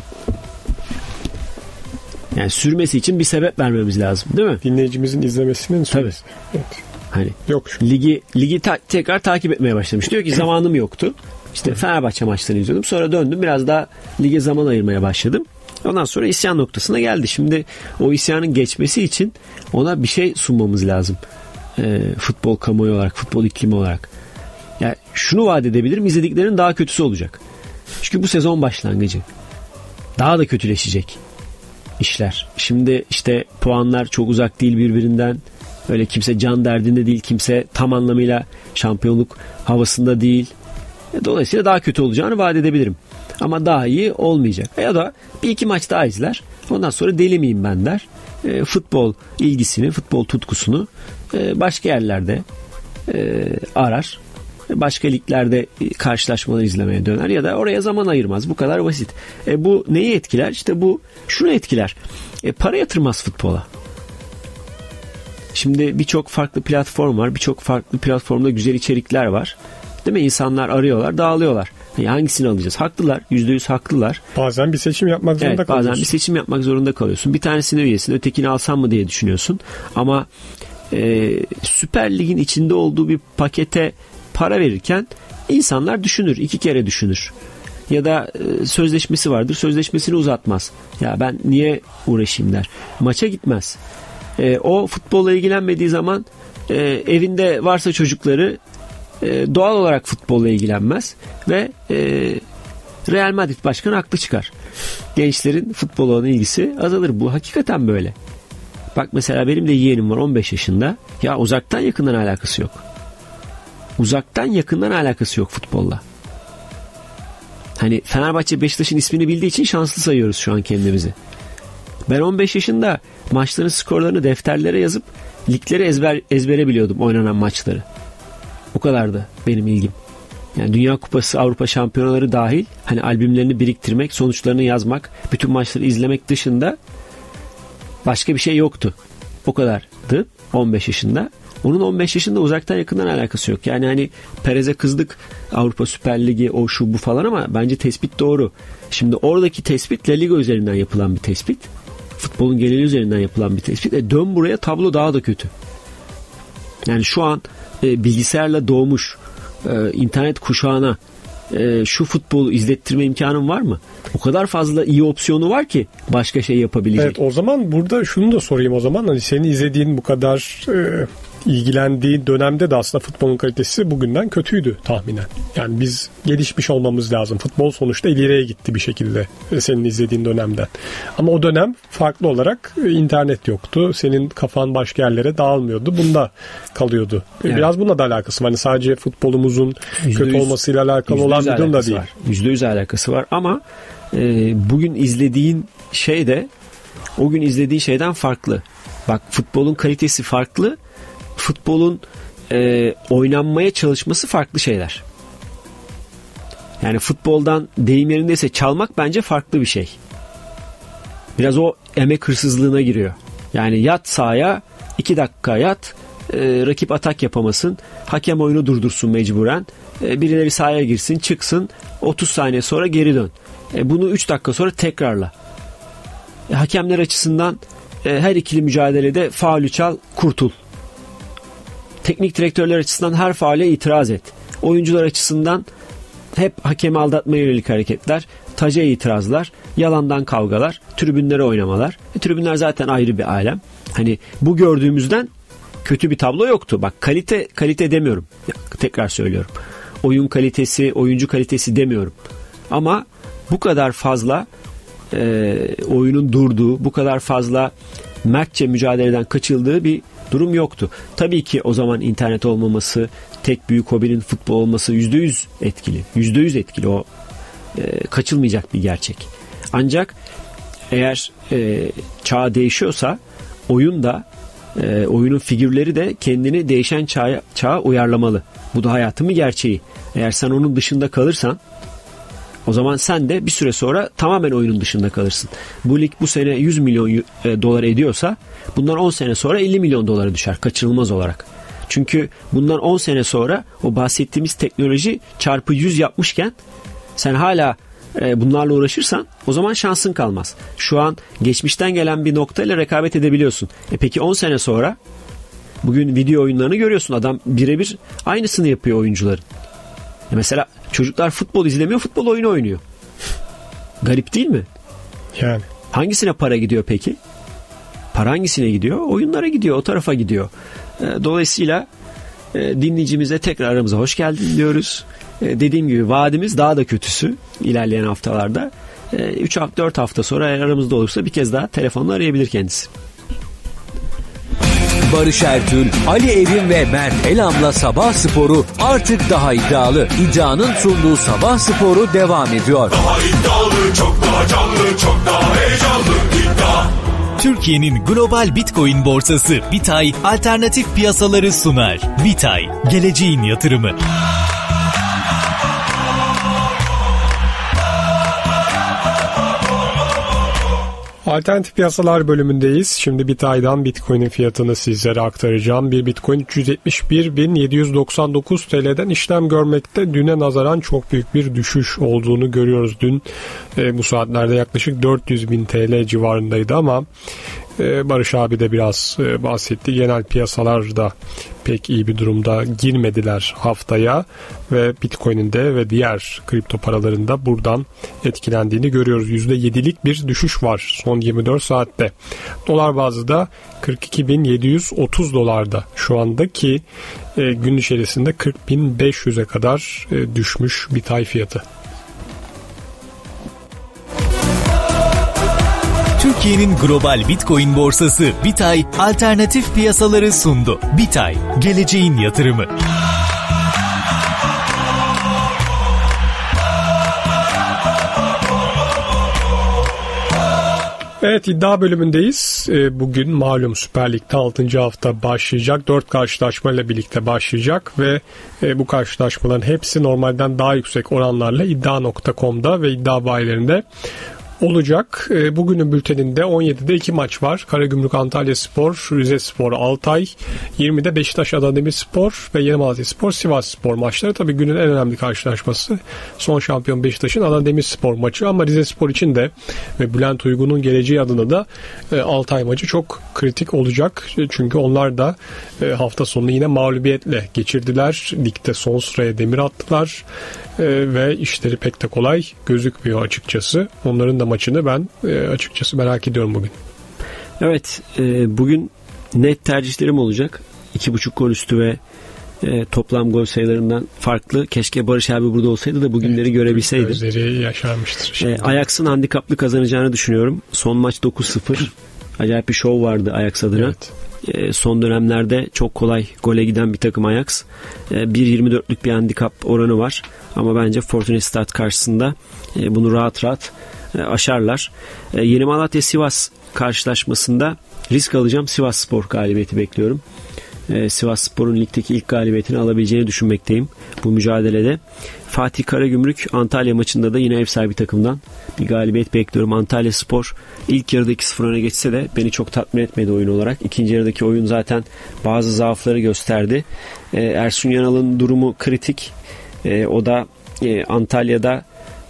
Yani sürmesi için bir sebep vermemiz lazım, değil mi? Dinleyicimizin izlemesinin süresi. Evet. Hani yok. Ligi tekrar takip etmeye başlamış. Diyor ki zamanım yoktu. İşte Fenerbahçe maçlarını izliyordum. Sonra döndüm. Biraz daha lige zaman ayırmaya başladım. Ondan sonra isyan noktasına geldi. Şimdi o isyanın geçmesi için ona bir şey sunmamız lazım. Futbol kamuoyu olarak, futbol iklimi olarak. Yani şunu vaat edebilirim. İzlediklerinin daha kötüsü olacak. Çünkü bu sezon başlangıcı. Daha da kötüleşecek işler. Şimdi işte puanlar çok uzak değil birbirinden. Öyle kimse can derdinde değil. Kimse tam anlamıyla şampiyonluk havasında değil. Dolayısıyla daha kötü olacağını vaat edebilirim. Ama daha iyi olmayacak. Ya da bir iki maç daha izler. Ondan sonra deli miyim ben der. Futbol ilgisini, futbol tutkusunu başka yerlerde arar. Başka liglerde karşılaşmalar izlemeye döner ya da oraya zaman ayırmaz. Bu kadar basit. Bu neyi etkiler? İşte bu şunu etkiler. Para yatırmaz futbola. Şimdi birçok farklı platform var. Birçok farklı platformda güzel içerikler var. Değil mi? İnsanlar arıyorlar, dağılıyorlar. Hangisini alacağız? Haklılar. %100 haklılar. Bazen bir seçim yapmak zorunda kalıyorsun. Bazen bir seçim yapmak zorunda kalıyorsun. Bir tanesine üyesin, ötekini alsam mı diye düşünüyorsun. Ama Süper Lig'in içinde olduğu bir pakete para verirken insanlar düşünür. 2 kere düşünür. Ya da sözleşmesi vardır. Sözleşmesini uzatmaz. Ya ben niye uğraşayım der. Maça gitmez. O futbolla ilgilenmediği zaman evinde varsa çocukları doğal olarak futbolla ilgilenmez ve Real Madrid başkanı haklı çıkar. Gençlerin futbola olan ilgisi azalır. Bu hakikaten böyle. Bak mesela benim de yeğenim var 15 yaşında. Ya uzaktan yakından alakası yok. Uzaktan yakından alakası yok futbolla. Hani Fenerbahçe Beşiktaş'ın ismini bildiği için şanslı sayıyoruz şu an kendimizi. Ben 15 yaşında maçların skorlarını defterlere yazıp ligleri ezbere biliyordum, oynanan maçları. O kadardı benim ilgim. Yani Dünya Kupası, Avrupa Şampiyonaları dahil hani albümlerini biriktirmek, sonuçlarını yazmak, bütün maçları izlemek dışında başka bir şey yoktu. O kadardı 15 yaşında. Onun 15 yaşında uzaktan yakından alakası yok. Yani hani Perez'e kızdık, Avrupa Süper Ligi o şu bu falan ama bence tespit doğru. Şimdi oradaki tespit La Liga üzerinden yapılan bir tespit. Futbolun geneli üzerinden yapılan bir tespit. Dön buraya, tablo daha da kötü. Yani şu an bilgisayarla doğmuş internet kuşağına şu futbolu izlettirme imkanın var mı? O kadar fazla iyi opsiyonu var ki başka şey yapabilecek. Evet, o zaman burada şunu da sorayım o zaman. Hani senin izlediğin bu kadar ilgilendiğin dönemde de aslında futbolun kalitesi bugünden kötüydü tahminen. Yani biz gelişmiş olmamız lazım. Futbol sonuçta ileriye gitti bir şekilde senin izlediğin dönemden. Ama o dönem farklı olarak internet yoktu. Senin kafan başka yerlere dağılmıyordu. Bunda kalıyordu. Evet. Biraz bununla da alakası var. Hani sadece futbolumuzun kötü olmasıyla alakalı olan bir durum da değil. %100 alakası var ama bugün izlediğin şey de o gün izlediğin şeyden farklı. Bak, futbolun kalitesi farklı. Futbolun oynanmaya çalışması farklı şeyler. Yani futboldan deyim yerindeyse çalmak bence farklı bir şey. Biraz o emek hırsızlığına giriyor. Yani yat sahaya, 2 dakika yat, rakip atak yapamasın, hakem oyunu durdursun mecburen, birileri sahaya girsin, çıksın, 30 saniye sonra geri dön. Bunu 3 dakika sonra tekrarla. Hakemler açısından her ikili mücadelede faulü çal, kurtul. Teknik direktörler açısından her faule itiraz et. Oyuncular açısından hep hakemi aldatmaya yönelik hareketler, taca itirazlar, yalandan kavgalar, tribünlere oynamalar. Tribünler zaten ayrı bir alem. Hani bu gördüğümüzden kötü bir tablo yoktu. Bak, kalite demiyorum. Tekrar söylüyorum. Oyun kalitesi, oyuncu kalitesi demiyorum. Ama bu kadar fazla oyunun durduğu, bu kadar fazla mertçe mücadeleden kaçıldığı bir durum yoktu. Tabii ki o zaman internet olmaması, tek büyük hobinin futbol olması %100 etkili. %100 etkili. O kaçılmayacak bir gerçek. Ancak eğer çağ değişiyorsa oyun da oyunun figürleri de kendini değişen çağa uyarlamalı. Bu da hayatın bir gerçeği. Eğer sen onun dışında kalırsan, O zaman sen de bir süre sonra tamamen oyunun dışında kalırsın. Bu lig bu sene 100 milyon dolar ediyorsa bundan 10 sene sonra 50 milyon dolara düşer kaçınılmaz olarak. Çünkü bundan 10 sene sonra o bahsettiğimiz teknoloji çarpı 100 yapmışken sen hala bunlarla uğraşırsan o zaman şansın kalmaz. Şu an geçmişten gelen bir noktayla rekabet edebiliyorsun. Peki 10 sene sonra bugün video oyunlarını görüyorsun. Adam birebir aynısını yapıyor oyuncuların. Mesela çocuklar futbol izlemiyor, futbol oyunu oynuyor. Garip değil mi? Yani. Hangisine para gidiyor peki? Para hangisine gidiyor? Oyunlara gidiyor, o tarafa gidiyor. Dolayısıyla dinleyicimize tekrar aramıza hoş geldin diyoruz. Dediğim gibi vaadimiz daha da kötüsü ilerleyen haftalarda. 3-4 hafta sonra eğer aramızda olursa bir kez daha telefonla arayabilir kendisi. Barış Ertül, Ali Evin ve Mert Elam'la Sabah Sporu artık daha iddialı. İddianın sunduğu Sabah Sporu devam ediyor. Daha iddialı, çok daha canlı, çok daha heyecanlı. İddia. Türkiye'nin global Bitcoin borsası Bitay alternatif piyasaları sunar. Bitay, geleceğin yatırımı. Alternatif piyasalar bölümündeyiz. Şimdi Bitay'dan Bitcoin'in fiyatını sizlere aktaracağım. Bir Bitcoin 371.799 TL'den işlem görmekte. Düne nazaran çok büyük bir düşüş olduğunu görüyoruz. Dün bu saatlerde yaklaşık 400.000 TL civarındaydı ama Barış abi de biraz bahsetti. Genel piyasalarda pek iyi bir durumda girmediler haftaya ve Bitcoin'in de ve diğer kripto paraların da buradan etkilendiğini görüyoruz. %7'lik bir düşüş var son 24 saatte. Dolar bazlı da 42.730 dolarda şu andaki gün içerisinde 40.500'e kadar düşmüş Bitay fiyatı. Türkiye'nin global Bitcoin borsası Bitay alternatif piyasaları sundu. Bitay, geleceğin yatırımı. Evet, iddia bölümündeyiz. Bugün malum Süper Lig'de 6. hafta başlayacak. 4 karşılaşmayla birlikte başlayacak ve bu karşılaşmaların hepsi normalden daha yüksek oranlarla iddia.com'da ve iddia bayilerinde olacak. Bugünün bülteninde 17'de 2 maç var. Karagümrük Antalyaspor, Rizespor Altay, 20'de Beşiktaş Adanademirspor ve Yeni Malatyaspor Sivasspor maçları. Tabii günün en önemli karşılaşması son şampiyon Beşiktaş'ın Adanademirspor maçı ama Rizespor için de ve Bülent Uygun'un geleceği adına da Altay maçı çok kritik olacak. Çünkü onlar da hafta sonunu yine mağlubiyetle geçirdiler. Ligde son sıraya demir attılar ve işleri pek de kolay gözükmüyor açıkçası. Onların da maçını ben açıkçası merak ediyorum bugün. Evet, bugün net tercihlerim olacak. 2.5 gol üstü ve toplam gol sayılarından farklı. Keşke Barış abi burada olsaydı da bugünleri görebilseydim. Gözleri yaşarmıştır. Ajax'ın handikaplı kazanacağını düşünüyorum. Son maç 9-0. Acayip bir şov vardı Ajax adına. Evet. Son dönemlerde çok kolay gole giden bir takım Ajax. 1.24'lük bir handikap oranı var. Ama bence Fortuna Sittard karşısında bunu rahat rahat aşarlar. Yeni Malatya Sivas karşılaşmasında risk alacağım. Sivasspor galibiyeti bekliyorum. Sivasspor'un ligdeki ilk galibiyetini alabileceğini düşünmekteyim bu mücadelede. Fatih Karagümrük Antalya maçında da yine ev sahibi takımdan bir galibiyet bekliyorum. Antalyaspor ilk yarıda 2-0 öne geçse de beni çok tatmin etmedi oyun olarak. İkinci yarıdaki oyun zaten bazı zaafları gösterdi. Ersun Yanal'ın durumu kritik. O da Antalya'da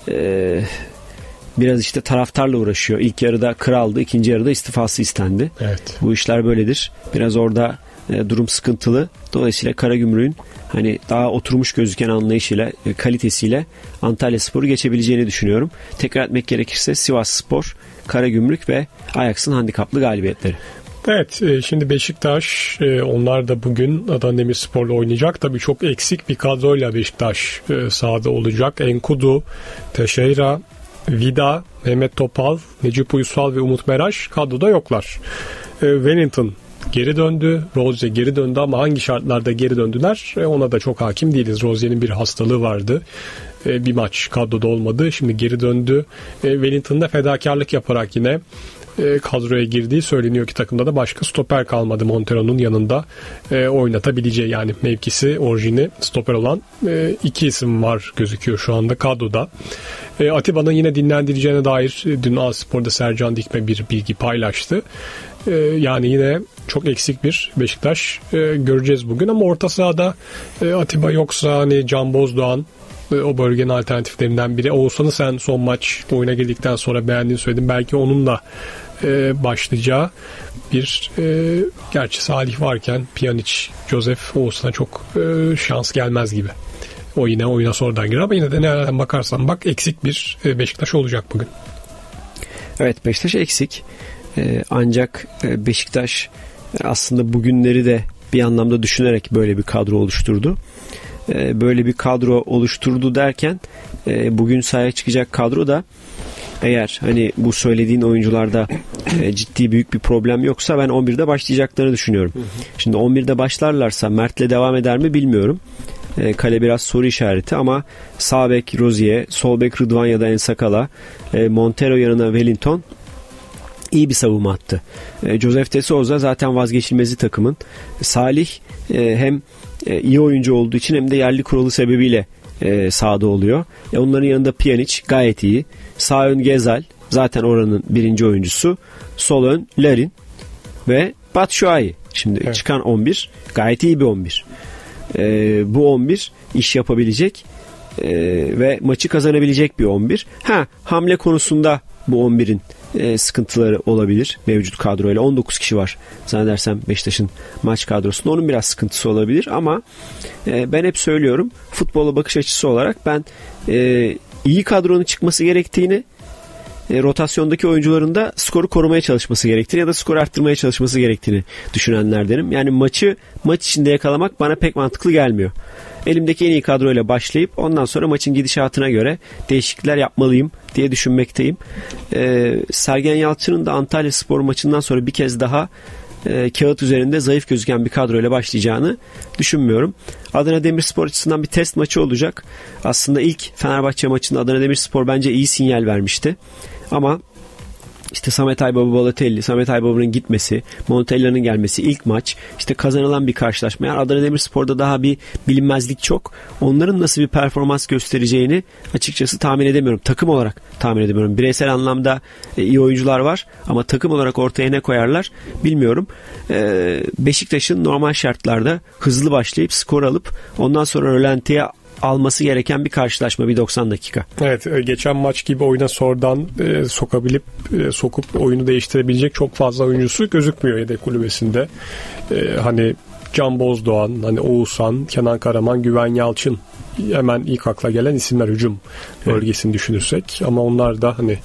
biraz işte taraftarla uğraşıyor. İlk yarıda kraldı, ikinci yarıda istifası istendi. Evet. Bu işler böyledir. Biraz orada durum sıkıntılı. Dolayısıyla Karagümrük'ün hani daha oturmuş gözüken anlayışıyla, kalitesiyle Antalyaspor'u geçebileceğini düşünüyorum. Tekrar etmek gerekirse Sivasspor, Karagümrük ve Ajax'ın handikaplı galibiyetleri. Evet, şimdi Beşiktaş onlar da bugün Adanademirspor'la oynayacak. Tabii çok eksik bir kadroyla Beşiktaş sahada olacak. Enkudu, Teixeira, Vida, Mehmet Topal, Necip Uysal ve Umut Meraş kadroda yoklar. Wellington geri döndü. Rozier geri döndü ama hangi şartlarda geri döndüler ona da çok hakim değiliz. Rozier'in bir hastalığı vardı. Bir maç kadroda olmadı. Şimdi geri döndü. Wellington'da fedakarlık yaparak yine kadroya girdiği söyleniyor ki takımda da başka stoper kalmadı Montero'nun yanında oynatabileceği, yani mevkisi orijini stoper olan 2 isim var gözüküyor şu anda kadroda. Atiba'nın yine dinlendireceğine dair dün A-Spor'da Sercan Dikme bir bilgi paylaştı. Yani yine çok eksik bir Beşiktaş göreceğiz bugün, ama orta sahada Atiba yoksa hani Can Bozdoğan o bölgenin alternatiflerinden biri. Oğuzhan'ı sen son maç oyuna girdikten sonra beğendiğini söyledin. Belki onunla başlayacağı bir gerçi Salih varken Pjanic, Josef, Oğuzhan'a çok şans gelmez gibi. O yine oyuna sonradan girer ama yine de nereden bakarsan bak eksik bir Beşiktaş olacak bugün. Evet, Beşiktaş eksik. Ancak Beşiktaş aslında bugünleri de bir anlamda düşünerek böyle bir kadro oluşturdu. Böyle bir kadro oluşturdu derken bugün sahaya çıkacak kadro da eğer hani bu söylediğin oyuncularda ciddi büyük bir problem yoksa ben 11'de başlayacaklarını düşünüyorum. Şimdi 11'de başlarlarsa Mert'le devam eder mi bilmiyorum. Kale biraz soru işareti ama sağ bek Rozier, sol bek Rıdvan ya da Ensakala, Montero yanına Wellington iyi bir savunma attı. Josef de Souza zaten vazgeçilmezi takımın. Salih hem iyi oyuncu olduğu için hem de yerli kuralı sebebiyle sahada oluyor. Onların yanında Pjanic gayet iyi. Sağ ön Gezal zaten oranın birinci oyuncusu. Sol ön Larin ve Batshuayi. Şimdi evet, çıkan 11 gayet iyi bir 11. Bu 11 iş yapabilecek ve maçı kazanabilecek bir 11. Hamle konusunda bu 11'in sıkıntıları olabilir mevcut kadroyla. 19 kişi var zannedersem Beşiktaş'ın maç kadrosunda. Onun biraz sıkıntısı olabilir ama ben hep söylüyorum, futbola bakış açısı olarak ben iyi kadronun çıkması gerektiğini, rotasyondaki oyuncuların da skoru korumaya çalışması gerektiğini ya da skoru arttırmaya çalışması gerektiğini düşünenlerdenim. Yani maç içinde yakalamak bana pek mantıklı gelmiyor. Elimdeki en iyi kadroyla başlayıp ondan sonra maçın gidişatına göre değişiklikler yapmalıyım diye düşünmekteyim. Sergen Yalçın'ın da Antalyaspor maçından sonra bir kez daha kağıt üzerinde zayıf gözüken bir kadroyla başlayacağını düşünmüyorum. Adana Demirspor açısından bir test maçı olacak. Aslında ilk Fenerbahçe maçında Adana Demirspor bence iyi sinyal vermişti. Ama İşte Samet Aybaba Balotelli, Samet Aybaba'nın gitmesi, Montella'nın gelmesi, ilk maç, işte kazanılan bir karşılaşma. Yani Adana Demirspor'da daha bir bilinmezlik çok. Onların nasıl bir performans göstereceğini açıkçası tahmin edemiyorum. Takım olarak tahmin edemiyorum. Bireysel anlamda iyi oyuncular var ama takım olarak ortaya ne koyarlar bilmiyorum. Beşiktaş'ın normal şartlarda hızlı başlayıp skor alıp ondan sonra rölantiye alması gereken bir karşılaşma, bir 90 dakika. Evet, geçen maç gibi oyuna sonradan sokup oyunu değiştirebilecek çok fazla oyuncusu gözükmüyor yedek kulübesinde. Hani Can Bozdoğan, hani Oğuzhan, Kenan Karaman, Güven Yalçın, hemen ilk akla gelen isimler hücum bölgesini düşünürsek, ama onlar da hani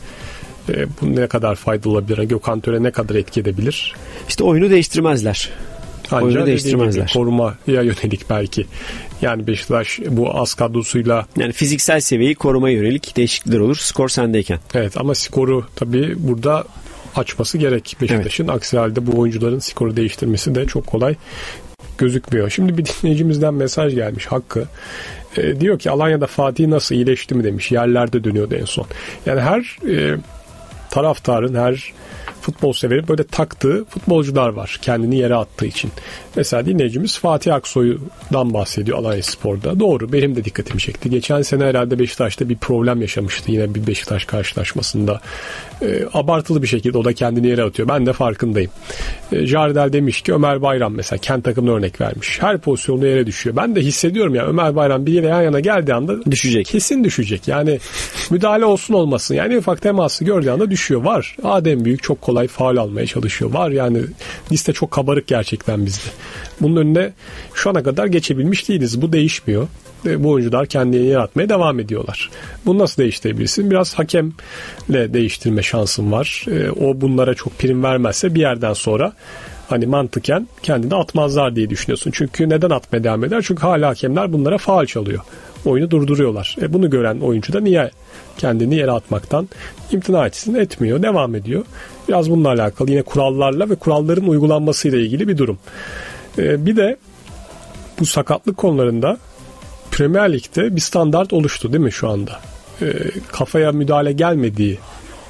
bu ne kadar faydalı olabilir? Gökhan Töre ne kadar etki edebilir? İşte oyunu değiştirmezler. Oyunu değiştirmezler. Korumaya yönelik belki. Yani Beşiktaş bu az kadrosuyla, yani fiziksel seviyeyi korumaya yönelik değişiklikler olur skor sendeyken. Evet, ama skoru tabii burada açması gerek Beşiktaş'ın. Evet. Aksi halde bu oyuncuların skoru değiştirmesi de çok kolay gözükmüyor. Şimdi bir dinleyicimizden mesaj gelmiş, Hakkı. Diyor ki Alanya'da Fatih nasıl, iyileşti mi demiş. Yerlerde dönüyordu en son. Yani her taraftarın, her futbol severi böyle taktığı futbolcular var kendini yere attığı için. Mesela dinleyicimiz Fatih Aksoy'dan bahsediyor Alanyaspor'da. Doğru, benim de dikkatimi çekti. Geçen sene herhalde Beşiktaş'ta bir problem yaşamıştı yine bir Beşiktaş karşılaşmasında. Abartılı bir şekilde o da kendini yere atıyor. Ben de farkındayım. Jardel demiş ki Ömer Bayram mesela kendi takımına örnek vermiş. Her pozisyonda yere düşüyor. Ben de hissediyorum ya, Ömer Bayram biriyle yan yana geldiği anda düşecek. Kesin düşecek. Yani müdahale olsun olmasın. Yani ufak teması gördüğü anda düşüyor. Var. Adem Büyük çok kolay faul almaya çalışıyor. Var yani, liste çok kabarık gerçekten bizde. Bunun önüne şu ana kadar geçebilmiş değiliz. Bu değişmiyor. Bu oyuncular kendini yaratmaya devam ediyorlar. Bunu nasıl değiştirebilirsin? Biraz hakemle değiştirme şansın var. O bunlara çok prim vermezse bir yerden sonra hani mantıken kendini atmazlar diye düşünüyorsun. Çünkü neden atmaya devam eder? Çünkü hala hakemler bunlara faul çalıyor. Oyunu durduruyorlar. Bunu gören oyuncu da niye kendini yere atmaktan imtina etsin? Etmiyor. Devam ediyor. Biraz bununla alakalı yine kurallarla ve kuralların uygulanmasıyla ilgili bir durum. Bir de bu sakatlık konularında Premier Lig'de bir standart oluştu değil mi şu anda? Kafaya müdahale gelmediği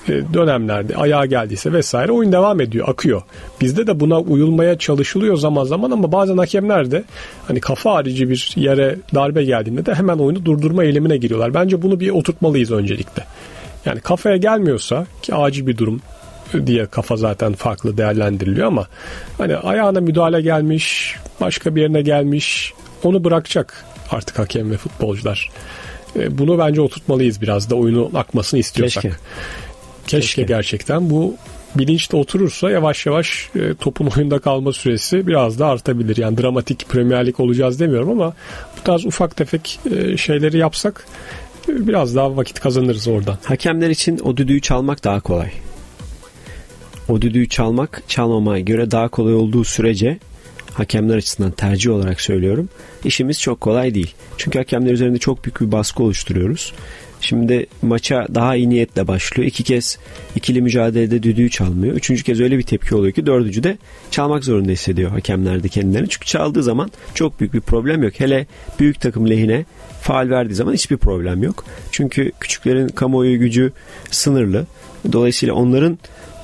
dönemlerde ayağa geldiyse vesaire oyun devam ediyor, akıyor. Bizde de buna uyulmaya çalışılıyor zaman zaman ama bazen hakemler de hani kafa harici bir yere darbe geldiğinde de hemen oyunu durdurma eylemine giriyorlar. Bence bunu bir oturtmalıyız öncelikle. Yani kafaya gelmiyorsa, ki acil bir durum diye kafa zaten farklı değerlendiriliyor ama hani ayağına müdahale gelmiş, başka bir yerine gelmiş, onu bırakacak artık hakem ve futbolcular. Bunu bence oturtmalıyız, biraz da oyunun akmasını istiyorsak. Keşke gerçekten bu bilinçle oturursa yavaş yavaş topun oyunda kalma süresi biraz da artabilir. Yani dramatik Premier Lig olacağız demiyorum ama bu tarz ufak tefek şeyleri yapsak biraz daha vakit kazanırız oradan. Hakemler için o düdüğü çalmak daha kolay. O düdüğü çalmak çalmamaya göre daha kolay olduğu sürece, hakemler açısından tercih olarak söylüyorum, işimiz çok kolay değil. Çünkü hakemler üzerinde çok büyük bir baskı oluşturuyoruz. Şimdi maça daha iyi niyetle başlıyor. 2 kez ikili mücadelede düdüğü çalmıyor. 3. kez öyle bir tepki oluyor ki 4. de çalmak zorunda hissediyor hakemler de kendilerini. Çünkü çaldığı zaman çok büyük bir problem yok. Hele büyük takım lehine faul verdiği zaman hiçbir problem yok. Çünkü küçüklerin kamuoyu gücü sınırlı. Dolayısıyla onların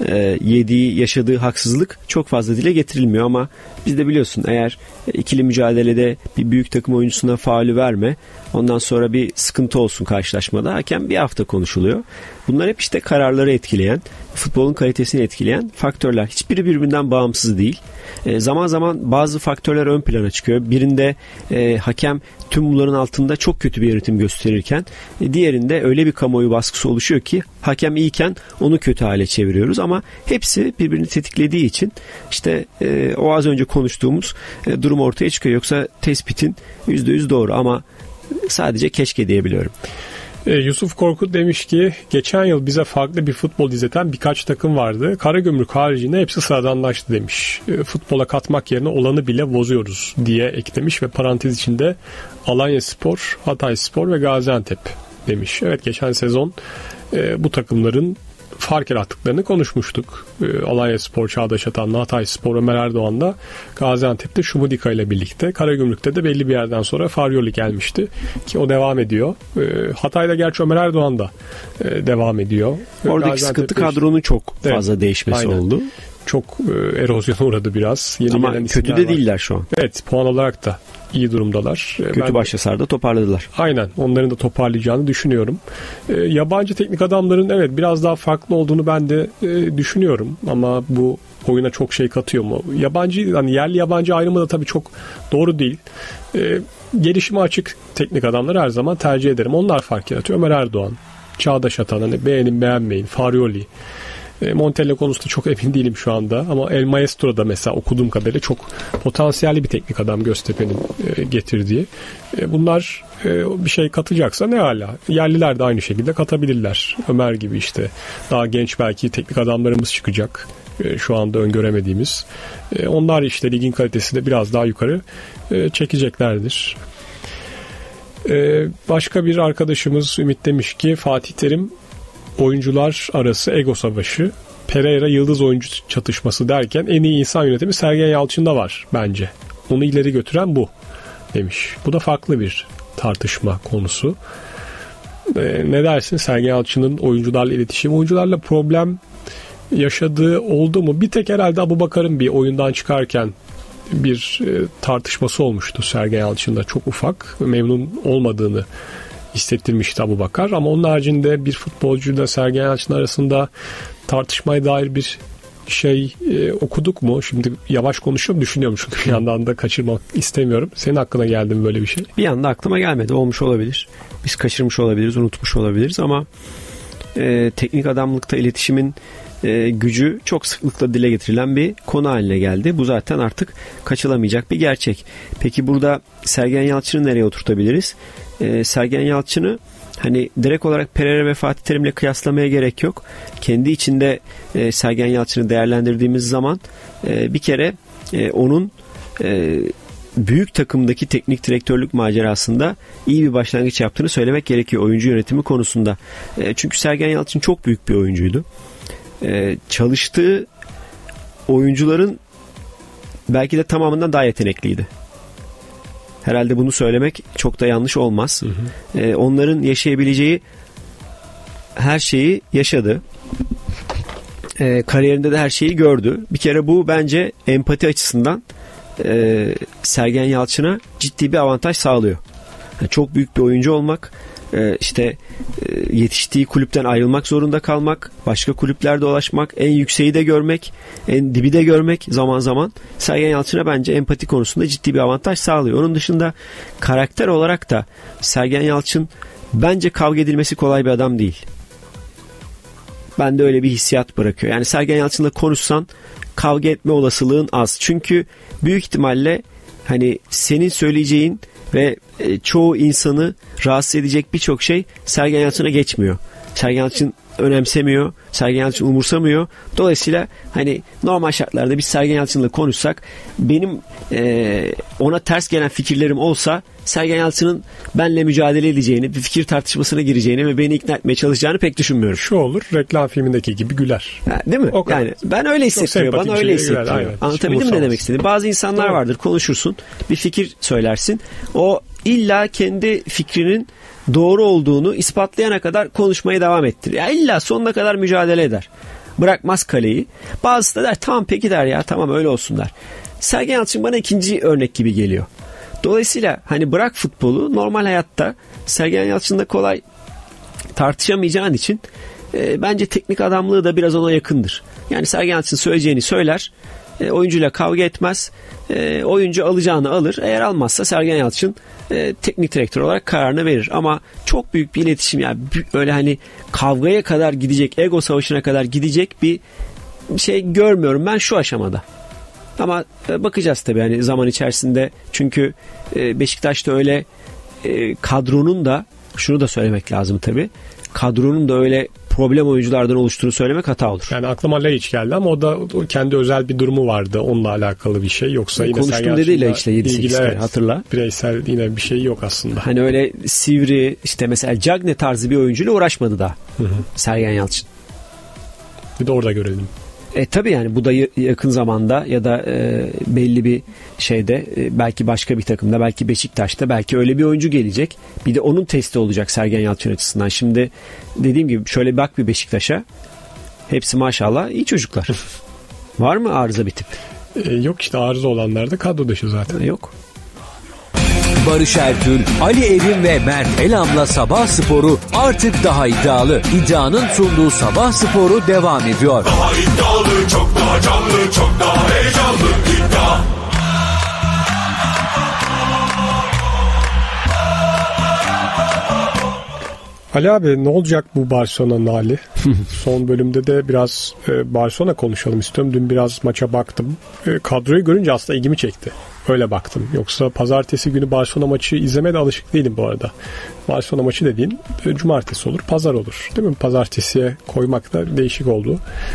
yediği, yaşadığı haksızlık çok fazla dile getirilmiyor ama biz de biliyorsun, eğer ikili mücadelede bir büyük takım oyuncusuna faulü verme, ondan sonra bir sıkıntı olsun karşılaşmada, hakem bir hafta konuşuluyor. Bunlar hep işte kararları etkileyen, futbolun kalitesini etkileyen faktörler. Hiçbiri birbirinden bağımsız değil. Zaman zaman bazı faktörler ön plana çıkıyor. Birinde hakem tüm bunların altında çok kötü bir yönetim gösterirken diğerinde öyle bir kamuoyu baskısı oluşuyor ki hakem iyiyken onu kötü hale çeviriyoruz ama hepsi birbirini tetiklediği için işte o az önce konuştuğumuz durum ortaya çıkıyor. Yoksa tespitin %100 doğru ama sadece keşke diyebiliyorum. Yusuf Korkut demiş ki geçen yıl bize farklı bir futbol izleten birkaç takım vardı. Karagümrük haricinde hepsi sıradanlaştı demiş. Futbola katmak yerine olanı bile bozuyoruz diye eklemiş ve parantez içinde Alanyaspor, Hatayspor ve Gaziantep demiş. Evet, geçen sezon bu takımların fark yarattıklarını konuşmuştuk. Alanyaspor, Çağdaş Atan'la, Hatayspor, Ömer Erdoğan'la, Gaziantep'te Şumudika ile birlikte. Karagümrük'te de belli bir yerden sonra Faryoli gelmişti ki o devam ediyor. Hatay'da gerçi Ömer Erdoğan da devam ediyor. Oradaki sıkıntı kadronun çok fazla değişmesi oldu. Çok erozyona uğradı biraz. Yeni ama kötü de değiller şu an. Evet, puan olarak da iyi durumdalar. Kötü başlasalar da toparladılar. Aynen, onların da toparlayacağını düşünüyorum. Yabancı teknik adamların evet biraz daha farklı olduğunu ben de düşünüyorum ama bu oyuna çok şey katıyor mu? Yabancı, hani yerli yabancı ayrımı da tabii çok doğru değil. Gelişime açık teknik adamları her zaman tercih ederim. Onlar fark yaratıyor. Ömer Erdoğan, Çağdaş Atan, hani beğenin beğenmeyin, Faryoli. Montella konusunda çok emin değilim şu anda ama El Maestro da mesela okuduğum kadarıyla çok potansiyelli bir teknik adam Göztepe'nin getirdiği. Bunlar bir şey katacaksa ne hala. Yerliler de aynı şekilde katabilirler. Ömer gibi işte daha genç belki teknik adamlarımız çıkacak. Şu anda öngöremediğimiz. Onlar işte ligin kalitesini biraz daha yukarı çekeceklerdir. Başka bir arkadaşımız Ümit demiş ki Fatih Terim oyuncular arası ego savaşı, Pereira yıldız oyuncu çatışması derken en iyi insan yönetimi Sergen Yalçın'da var bence. Onu ileri götüren bu demiş. Bu da farklı bir tartışma konusu. Ne dersin Sergen Yalçın'ın oyuncularla iletişim, oyuncularla problem yaşadığı oldu mu? Bir tek herhalde Abubakar'ın bir oyundan çıkarken bir tartışması olmuştu Sergen Yalçın'da, çok ufak, memnun olmadığını hissettirmişti Abubakar ama onun haricinde bir futbolcuyla Sergen Yalçın arasında tartışmaya dair bir şey okuduk mu? Şimdi yavaş konuşuyorum, düşünüyorum çünkü bir yandan da kaçırmak istemiyorum. Senin aklına geldi mi böyle bir şey? Bir anda aklıma gelmedi. Olmuş olabilir. Biz kaçırmış olabiliriz, unutmuş olabiliriz ama teknik adamlıkta iletişimin gücü çok sıklıkla dile getirilen bir konu haline geldi. Bu zaten artık kaçılamayacak bir gerçek. Peki burada Sergen Yalçın'ı nereye oturtabiliriz? Sergen Yalçın'ı hani direkt olarak Pereira ve Fatih Terim'le kıyaslamaya gerek yok. Kendi içinde Sergen Yalçın'ı değerlendirdiğimiz zaman bir kere onun büyük takımdaki teknik direktörlük macerasında iyi bir başlangıç yaptığını söylemek gerekiyor oyuncu yönetimi konusunda. Çünkü Sergen Yalçın çok büyük bir oyuncuydu. Çalıştığı oyuncuların belki de tamamından daha yetenekliydi. Herhalde bunu söylemek çok da yanlış olmaz. Onların yaşayabileceği her şeyi yaşadı. kariyerinde de her şeyi gördü. Bir kere bu bence empati açısından Sergen Yalçın'a ciddi bir avantaj sağlıyor. Yani çok büyük bir oyuncu olmak, yetiştiği kulüpten ayrılmak zorunda kalmak, başka kulüplerde dolaşmak, en yükseği de görmek, en dibi de görmek zaman zaman Sergen Yalçın'a bence empati konusunda ciddi bir avantaj sağlıyor. Onun dışında karakter olarak da Sergen Yalçın bence kavga edilmesi kolay bir adam değil. Bende öyle bir hissiyat bırakıyor. Yani Sergen Yalçın'la konuşsan kavga etme olasılığın az. Çünkü büyük ihtimalle hani senin söyleyeceğin ve çoğu insanı rahatsız edecek birçok şey Sergen Yalçın'a geçmiyor. Sergen Yalçın önemsemiyor. Sergen Yalçın umursamıyor. Dolayısıyla hani normal şartlarda biz Sergen Yalçın'la konuşsak benim ona ters gelen fikirlerim olsa Sergen Yalçın'ın benle mücadele edeceğini, bir fikir tartışmasına gireceğini ve beni ikna etmeye çalışacağını pek düşünmüyorum. Şu olur, reklam filmindeki gibi güler. Değil mi? Yani ben öyle hissettiriyor. Bana öyle hissettiriyor. Anlatabildim mi ne demek istediğimi? Bazı insanlar vardır, konuşursun, bir fikir söylersin. O illa kendi fikrinin doğru olduğunu ispatlayana kadar konuşmaya devam ettirir. Ya illa sonuna kadar mücadele eder. Bırakmaz kaleyi. Bazısı da der tamam peki der ya, tamam öyle olsun der. Sergen Yalçın bana ikinci örnek gibi geliyor. Dolayısıyla hani bırak futbolu, normal hayatta Sergen Yalçın'la kolay tartışamayacağın için bence teknik adamlığı da biraz ona yakındır. Yani Sergen Yalçın söyleyeceğini söyler, oyuncuyla kavga etmez, oyuncu alacağını alır. Eğer almazsa Sergen Yalçın teknik direktör olarak kararını verir. Ama çok büyük bir iletişim, yani öyle hani kavgaya kadar gidecek, ego savaşına kadar gidecek bir şey görmüyorum ben şu aşamada. Ama bakacağız tabii hani zaman içerisinde, çünkü Beşiktaş'ta öyle kadronun da, şunu da söylemek lazım tabii, kadronun da öyle problem oyunculardan oluştuğunu söylemek hata olur. Yani aklıma Laiç geldi ama o da kendi özel bir durumu vardı. Onunla alakalı bir şey. Yoksa yine konuştum dediğiyle işte 7-8 kere hatırla. Bireysel yine bir şey yok aslında. Hani öyle sivri mesela Cagne tarzı bir oyuncuyla uğraşmadı da Sergen Yalçın. Bir de orada görelim. Tabii yani bu da yakın zamanda ya da belli bir şeyde belki başka bir takımda, belki Beşiktaş'ta belki öyle bir oyuncu gelecek. Bir de onun testi olacak Sergen Yalçın açısından. Şimdi dediğim gibi şöyle bak bir Beşiktaş'a, hepsi maşallah iyi çocuklar. Var mı arıza bir tip? Yok işte, arıza olanlar da kadro dışı zaten. Yok. Barış Ertül, Ali Evim ve Mert Elam'la Sabah Sporu artık daha iddialı. İddianın sunduğu Sabah Sporu devam ediyor. Daha iddialı, çok daha canlı, çok daha heyecanlı. İddia. Ali abi, ne olacak bu Barcelona'nın hali? Son bölümde de biraz Barcelona konuşalım istiyorum. Dün biraz maça baktım. Kadroyu görünce aslında ilgimi çekti. Öyle baktım. Yoksa pazartesi günü Barcelona maçı izlemeye de alışık değilim bu arada. Barcelona maçı dediğin cumartesi olur, pazar olur. Değil mi? Pazartesiye koymak da değişik oldu.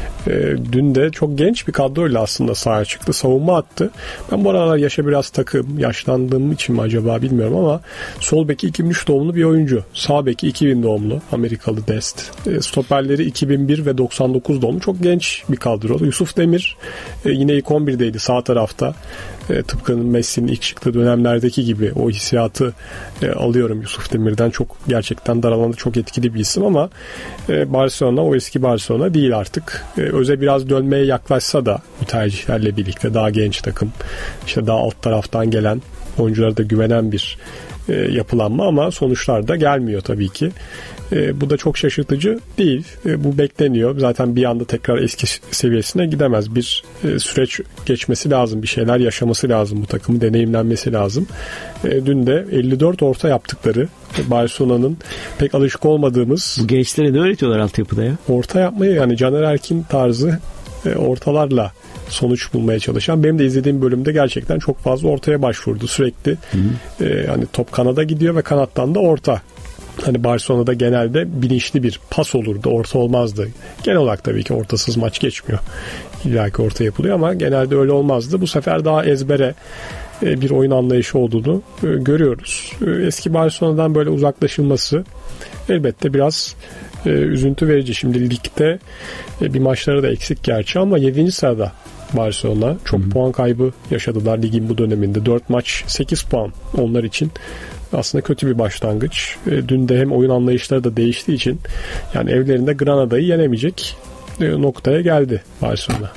Dün de çok genç bir kadroyla aslında sahaya çıktı. Savunma attı. Ben bu aralar yaşa biraz takım. Yaşlandığım için mi acaba bilmiyorum ama sol beki 2003 doğumlu bir oyuncu. Sağ beki 2000 doğumlu Amerikalı Dest. Stoperleri 2001 ve 99 doğumlu. Çok genç bir kadro. Yusuf Demir yine ilk 11'deydi sağ tarafta. Tıpkı Messi'nin ilk çıktığı dönemlerdeki gibi o hissiyatı alıyorum Yusuf Demir'den. Çok gerçekten dar alanda çok etkili bir isim ama Barcelona o eski Barcelona değil artık. Öze biraz dönmeye yaklaşsa da bu tercihlerle birlikte daha genç takım, işte daha alt taraftan gelen oyunculara da güvenen bir yapılanma ama sonuçlar da gelmiyor tabii ki. Bu da çok şaşırtıcı değil. Bu bekleniyor. Zaten bir anda tekrar eski seviyesine gidemez. Bir süreç geçmesi lazım. Bir şeyler yaşaması lazım bu takımın. Deneyimlenmesi lazım. Dün de 54 orta yaptıkları Barcelona'nın pek alışık olmadığımız. Bu gençlere ne öğretiyorlar altyapıda ya? Orta yapmayı, yani Caner Erkin tarzı ortalarla sonuç bulmaya çalışan. Benim de izlediğim bölümde gerçekten çok fazla ortaya başvurdu. Sürekli hani top kanada gidiyor ve kanattan da orta. Hani Barcelona'da genelde bilinçli bir pas olurdu. Orta olmazdı. Genel olarak tabii ki ortasız maç geçmiyor. İlla ki orta yapılıyor ama genelde öyle olmazdı. Bu sefer daha ezbere bir oyun anlayışı olduğunu görüyoruz. Eski Barcelona'dan böyle uzaklaşılması elbette biraz üzüntü verici. Şimdi ligde bir maçları da eksik gerçi ama 7. sırada Barcelona. Çok puan kaybı yaşadılar ligin bu döneminde. 4 maç 8 puan onlar için. Aslında kötü bir başlangıç. Dün de hem oyun anlayışları da değiştiği için yani evlerinde Granada'yı yenemeyecek noktaya geldi Barcelona.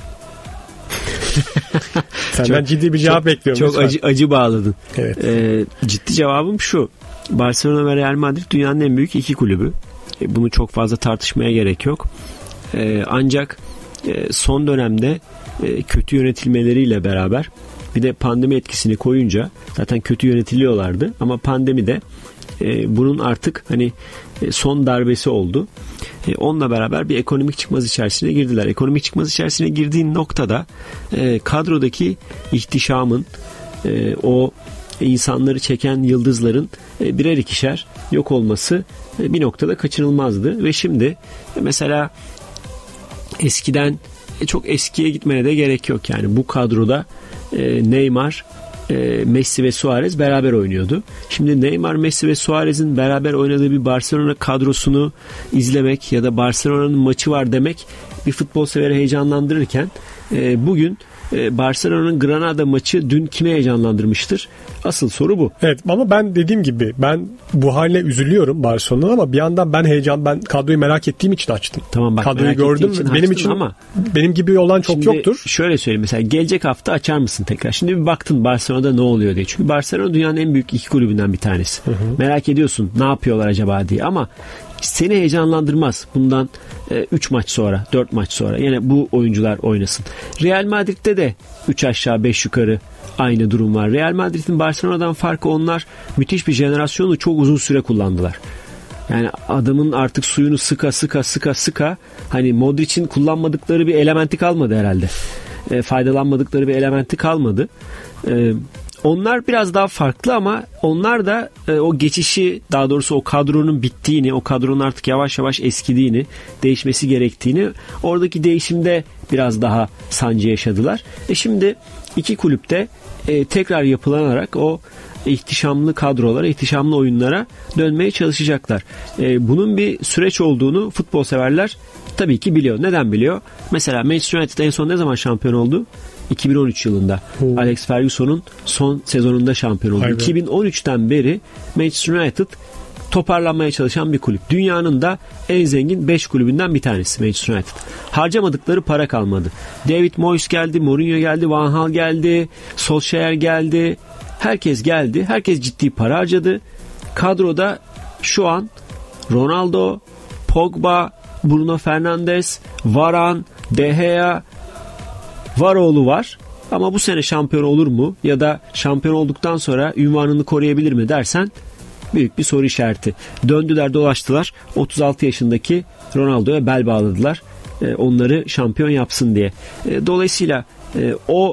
Senden ciddi bir cevap bekliyorum. Çok acı bağladın. Evet. Ciddi cevabım şu. Barcelona ve Real Madrid dünyanın en büyük iki kulübü. Bunu çok fazla tartışmaya gerek yok. Ancak son dönemde kötü yönetilmeleriyle beraber bir de pandemi etkisini koyunca zaten kötü yönetiliyorlardı ama pandemi de bunun artık hani son darbesi oldu. Onunla beraber bir ekonomik çıkmaz içerisine girdiler. Ekonomik çıkmaz içerisine girdiğin noktada kadrodaki ihtişamın, o insanları çeken yıldızların birer ikişer yok olması bir noktada kaçınılmazdı. Ve şimdi mesela eskiden çok eskiye gitmeye de gerek yok. Yani bu kadroda Neymar, Messi ve Suarez beraber oynuyordu. Şimdi Neymar, Messi ve Suarez'in beraber oynadığı bir Barcelona kadrosunu izlemek ya da Barcelona'nın maçı var demek bir futbol severi heyecanlandırırken bugün Barcelona'nın Granada maçı dün kimi heyecanlandırmıştır? Asıl soru bu. Evet ama ben dediğim gibi ben bu haline üzülüyorum Barcelona'nın ama bir yandan ben kadroyu merak ettiğim için açtım. Tamam bak, kadroyu gördüm. Benim için ama benim gibi olan çok yoktur. Şöyle söyleyeyim, mesela gelecek hafta açar mısın tekrar? Şimdi bir baktın Barcelona'da ne oluyor diye. Çünkü Barcelona dünyanın en büyük iki kulübünden bir tanesi. Hı hı. Merak ediyorsun ne yapıyorlar acaba diye ama seni heyecanlandırmaz bundan 3 maç sonra 4 maç sonra yine bu oyuncular oynasın. Real Madrid'de de 3 aşağı 5 yukarı aynı durum var. Real Madrid'in Barcelona'dan farkı onlar müthiş bir jenerasyonu çok uzun süre kullandılar. Yani adamın artık suyunu sıka hani Modric'in kullanmadıkları bir elementi kalmadı herhalde. Faydalanmadıkları bir elementi kalmadı. Onlar biraz daha farklı ama onlar da o geçişi, daha doğrusu o kadronun bittiğini, o kadronun artık yavaş yavaş eskidiğini, değişmesi gerektiğini, oradaki değişimde biraz daha sancı yaşadılar. Şimdi iki kulüpte tekrar yapılanarak o ihtişamlı kadrolara, ihtişamlı oyunlara dönmeye çalışacaklar. Bunun bir süreç olduğunu futbol severler tabii ki biliyor. Neden biliyor? Mesela Manchester United en son ne zaman şampiyon oldu? 2013 yılında. Alex Ferguson'un son sezonunda şampiyon oldu. 2013'ten beri Manchester United toparlanmaya çalışan bir kulüp. Dünyanın da en zengin 5 kulübünden bir tanesi Manchester United. Harcamadıkları para kalmadı. David Moyes geldi, Mourinho geldi, Van Gaal geldi, Solskjaer geldi. Herkes geldi. Herkes ciddi para harcadı. Kadroda şu an Ronaldo, Pogba, Bruno Fernandes, Varane, De Gea, Varoğlu var. Ama bu sene şampiyon olur mu? Ya da şampiyon olduktan sonra ünvanını koruyabilir mi dersen büyük bir soru işareti. Döndüler dolaştılar. 36 yaşındaki Ronaldo'ya bel bağladılar. Onları şampiyon yapsın diye. Dolayısıyla o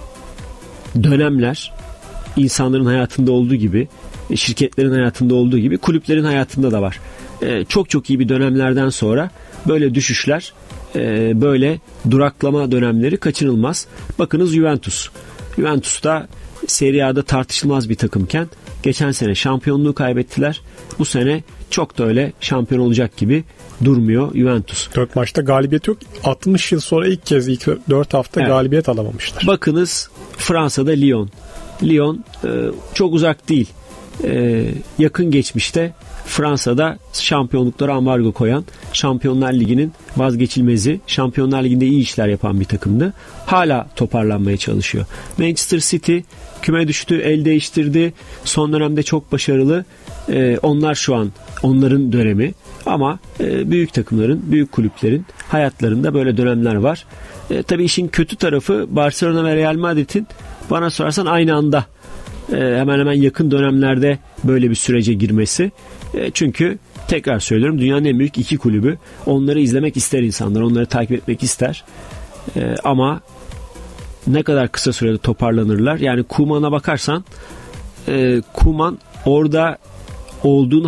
dönemler insanların hayatında olduğu gibi, şirketlerin hayatında olduğu gibi kulüplerin hayatında da var. Çok iyi bir dönemlerden sonra böyle düşüşler, böyle duraklama dönemleri kaçınılmaz. Bakınız Juventus. Juventus da Serie A'da tartışılmaz bir takımken geçen sene şampiyonluğu kaybettiler. Bu sene çok da öyle şampiyon olacak gibi durmuyor Juventus. 4 maçta galibiyet yok. 60 yıl sonra ilk 4 hafta galibiyet alamamışlar. Bakınız Fransa'da Lyon. Lyon çok uzak değil. Yakın geçmişte Fransa'da şampiyonluklara ambargo koyan, Şampiyonlar Ligi'nin vazgeçilmezi, Şampiyonlar Ligi'nde iyi işler yapan bir takımdı. Hala toparlanmaya çalışıyor. Manchester City küme düştü, el değiştirdi. Son dönemde çok başarılı. Onlar şu an onların dönemi. Ama büyük takımların, büyük kulüplerin hayatlarında böyle dönemler var. Tabii işin kötü tarafı Barcelona ve Real Madrid'in bana sorarsan aynı anda hemen hemen yakın dönemlerde böyle bir sürece girmesi. Çünkü tekrar söylüyorum, dünyanın en büyük iki kulübü. Onları izlemek ister insanlar, onları takip etmek ister. Ama ne kadar kısa sürede toparlanırlar. Yani Koeman'a bakarsan Koeman orada olduğunu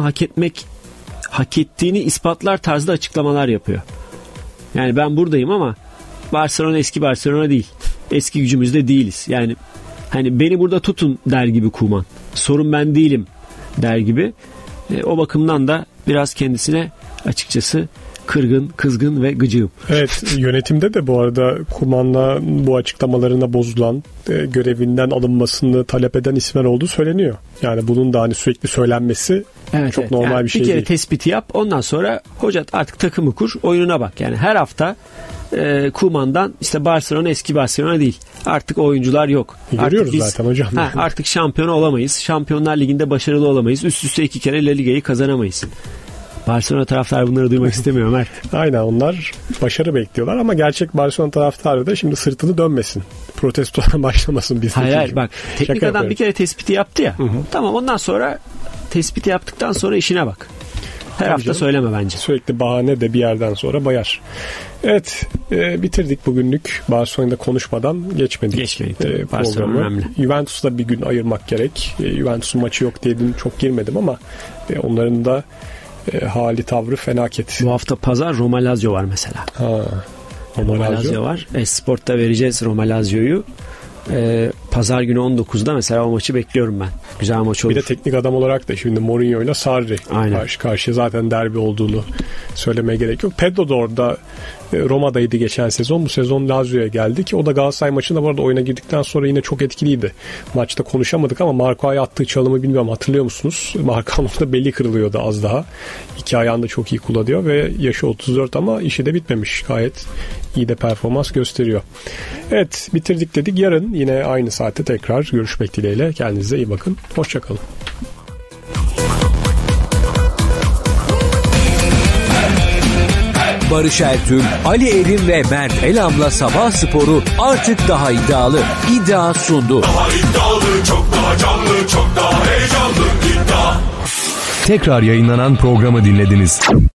hak ettiğini ispatlar tarzda açıklamalar yapıyor. Yani ben buradayım ama Barcelona eski Barcelona değil. Eski gücümüzde değiliz. Yani hani beni burada tutun der gibi Koeman. Sorun ben değilim der gibi. O bakımdan da biraz kendisine açıkçası kırgın, kızgın ve gıcığım. Evet, yönetimde de bu arada Kuman'la bu açıklamalarına bozulan, görevinden alınmasını talep eden isimler olduğu söyleniyor. Yani bunun da hani sürekli söylenmesi çok normal yani bir şey değil. Bir kere değil. tespiti yap, ondan sonra hoca artık takımı kur, oyununa bak. Yani her hafta Kuman'dan işte Barcelona eski Barcelona değil. Artık oyuncular yok. Görüyoruz zaten hocam. Artık şampiyon olamayız. Şampiyonlar Ligi'nde başarılı olamayız. Üst üste 2 kere La Liga'yı kazanamayız. Barcelona taraftarı bunları duymak istemiyor Mert. Aynen, onlar başarı bekliyorlar ama gerçek Barcelona taraftarı da şimdi sırtını dönmesin. Protestolara başlamasın bizde. Hayır bak, teknik adam bir kere tespiti yaptı ya. Hı-hı. Tamam, ondan sonra tespiti yaptıktan sonra işine bak. Her hafta söyleme bence. Sürekli bahane de bir yerden sonra bayar. Evet, bitirdik bugünlük. Barcelona'da konuşmadan geçmedik. Barcelona önemli. Juventus'la bir gün ayırmak gerek. Juventus'un maçı yok diye dün çok girmedim ama onların da hali tavrı felaket. Bu hafta pazar Roma Lazio var mesela. Roma Lazio var. Sport'ta vereceğiz Roma Lazio'yu. Pazar günü 19'da mesela o maçı bekliyorum ben. Güzel maç olur. Bir de teknik adam olarak da şimdi Mourinho ile Sarri karşı karşıya, zaten derbi olduğunu söylemeye gerek yok. Pedro da orada Roma'daydı geçen sezon. Bu sezon Lazio'ya geldi ki o da Galatasaray maçında bu arada oyuna girdikten sonra yine çok etkiliydi. Maçta konuşamadık ama Marco'ya attığı çalımı bilmiyorum, hatırlıyor musunuz? Marco'nun da beli kırılıyordu az daha. İki ayağını da çok iyi kullanıyor ve yaşı 34 ama işi de bitmemiş. Gayet iyi de performans gösteriyor. Evet, bitirdik dedik. Yarın yine aynı saatte tekrar görüşmek dileğiyle. Kendinize iyi bakın. Hoşçakalın. Barış Ertül, Ali Erim ve Mert Elam'la Sabah Sporu artık daha iddialı. İddia sundu. Daha iddialı, çok daha canlı, çok daha heyecanlı. İddia. Tekrar yayınlanan programı dinlediniz.